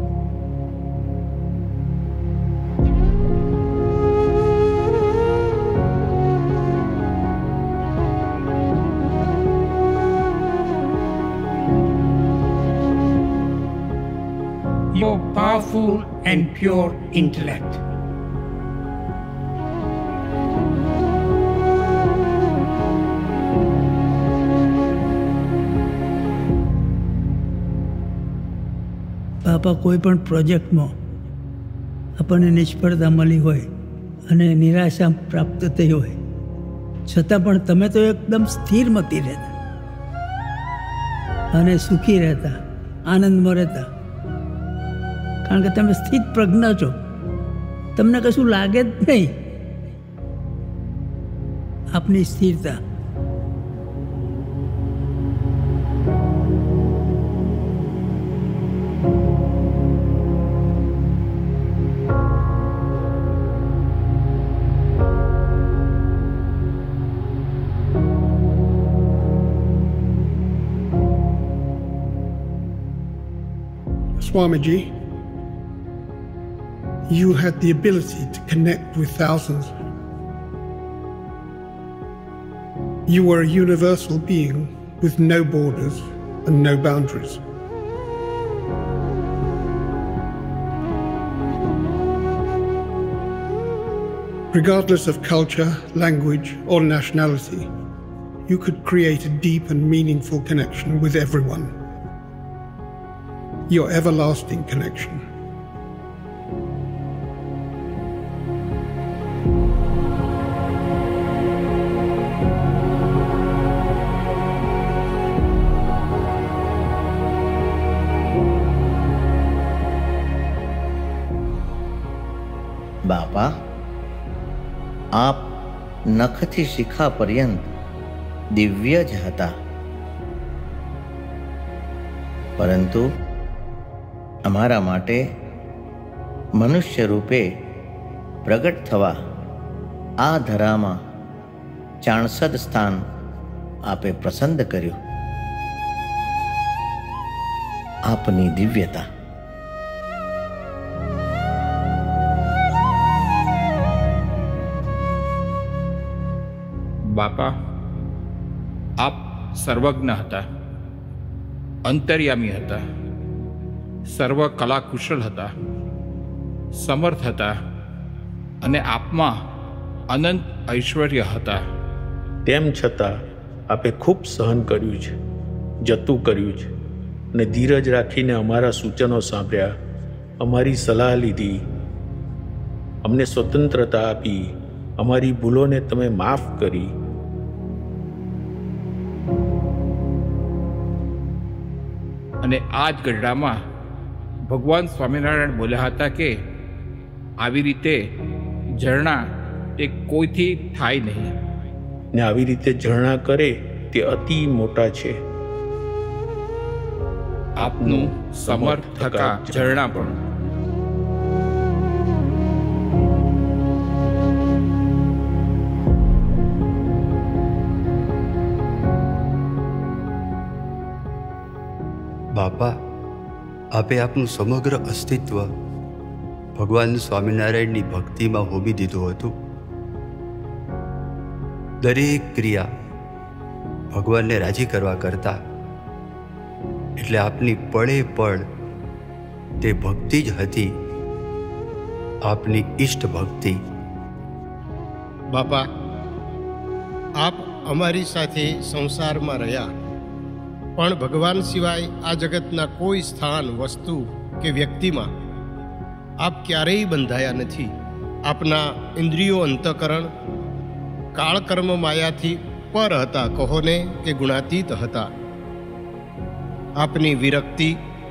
Your powerful and pure intellect. બાપા, કોઈ પણ પ્રોજેક્ટમાં આપણને નિષ્ફળતા મળી હોય અને નિરાશા પ્રાપ્ત થઈ હોય, છતાં પણ તમે તો એકદમ સ્થિરમતી રહેતા અને સુખી રહેતા, આનંદમાં રહેતા, કારણ કે તમે સ્થિત પ્રજ્ઞ છો, તમને કશું લાગે જ નહીં. આપની સ્થિરતા Swamiji, you had the ability to connect with thousands. You were a universal being with no borders and no boundaries. Regardless of culture, language, or nationality, you could create a deep and meaningful connection with everyone. Your everlasting connection. બાપા, આપ નખથી શિખા પર્યંત દિવ્ય જ હતા, પરંતુ અમારા માટે મનુષ્ય રૂપે પ્રગટ થવા આ ધરામાં ચાણસદ સ્થાન આપે પસંદ કર્યું. આપની દિવ્યતા. બાપા, આપ સર્વજ્ઞ હતા, અંતર્યામી હતા, સર્વ કલાકુશળ હતા, સમર્થ હતા અને આપમાં અનંત ઐશ્વર્ય હતા. તેમ છતાં આપે ખૂબ સહન કર્યું છે, જતું કર્યું છે અને ધીરજ રાખીને અમારા સૂચનો સાંભળ્યા, અમારી સલાહ લીધી, અમને સ્વતંત્રતા આપી, અમારી ભૂલોને તમે માફ કરી. અને આ જ ગઢડામાં ભગવાન સ્વામિનારાયણ બોલ્યા હતા કે આવી રીતે ઝરણા તે કોઈથી થાય નહીં, ને આવી રીતે ઝરણા કરે તે અતિ મોટા છે. આપનું સમર્થ થકા ઝરણા પણ. બાપા, આપે આપનું સમગ્ર અસ્તિત્વ ભગવાન સ્વામિનારાયણની ભક્તિમાં હોમી દીધું હતું. દરેક ક્રિયા ભગવાનને રાજી કરવા કરતા, એટલે આપની પળે પળ તે ભક્તિ જ હતી, આપની ઈષ્ટ ભક્તિ. બાપા, આપ અમારી સાથે સંસારમાં રહ્યા, પણ ભગવાન સિવાય આ જગતના કોઈ સ્થાન, વસ્તુ કે વ્યક્તિમાં આપ ક્યારેય બંધાયા નથી. આપના ઇન્દ્રિયો, અંતઃકરણ કાળકર્મ માયાથી પર હતા, કહોને કે ગુણાતીત હતા. આપની વિરક્તિ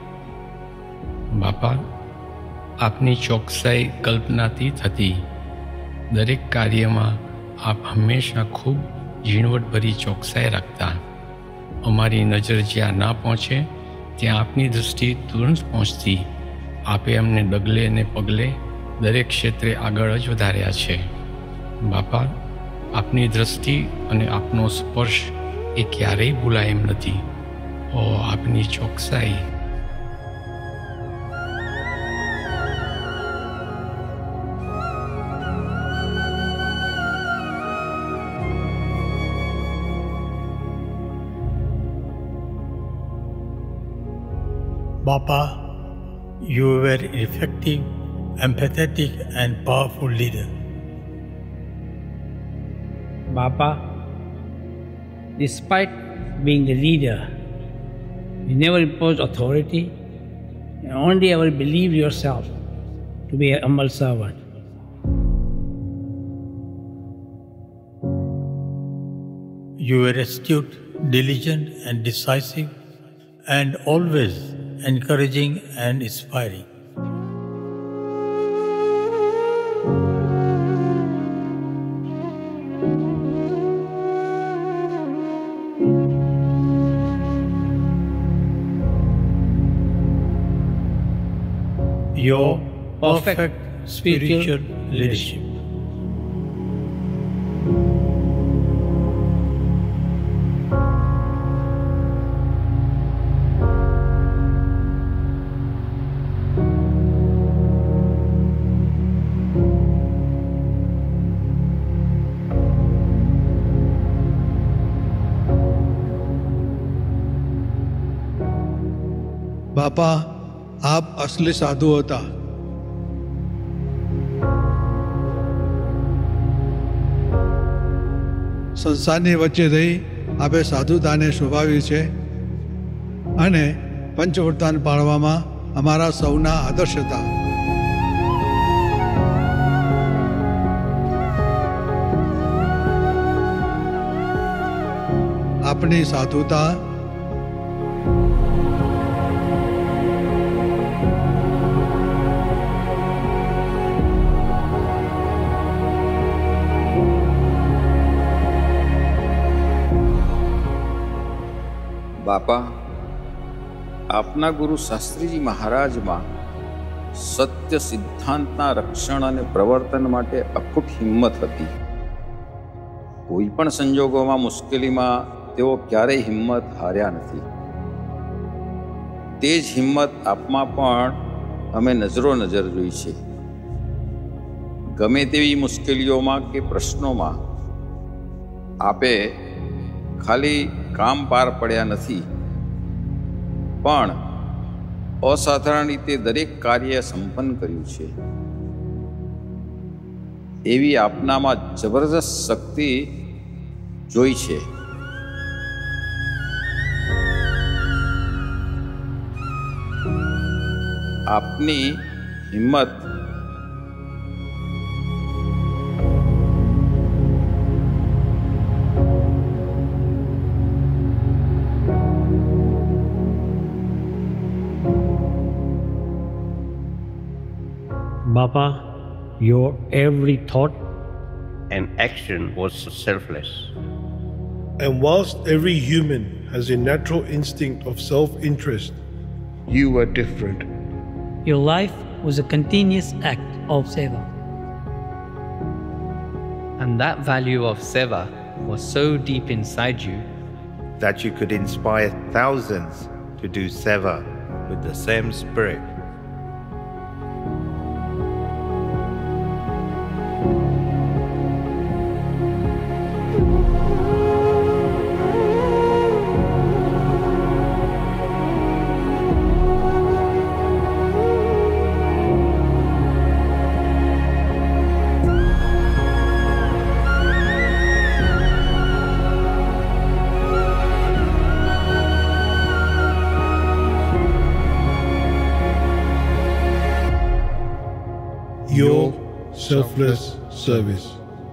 બાપા, આપની ચોકસાઈ કલ્પનાતીત હતી. દરેક કાર્યમાં આપ હંમેશા ખૂબ ઝીણવટભરી ચોકસાઈ રાખતા. અમારી નજર જ્યાં ના પહોંચે ત્યાં આપની દૃષ્ટિ તુરંત પહોંચતી. આપે અમને ડગલે ને પગલે દરેક ક્ષેત્રે આગળ જ વધાર્યા છે. બાપા, આપની દૃષ્ટિ અને આપનો સ્પર્શ એ ક્યારેય ભૂલાય એમ નથી. ઓ આપની ચોકસાઈ! Bapa, you were an effective, empathetic and powerful leader. Bapa, despite being the leader, you never imposed authority and only ever believed yourself to be a humble servant. You were astute, diligent and decisive, and always encouraging and inspiring. Your perfect spiritual leadership. બાપા, આપ અસલી સાધુ હતા. સંસારની વચ્ચે રહી આપે સાધુતાને શોભાવ્યું છે અને પંચવર્તાન પાળવામાં અમારા સૌના આદર્શ હતા. આપની સાધુતા બાપા, આપના ગુરુ શાસ્ત્રીજી મહારાજમાં સત્ય સિદ્ધાંતના રક્ષણ અને પ્રવર્તન માટે અખૂટ હિંમત હતી. કોઈ પણ સંજોગોમાં, મુશ્કેલીમાં તેઓ ક્યારેય હિંમત હાર્યા નથી. તે જ હિંમત આપમાં પણ અમે નજરો નજર જોઈ છે. ગમે તેવી મુશ્કેલીઓમાં કે પ્રશ્નોમાં આપે ખાલી કામ પાર પડ્યા નથી, પણ અસાધારણ રીતે દરેક કાર્ય સંપન્ન કર્યું છે. એવી આપનામાં જબરદસ્ત શક્તિ જોઈ છે. આપની હિંમત Baba, your every thought and action was selfless. And whilst every human has a natural instinct of self-interest, you were different. Your life was a continuous act of seva. And that value of seva was so deep inside you that you could inspire thousands to do seva with the same spirit. selfless service.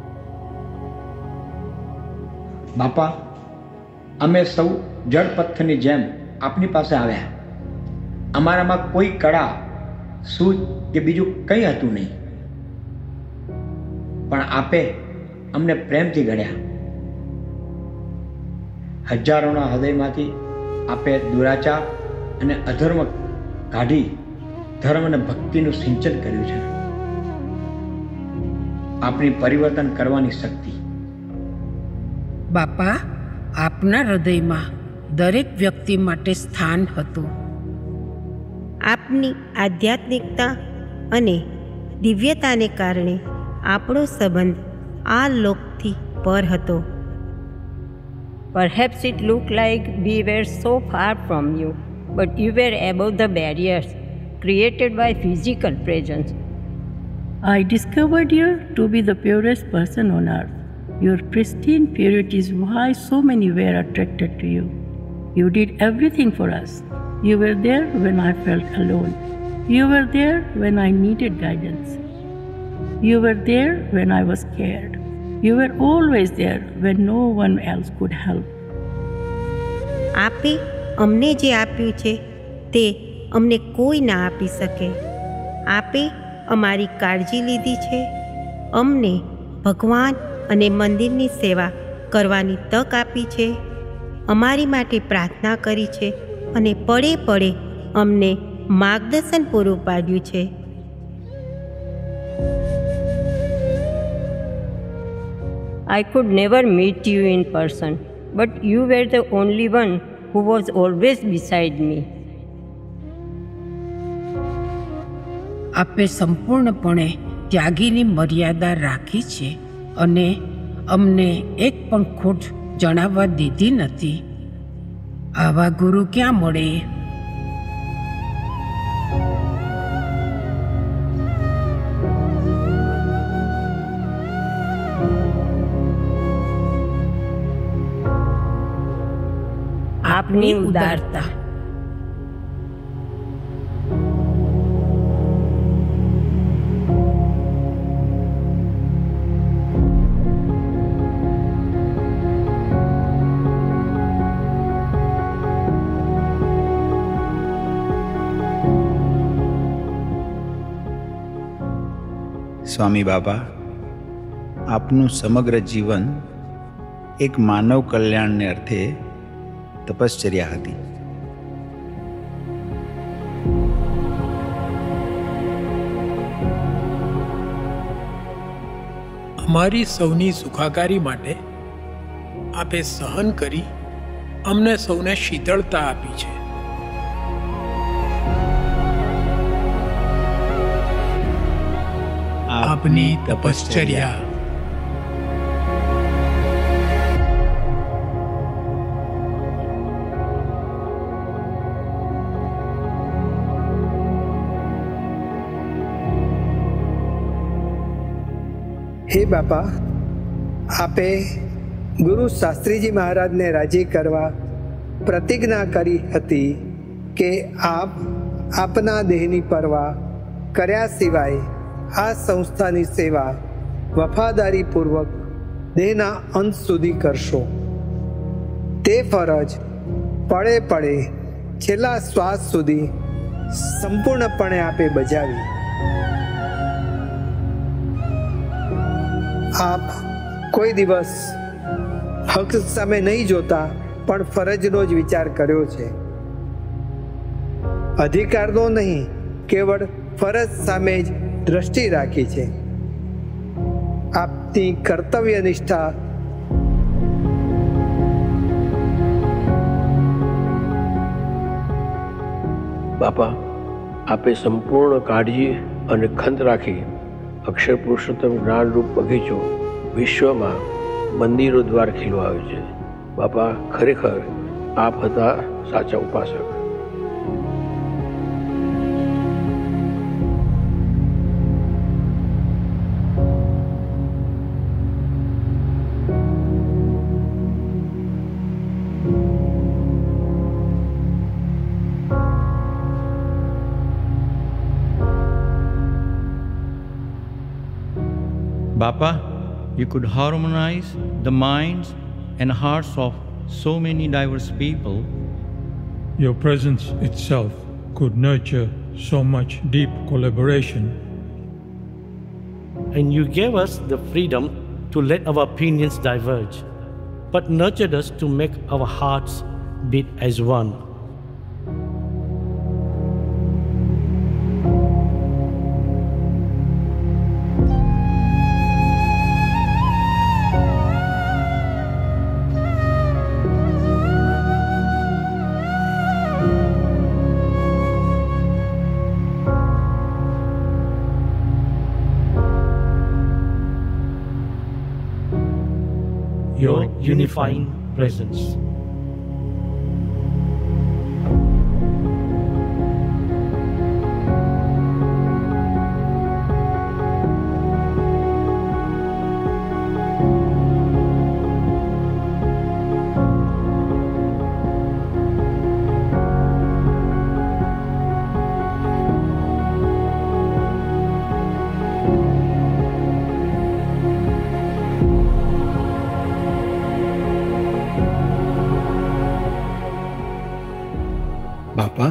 બાપા, અમે સૌ જળપથ્થરની જેમ આપની પાસે આવ્યા. અમારામાં કોઈ કળા, સૂઝ કે બીજું કંઈ હતું નહીં, પણ આપે અમને પ્રેમથી ઘડ્યા. હજારોના હૃદયમાંથી આપે દુરાચાર અને અધર્મ કાઢી ધર્મ અને ભક્તિનું સિંચન કર્યું છે. આપણી પરિવર્તન કરવાની શક્તિ. બાપા, આપના હૃદયમાં દરેક વ્યક્તિ માટે સ્થાન હતું. આપની આધ્યાત્મિકતા અને દિવ્યતાને કારણે આપણો સંબંધ આ લોકથી પર હતો. Perhaps it looked like we were so far from you, but you were above the barriers created by physical presence. I discovered you to be the purest person on earth. Your pristine purity is why so many were attracted to you. You did everything for us. You were there when I felt alone. You were there when I needed guidance. You were there when I was scared. You were always there when no one else could help. આપે અમને જે આપ્યું છે તે અમને કોઈ ના આપી શકે. આપે અમારી કાળજી લીધી છે, અમને ભગવાન અને મંદિરની સેવા કરવાની તક આપી છે, અમારી માટે પ્રાર્થના કરી છે અને પળે પળે અમને માર્ગદર્શન પૂરું પાડ્યું છે. I could never meet you in person, but you were the only one who was always beside me. આપે સંપૂર્ણપણે ત્યાગીની મર્યાદા રાખી છે અને અમને એક પણ ખોટ જણાવવા દીધી નથી. આવા ગુરુ ક્યાં મળે? આપની ઉદારતા. સ્વામી બાબા, આપનું સમગ્ર જીવન એક માનવ કલ્યાણને અર્થે તપશ્ચર્યા હતી. અમારી સૌની સુખાકારી માટે આપે સહન કરી અમને સૌને શીતળતા આપી છે. આપની તપશ્ચર્યા. હે બાપા, આપે ગુરુ શાસ્ત્રીજી મહારાજને રાજી કરવા પ્રતિજ્ઞા કરી હતી કે આપ આપના દેહની પરવા કર્યા સિવાય આ સંસ્થાની સેવા વફાદારીપૂર્વક દેહના અંત સુધી કરશો. તે ફરજ પળે પળે છેલ્લા શ્વાસ સુધી સંપૂર્ણપણે આપે બજાવી. આપ કોઈ દિવસ હક સામે નહીં જોતા પણ ફરજનો જ વિચાર કર્યો છે. અધિકારનો નહીં, કેવળ ફરજ સામે જ દ્રષ્ટિ રાખી છે. આપની કર્તવ્ય નિષ્ઠા બાપા, આપે સંપૂર્ણ કાળજી અને ખંત રાખી અક્ષર પુરુષોત્તમ જ્ઞાનરૂપ બગીચો વિશ્વમાં મંદિરો દ્વાર ખીલવાયો છે. બાપા, ખરેખર આપ હતા સાચા ઉપાસક. Bapa, you could harmonize the minds and hearts of so many diverse people. Your presence itself could nurture so much deep collaboration. And you gave us the freedom to let our opinions diverge, but nurtured us to make our hearts beat as one. Your unifying presence. બાપા,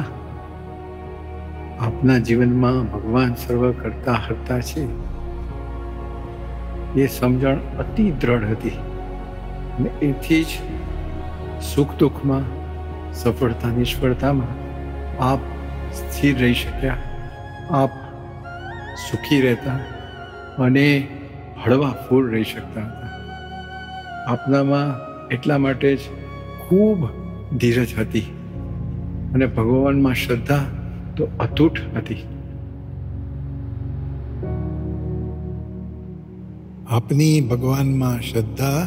આપના જીવનમાં ભગવાન સર્વ કરતા હર્તા છે એ સમજણ અતિ દ્રઢ હતી અને એથી જ સુખ દુઃખમાં, સફળતા નિષ્ફળતામાં આપ સ્થિર રહી શક્યા, આપ સુખી રહેતા અને હળવા ફૂલ રહી શકતા હતા. આપનામાં એટલા માટે જ ખૂબ ધીરજ હતી અને ભગવાનમાં શ્રદ્ધા તો અતૂટ હતી. આપની ભગવાનમાં શ્રદ્ધા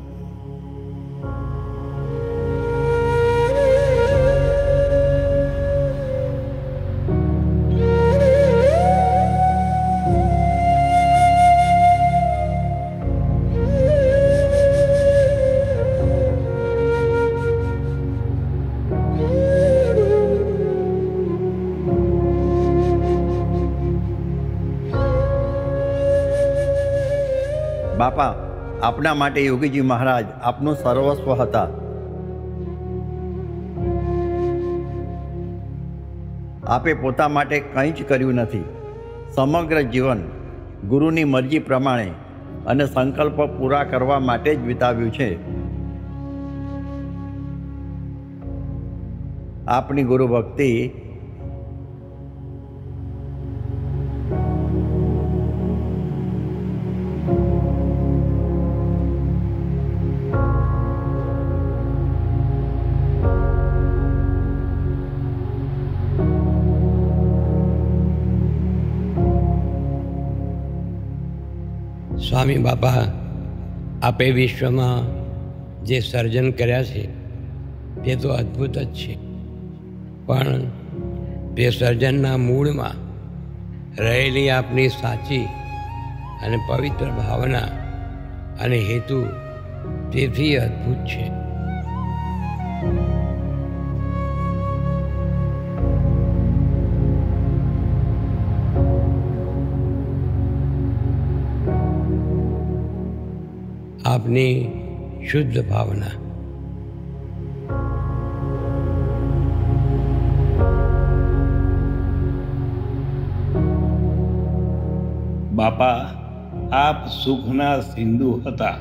બાપા, આપના માટે યોગીજી મહારાજ આપનું સર્વસ્વ હતા. આપે પોતા માટે કંઈ જ કર્યું નથી. સમગ્ર જીવન ગુરુની મરજી પ્રમાણે અને સંકલ્પ પૂરા કરવા માટે જ વિતાવ્યું છે. આપની ગુરુ ભક્તિ સ્વામી બાપા, આપે વિશ્વમાં જે સર્જન કર્યા છે તે તો અદ્ભુત જ છે, પણ તે સર્જનના મૂળમાં રહેલી આપની સાચી અને પવિત્ર ભાવના અને હેતુ તેથી અદ્ભુત છે. આપની શુદ્ધ ભાવના. બાપા, આપ સુખના સિંધુ હતા.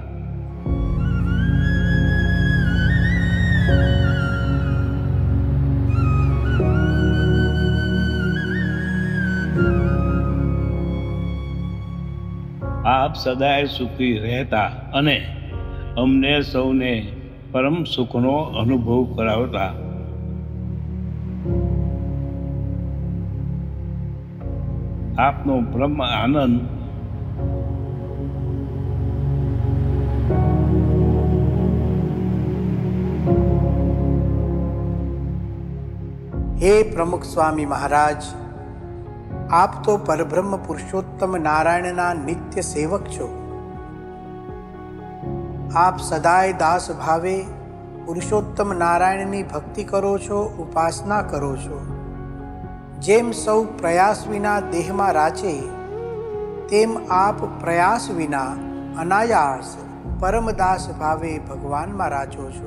આપ સદાય સુખી રહેતા અને અમને સૌને પરમ સુખનો અનુભવ કરાવતા. આપનો બ્રહ્મ આનંદ હે પ્રમુખ સ્વામી મહારાજ, આપ તો પરબ્રહ્મ પુરુષોત્તમ નારાયણના નિત્ય સેવક છો. આપ સદાય દાસ ભાવે પુરુષોત્તમ નારાયણની ભક્તિ કરો છો, ઉપાસના કરો છો. જેમ સૌ પ્રયાસ વિના દેહમાં રાચે તેમ આપ પ્રયાસ વિના અનાયાસ પરમદાસ ભાવે ભગવાનમાં રાજો છો.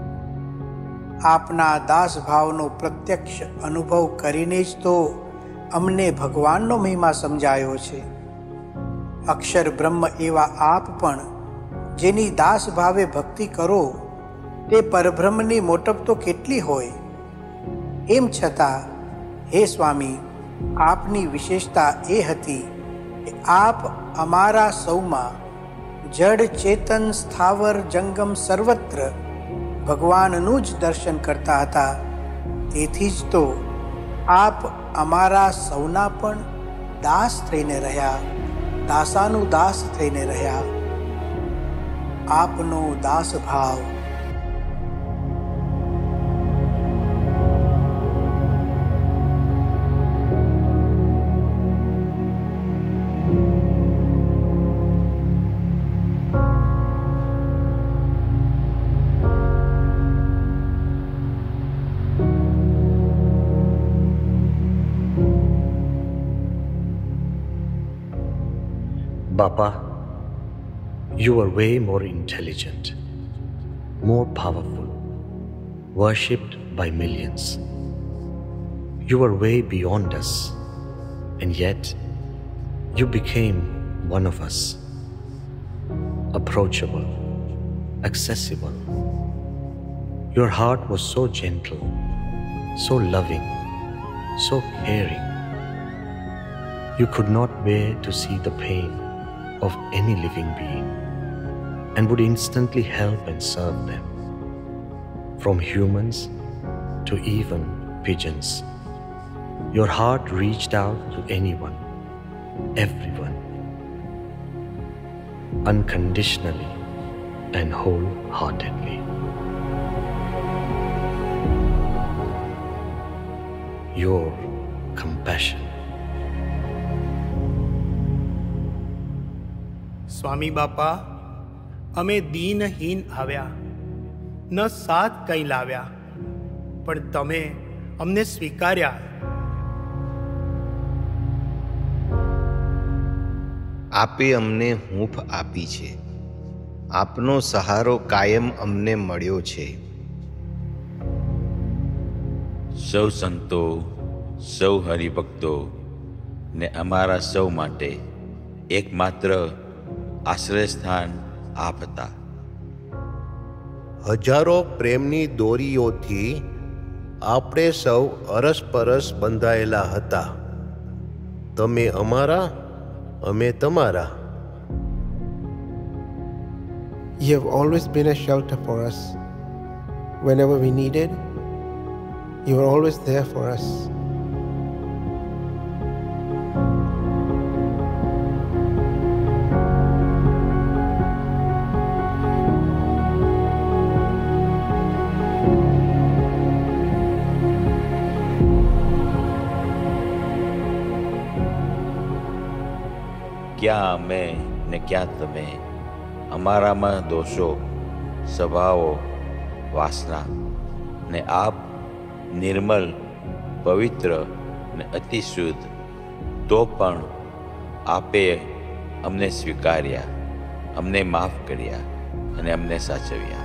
આપના દાસ ભાવનો પ્રત્યક્ષ અનુભવ કરીને જ તો અમને ભગવાનનો મહિમા સમજાયો છે. અક્ષર બ્રહ્મ એવા આપ પણ જેની દાસ ભાવે ભક્તિ કરો તે પરબ્રહ્મની મોટપ તો કેટલી હોય. એમ છતાં હે સ્વામી, આપની વિશેષતા એ હતી કે આપ અમારા સૌમાં જડ ચેતન સ્થાવર જંગમ સર્વત્ર ભગવાનનું જ દર્શન કરતા હતા. તેથી જ તો આપ અમારા સૌના પણ દાસ થઈને રહ્યા, દાસાનું દાસ થઈને રહ્યા. આપનો દાસ ભાવ Baba, you are way more intelligent, more powerful, worshipped by millions. You are way beyond us, and yet you became one of us. Approachable, accessible. Your heart was so gentle, so loving, so caring. You could not bear to see the pain of any living being and would instantly help and serve them, from humans to even pigeons. Your heart reached out to anyone, everyone, unconditionally and wholeheartedly. Your compassion. સ્વામી બાપા, અમે દીનહીન આવ્યા, ન સાથ કંઈ લાવ્યા, પણ તમે અમને સ્વીકાર્યા. આપે અમને હૂંફ આપી છે. આપનો સહારો કાયમ અમને મળ્યો છે. સૌ સંતો, સૌ હરિભક્તો ને અમારા સૌ માટે એકમાત્ર આશ્રયસ્થાન આપ હતા. હજારો પ્રેમની દોરીઓથી આપણે સૌ અરસપરસ બંધાયેલા હતા. તમે અમારા, અમે તમારા. You have always been a shelter for us. Whenever we needed, you were always there for us. ક્યાં અમે ને ક્યાં તમે, અમારામાં દોષો, સ્વભાવો, વાસના ને આપ નિર્મલ, પવિત્ર ને અતિ શુદ્ધ, તો પણ આપે અમને સ્વીકાર્યા, અમને માફ કર્યા અને અમને સાચવ્યા.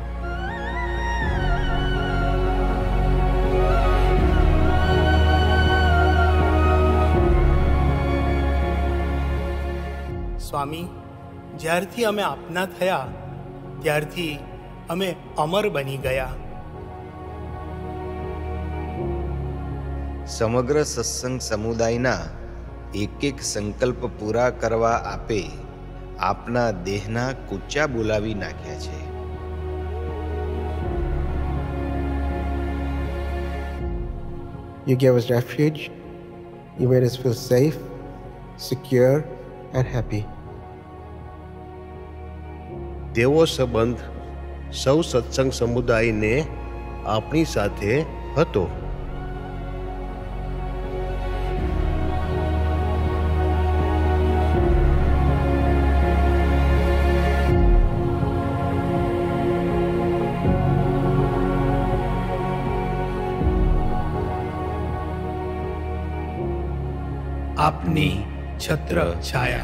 સ્વામી, જ્યારથી અમે આપના થયા ત્યારથી અમે અમર બની ગયા. સમગ્ર સત્સંગ સમુદાયના એક એક સંકલ્પ પૂરા કરવા આપે આપના દેહના કૂચા બોલાવી નાખ્યા છે. You gave us refuge. You made us feel safe, secure, and happy. તેવો સંબંધ સૌ સત્સંગ સમુદાયને આપણી સાથે હતો. આપની છત્ર છાયા.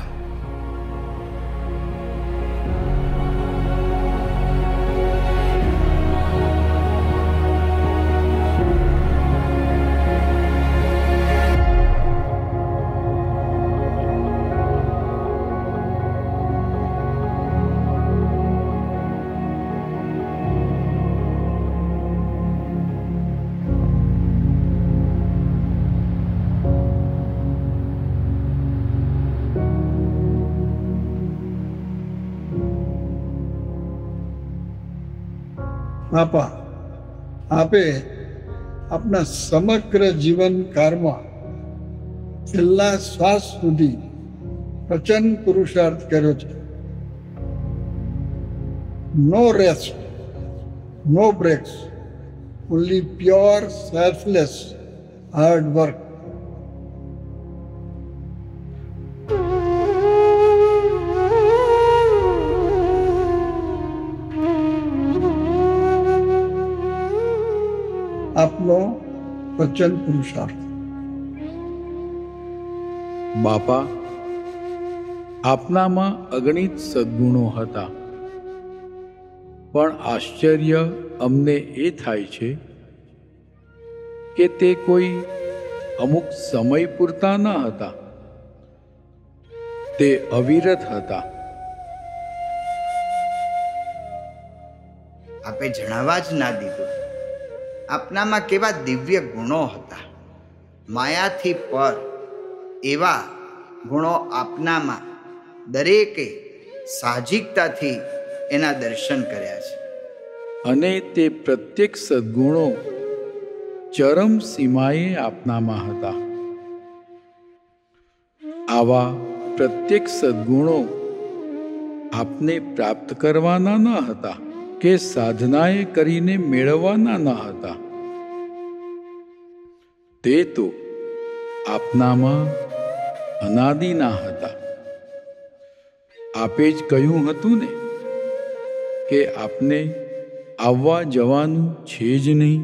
બાપા, આપે આપના સમગ્ર જીવનકાળમાં છેલ્લા શ્વાસ સુધી પ્રચંડ પુરુષાર્થ કર્યો છે. No rest, no breaks, only pure selfless hard work. આપનો પ્રચંડ પુરુષાર્થ. બાપા, આપનામાં અગણિત સદ્ગુણો હતા, પણ આશ્ચર્ય અમને એ થાય છે કે તે કોઈ અમુક સમય પૂરતા ન હતા, તે અવિરત હતા. આપે જણાવવા જ ના દીધું. આપનામાં કેવા દિવ્ય ગુણો હતા, માયાથી પર એવા ગુણો આપનામાં દરેકે સાહજિકતાથી એના દર્શન કર્યા છે. અને તે પ્રત્યેક સદ્ગુણો ચરમ સીમાએ આપનામાં હતા. આવા પ્રત્યેક સદ્ગુણો આપને પ્રાપ્ત કરવાના ન હતા કે સાધનાએ કરીને મેળવવાના ન હતા. તે તો આપનામાં અનાદિના હતા. આપે જ કહ્યું હતું ને કે આપને આવવા જવાનું છે જ નહીં.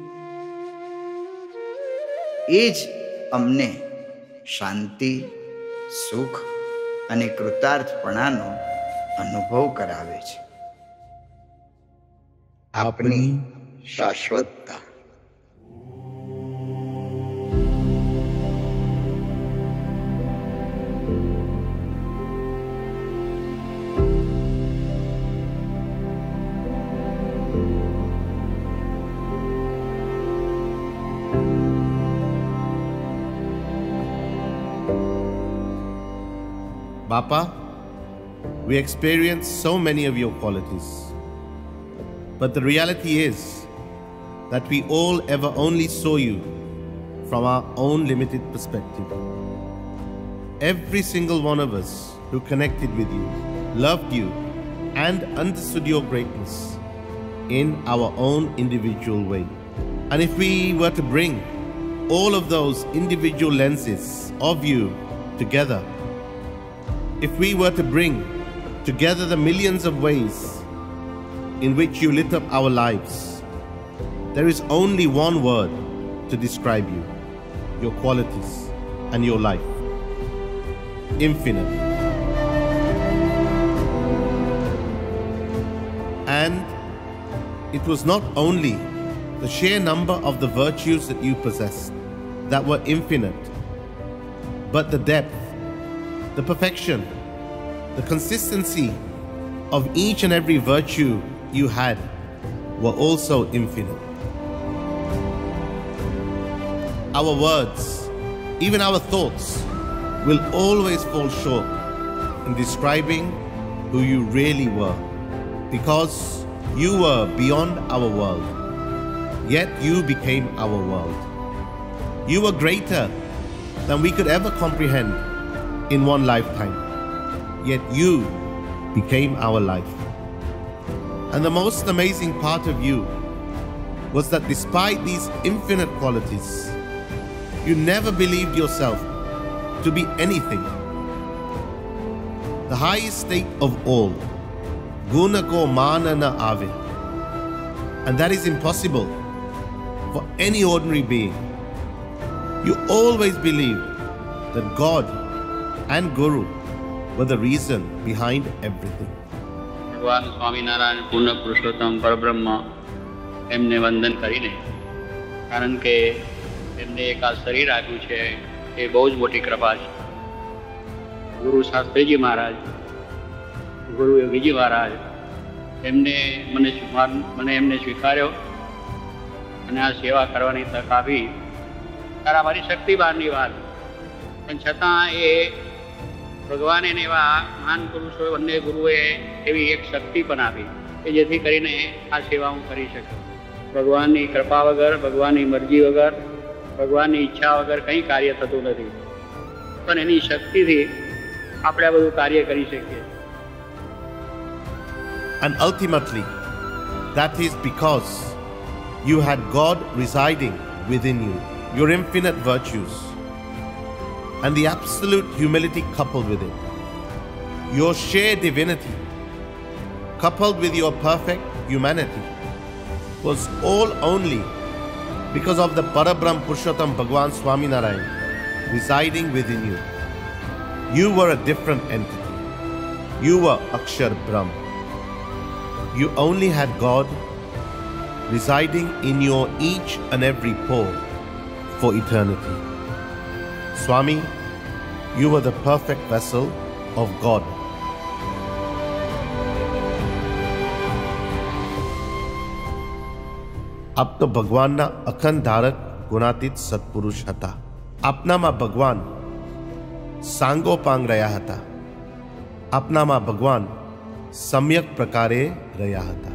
એ જ અમને શાંતિ, સુખ અને કૃતાર્થપણાનો અનુભવ કરાવે છે. આપની શાશ્વતતા. Bapa, we experience so many of your qualities. But the reality is that we all ever only saw you from our own limited perspective. Every single one of us who connected with you, loved you, and understood your greatness in our own individual way. And if we were to bring all of those individual lenses of you together, if we were to bring together the millions of ways in which you lit up our lives, there is only one word to describe you, your qualities, and your life: infinite. And it was not only the sheer number of the virtues that you possessed that were infinite, but the depth, the perfection, the consistency of each and every virtue you had were also infinite. Our words, even our thoughts, will always fall short in describing who you really were, because you were beyond our world, yet you became our world. You were greater than we could ever comprehend in one lifetime, yet you became our life. And the most amazing part of you was that despite these infinite qualities, you never believed yourself to be anything. The highest state of all, guna ko mana na ave, and that is impossible for any ordinary being. You always believed that God and Guru were the reason behind everything. ભગવાન સ્વામિનારાયણ પૂર્ણ પુરુષોત્તમ પરબ્રહ્મ એમને વંદન કરીને, કારણ કે એમને એક આ શરીર આપ્યું છે એ બહુ જ મોટી કૃપા છે. ગુરુ શાસ્ત્રીજી મહારાજ, ગુરુ યોગીજી મહારાજ એમને મને એમને સ્વીકાર્યો અને આ સેવા કરવાની તક આપી. ત્યારે મારી શક્તિ બહારની વાત, પણ છતાં એ ભગવાને એવા મહાન પુરુષો બંને ગુરુએ એવી એક શક્તિ પણ આપી કે જેથી કરીને આ સેવા હું કરી શક્યો. ભગવાનની કૃપા વગર, ભગવાનની મરજી વગર, ભગવાનની ઈચ્છા વગર કંઈ કાર્ય થતું નથી, પણ એની શક્તિથી આપણે આ બધું કાર્ય કરી શકીએ. And ultimately, that is because you had God residing within you, your infinite virtues, and the absolute humility coupled with it. Your sheer divinity, coupled with your perfect humanity, was all only because of the Parabrahm Purushottam Bhagwan Swaminarayan residing within you. You were a different entity. You were Akshar Brahm. You only had God residing in your each and every pore for eternity. Swami, you were the perfect vessel of God. આપ તો ભગવાનના અખંડ ધારક ગુણાતીત સત્પુરુષ હતા. આપનામાં ભગવાન સાંગોપાંગ રહ્યા હતા. આપનામાં ભગવાન સમ્યક પ્રકારે રહ્યા હતા.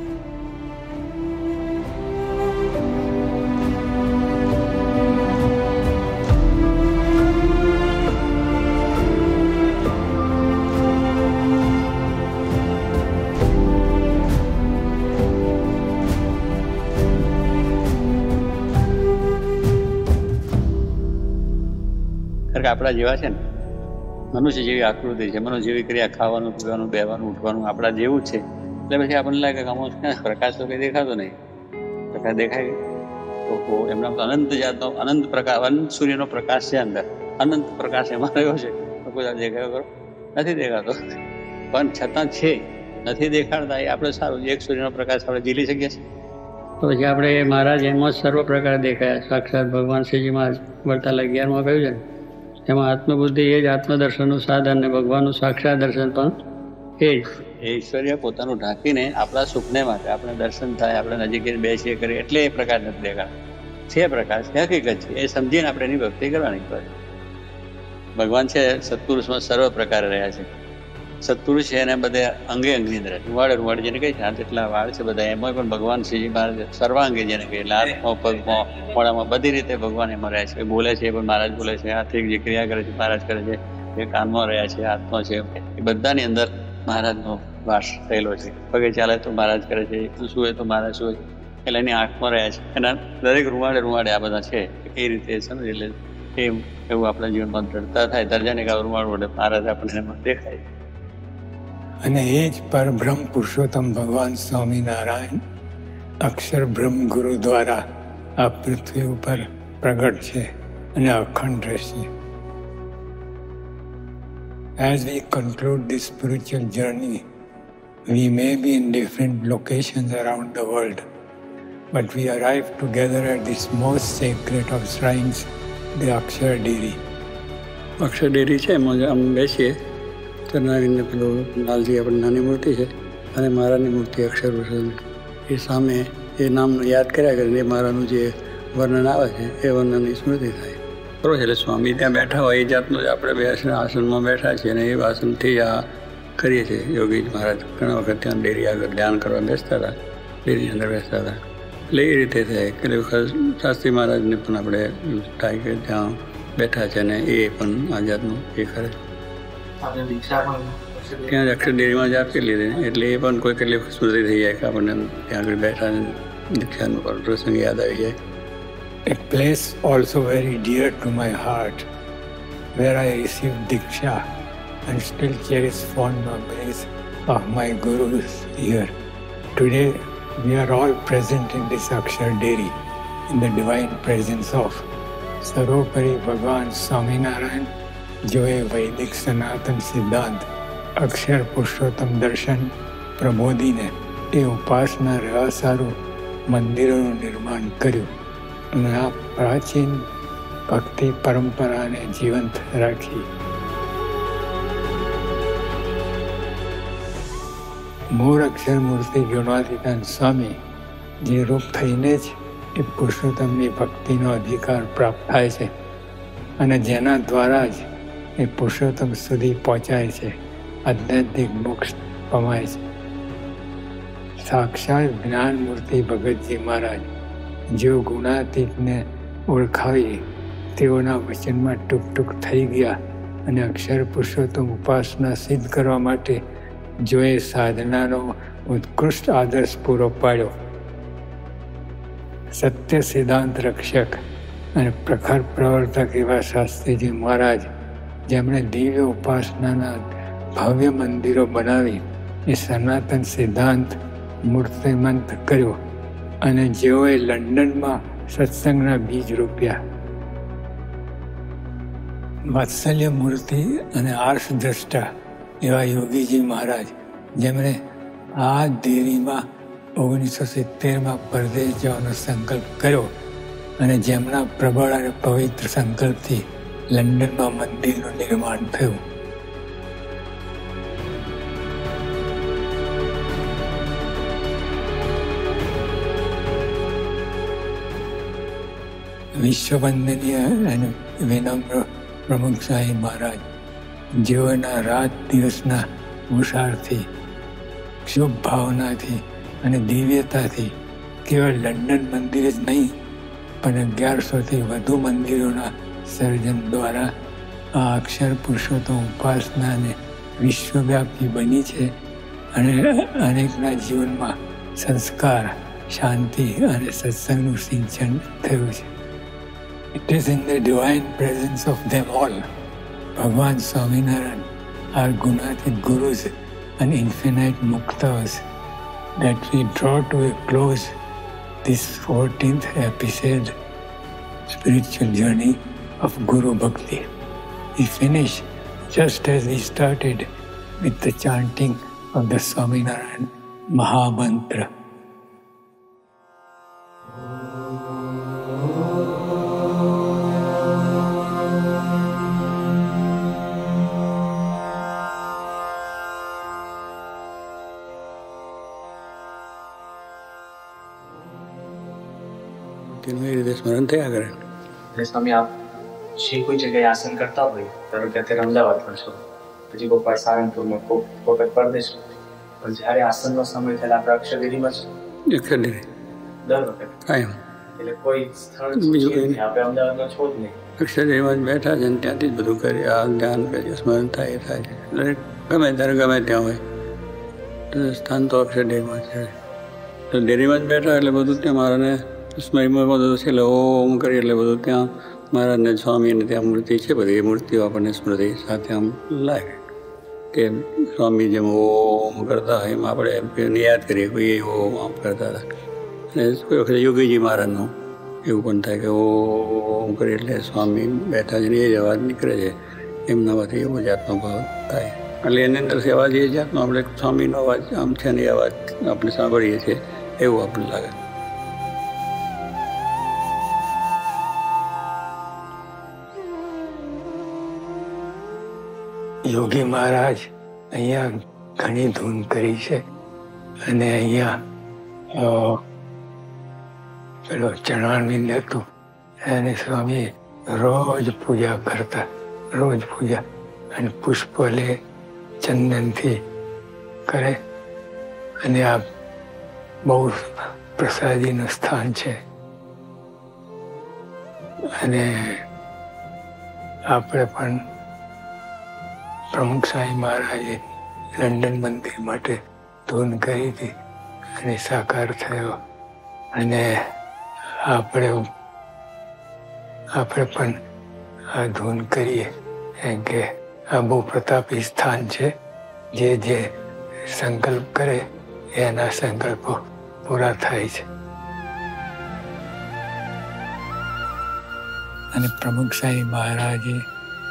આપણા જેવા છે ને, મનુષ્ય જેવી આકૃતિ છે, મનુષ્ય જેવી ક્રિયા, ખાવાનું, પીવાનું, બેવાનું, ઉઠવાનું આપણા જેવું જ છે. એટલે પછી આપણને લાગે કે આમાં પ્રકાશ તો કંઈ દેખાતો નહીં. પ્રકાશ દેખાય તો એમના અનંત જાતનો અનંત પ્રકાશ, અનંત સૂર્યનો પ્રકાશ છે અંદર, અનંત પ્રકાશ એમાં રહ્યો છે. તો કોઈ દેખાયો કરો નથી દેખાતો, પણ છતાં છે, નથી દેખાડતા એ આપણે સારું. એક સૂર્યનો પ્રકાશ આપણે ઝીલી શકીએ છીએ. તો પછી આપણે મહારાજ એમાં સર્વ પ્રકાર દેખાયા. સાક્ષાત ભગવાન શ્રીજી મહારાજ વડતાલ 11માં કહ્યું છે ને, એમાં આત્મબુદ્ધિ એ જ આત્મદર્શનનું સાધન ને ભગવાનનું સાક્ષાત દર્શન પણ એ જ. એ ઈશ્વર્ય પોતાનું ઢાંકીને આપણા સુખને માટે આપણે દર્શન થાય, આપણે નજીક બેસીએ કરીએ એટલે એ પ્રકાશ નથી દેખાડતા. છે પ્રકાશ, હકીકત છે, એ સમજીને આપણે એની ભક્તિ કરવાની પડે. ભગવાન છે સત્પુરુષમાં સર્વ પ્રકારે રહ્યા છે. સત્પુરુષ છે એને બધે અંગે અંગની અંદર રૂવાડે જેને કહે છે, જેટલા વાળ છે બધા એમાં પણ ભગવાન શ્રીજી મહારાજ સર્વાંગે જેને કહે, એટલે હાથમાં, પગમાં, મોડામાં બધી રીતે ભગવાન એમાં રહે છે. બોલે છે એ પણ મહારાજ બોલે છે, હાથથી જે ક્રિયા કરે છે મહારાજ કરે છે, જે કાનમાં રહ્યા છે, હાથમાં છે, એ બધાની અંદર મહારાજનો વાસ થયેલો છે. પગે ચાલે તો મહારાજ કરે છે, સૂવે તો મહારાજ સૂવે છે, એટલે એની આંખમાં રહ્યા છે. એના દરેક રૂવાડે આ બધા છે. એ રીતે સમજ, એટલે એવું આપણા જીવનમાં દ્રઢતા થાય. દરજાને કાં રૂવાડ વડે મહારાજ આપણને એમાં દેખાય. અને એ જ પરબ્રહ્મ પુરુષોત્તમ ભગવાન સ્વામિનારાયણ અક્ષર બ્રહ્મ ગુરુ દ્વારા આ પૃથ્વી ઉપર પ્રગટ છે અને અખંડ રહેશે. As we conclude this spiritual journey, we may be in different locations around the world, but we arrive together at this most sacred of shrines, the Akshar Deri. Akshar Deri છે, એમાં આમ બેસીએ તો નારીને પેલું લાલજી આપણી નાની મૂર્તિ છે અને મહારાજની મૂર્તિ અક્ષર પુરુષોત્તમ, એ સામે એ નામ યાદ કર્યા કરીને એ મહારાજનું જે વર્ણન આવે છે એ વર્ણનની સ્મૃતિ થાય. બરોબર છે. એટલે સ્વામી ત્યાં બેઠા હોય એ જાતનું જ આપણે બે આસનમાં બેઠા છીએ અને એ આસનથી આ કરીએ છીએ. યોગી મહારાજ ઘણા વખત ત્યાં ડેરી આગળ ધ્યાન કરવા બેસતા હતા, ડેરીની અંદર બેસતા હતા. એટલે એ રીતે થાય. એટલે વખત શાસ્ત્રી મહારાજને પણ આપણે થાય કે ત્યાં બેઠા છે અને એ પણ આ જાતનું એ કરે છે. ત્યાં જ અક્ષર ડેરીમાં જ આપી લીધી, એટલે એ પણ કોઈ કેટલી સ્મૃતિ થઈ જાય કે આપણને ત્યાં આગળ બેઠા દીક્ષાનો પ્રસંગ યાદ આવી જાય. A place also very dear to my heart, where I received Diksha and still cherish fond memories of my gurus here. Today, we are all present in this Akshar Deri, in the divine presence of Sarvopari Bhagwan Swaminarayan જો એ વૈદિક સનાતન સિદ્ધાંત અક્ષર પુરુષોત્તમ દર્શન પ્રબોધીને એ ઉપાસના રહેવા સારું મંદિરોનું નિર્માણ કર્યું અને આ પ્રાચીન ભક્તિ પરંપરાને જીવંત રાખી. મૂળ અક્ષર મૂર્તિ ગુણાતીતાન સ્વામી જે રૂપ થઈને જ એ પુરુષોત્તમની ભક્તિનો અધિકાર પ્રાપ્ત થાય છે અને જેના દ્વારા જ એ પુરુષોત્તમ સુધી પહોંચાય છે, આધ્યાત્મિક મોક્ષ પમાય છે. સાક્ષાત જ્ઞાન મૂર્તિ ભગતજી મહારાજ જેઓ ગુણાતીતને ઓળખાવી તેઓના વચનમાં ટૂંક ટૂંક થઈ ગયા અને અક્ષર પુરુષોત્તમ ઉપાસના સિદ્ધ કરવા માટે જો એ સાધનાનો ઉત્કૃષ્ટ આદર્શ પૂરો પાડ્યો. સત્ય સિદ્ધાંત રક્ષક અને પ્રખર પ્રવર્તક એવા શાસ્ત્રીજી મહારાજ જેમણે દિવ્ય ઉપાસનાના ભવ્ય મંદિરો બનાવી એ સનાતન સિદ્ધાંત મૂર્તિમંત કર્યો અને જેઓએ લંડનમાં સત્સંગના બીજ રોપ્યા. વાત્સલ્ય મૂર્તિ અને આર્ષ દ્રષ્ટા એવા યોગીજી મહારાજ જેમણે આ દેરીમાં 1970 પરદેશ જવાનો સંકલ્પ કર્યો અને જેમના પ્રબળ અને પવિત્ર સંકલ્પથી લંડનમાં મંદિરનું નિર્માણ થયું. વિશ્વવંદનીય અને વિનમ્ર પ્રમુખ સાંઈ મહારાજ જેઓના રાત દિવસના પુરુષાર્થથી, શુભ ભાવનાથી અને દિવ્યતાથી કેવળ લંડન મંદિર જ નહીં પણ 1100થી વધુ મંદિરોના સર્જન દ્વારા આ અક્ષર પુરુષોત્તમ ઉપાસનાને વિશ્વવ્યાપી બની છે અને અનેકના જીવનમાં સંસ્કાર, શાંતિ અને સત્સંગનું સિંચન થયું છે. It is in the divine presence of them all, Bhagwan Swaminarayan, our Gunatit Gurus and infinite Muktas, that we draw to a close this 14th episode, spiritual journey of Guru Bhakti. We finish just as we started with the chanting of the Swaminarayan Mahamantra. સ્મરણ થયા કરે. સ્વામી, આપ જે કોઈ જગ્યાએ આસન કરતા હોય, ધારો કે અત્યારે અમદાવાદ પર છો, પછી કોઈ વાર સારંગપુરમાં, કોઈ વખત પરદેશ, પણ જ્યારે આસનનો સમય થાય આપણે અક્ષરગીરીમાં જ અક્ષરગીરી દર વખત કાયમ, એટલે કોઈ સ્થળ બીજું કંઈ નહીં, આપણે અમદાવાદમાં છો જ નહીં, અક્ષરગીરીમાં જ બેઠા છે અને ત્યાંથી જ બધું કરીએ, આ ધ્યાન કરીએ, સ્મરણ થાય એ થાય છે. દરેક ગમે ત્યારે ગમે ત્યાં હોય સ્થાન તો અક્ષરગીરીમાં છે. તો ડેરીમાં જ બેઠા એટલે બધું ત્યાં મારાને સ્મરણમાં બધું છે એટલે ઓમ કરીએ એટલે બધું ત્યાં મહારાજને સ્વામીને ત્યાં મૂર્તિ છે, બધી એ મૂર્તિઓ આપણને સ્મૃતિ સાથે આમ લાગે કે સ્વામી જેમ ઓમ કરતા હોય એમ આપણે યાદ કરીએ કોઈ ઓમ આમ કરતા હતા. અને કોઈ વખતે યોગીજી મહારાજનું એવું પણ થાય કે ઓમ કરીએ એટલે સ્વામી બેઠા છે ને એ જ અવાજ નીકળે છે, એમના માંથી એવો જાતનો ભાવ થાય. એટલે એની અંદર અવાજ એ જાતનો આપણે સ્વામીનો અવાજ આમ છે ને એ અવાજ આપણે સાંભળીએ છીએ એવું આપણને લાગે. યોગી મહારાજ અહીંયા ઘણી ધૂન કરી છે અને અહીંયા પેલો ચરણારવિંદ હતું અને સ્વામી રોજ પૂજા કરતા, રોજ પૂજા અને પુષ્પ લે, ચંદનથી કરે અને આ બહુ પ્રસાદીનું સ્થાન છે. અને આપણે પણ પ્રમુખ સાંઈ મહારાજે લંડન મંદિર માટે ધૂન કરી હતી અને સાકાર થયો અને આપણે પણ આ ધૂન કરીએ કેમ કે આ બહુ પ્રતાપી સ્થાન છે. જે સંકલ્પ કરે એના સંકલ્પો પૂરા થાય છે. અને પ્રમુખ સાંઈ મહારાજે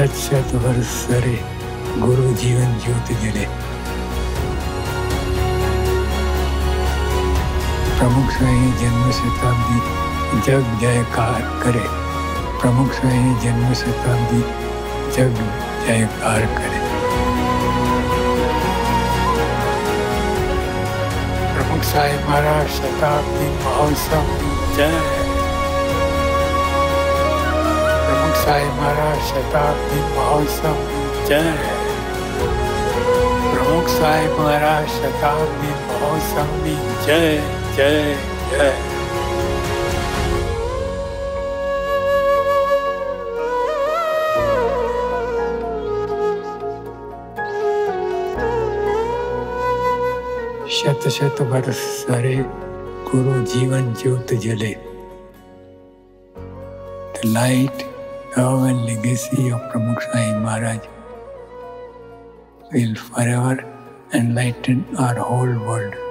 शत शत वर्ष सरे गुरु जीवन ज्योति जले। प्रमुख स्वामी जन्म शताब्दी जग जयकार करे। प्रमुख स्वामी जन्म शताब्दी जग जयकार करे। प्रमुख साई महाराज शताब्दी महोत्सव जय। प्रमुख साई महाराज शताब्दी महोत्सव जय। प्रमुख साई महाराज शताब्दी महोत्सव जय जय जय। शत शत वर्ष सरे गुरु जीवन ज्योत जले। The light, love and legacy of Pramukh Sai Maharaj will forever enlighten our whole world.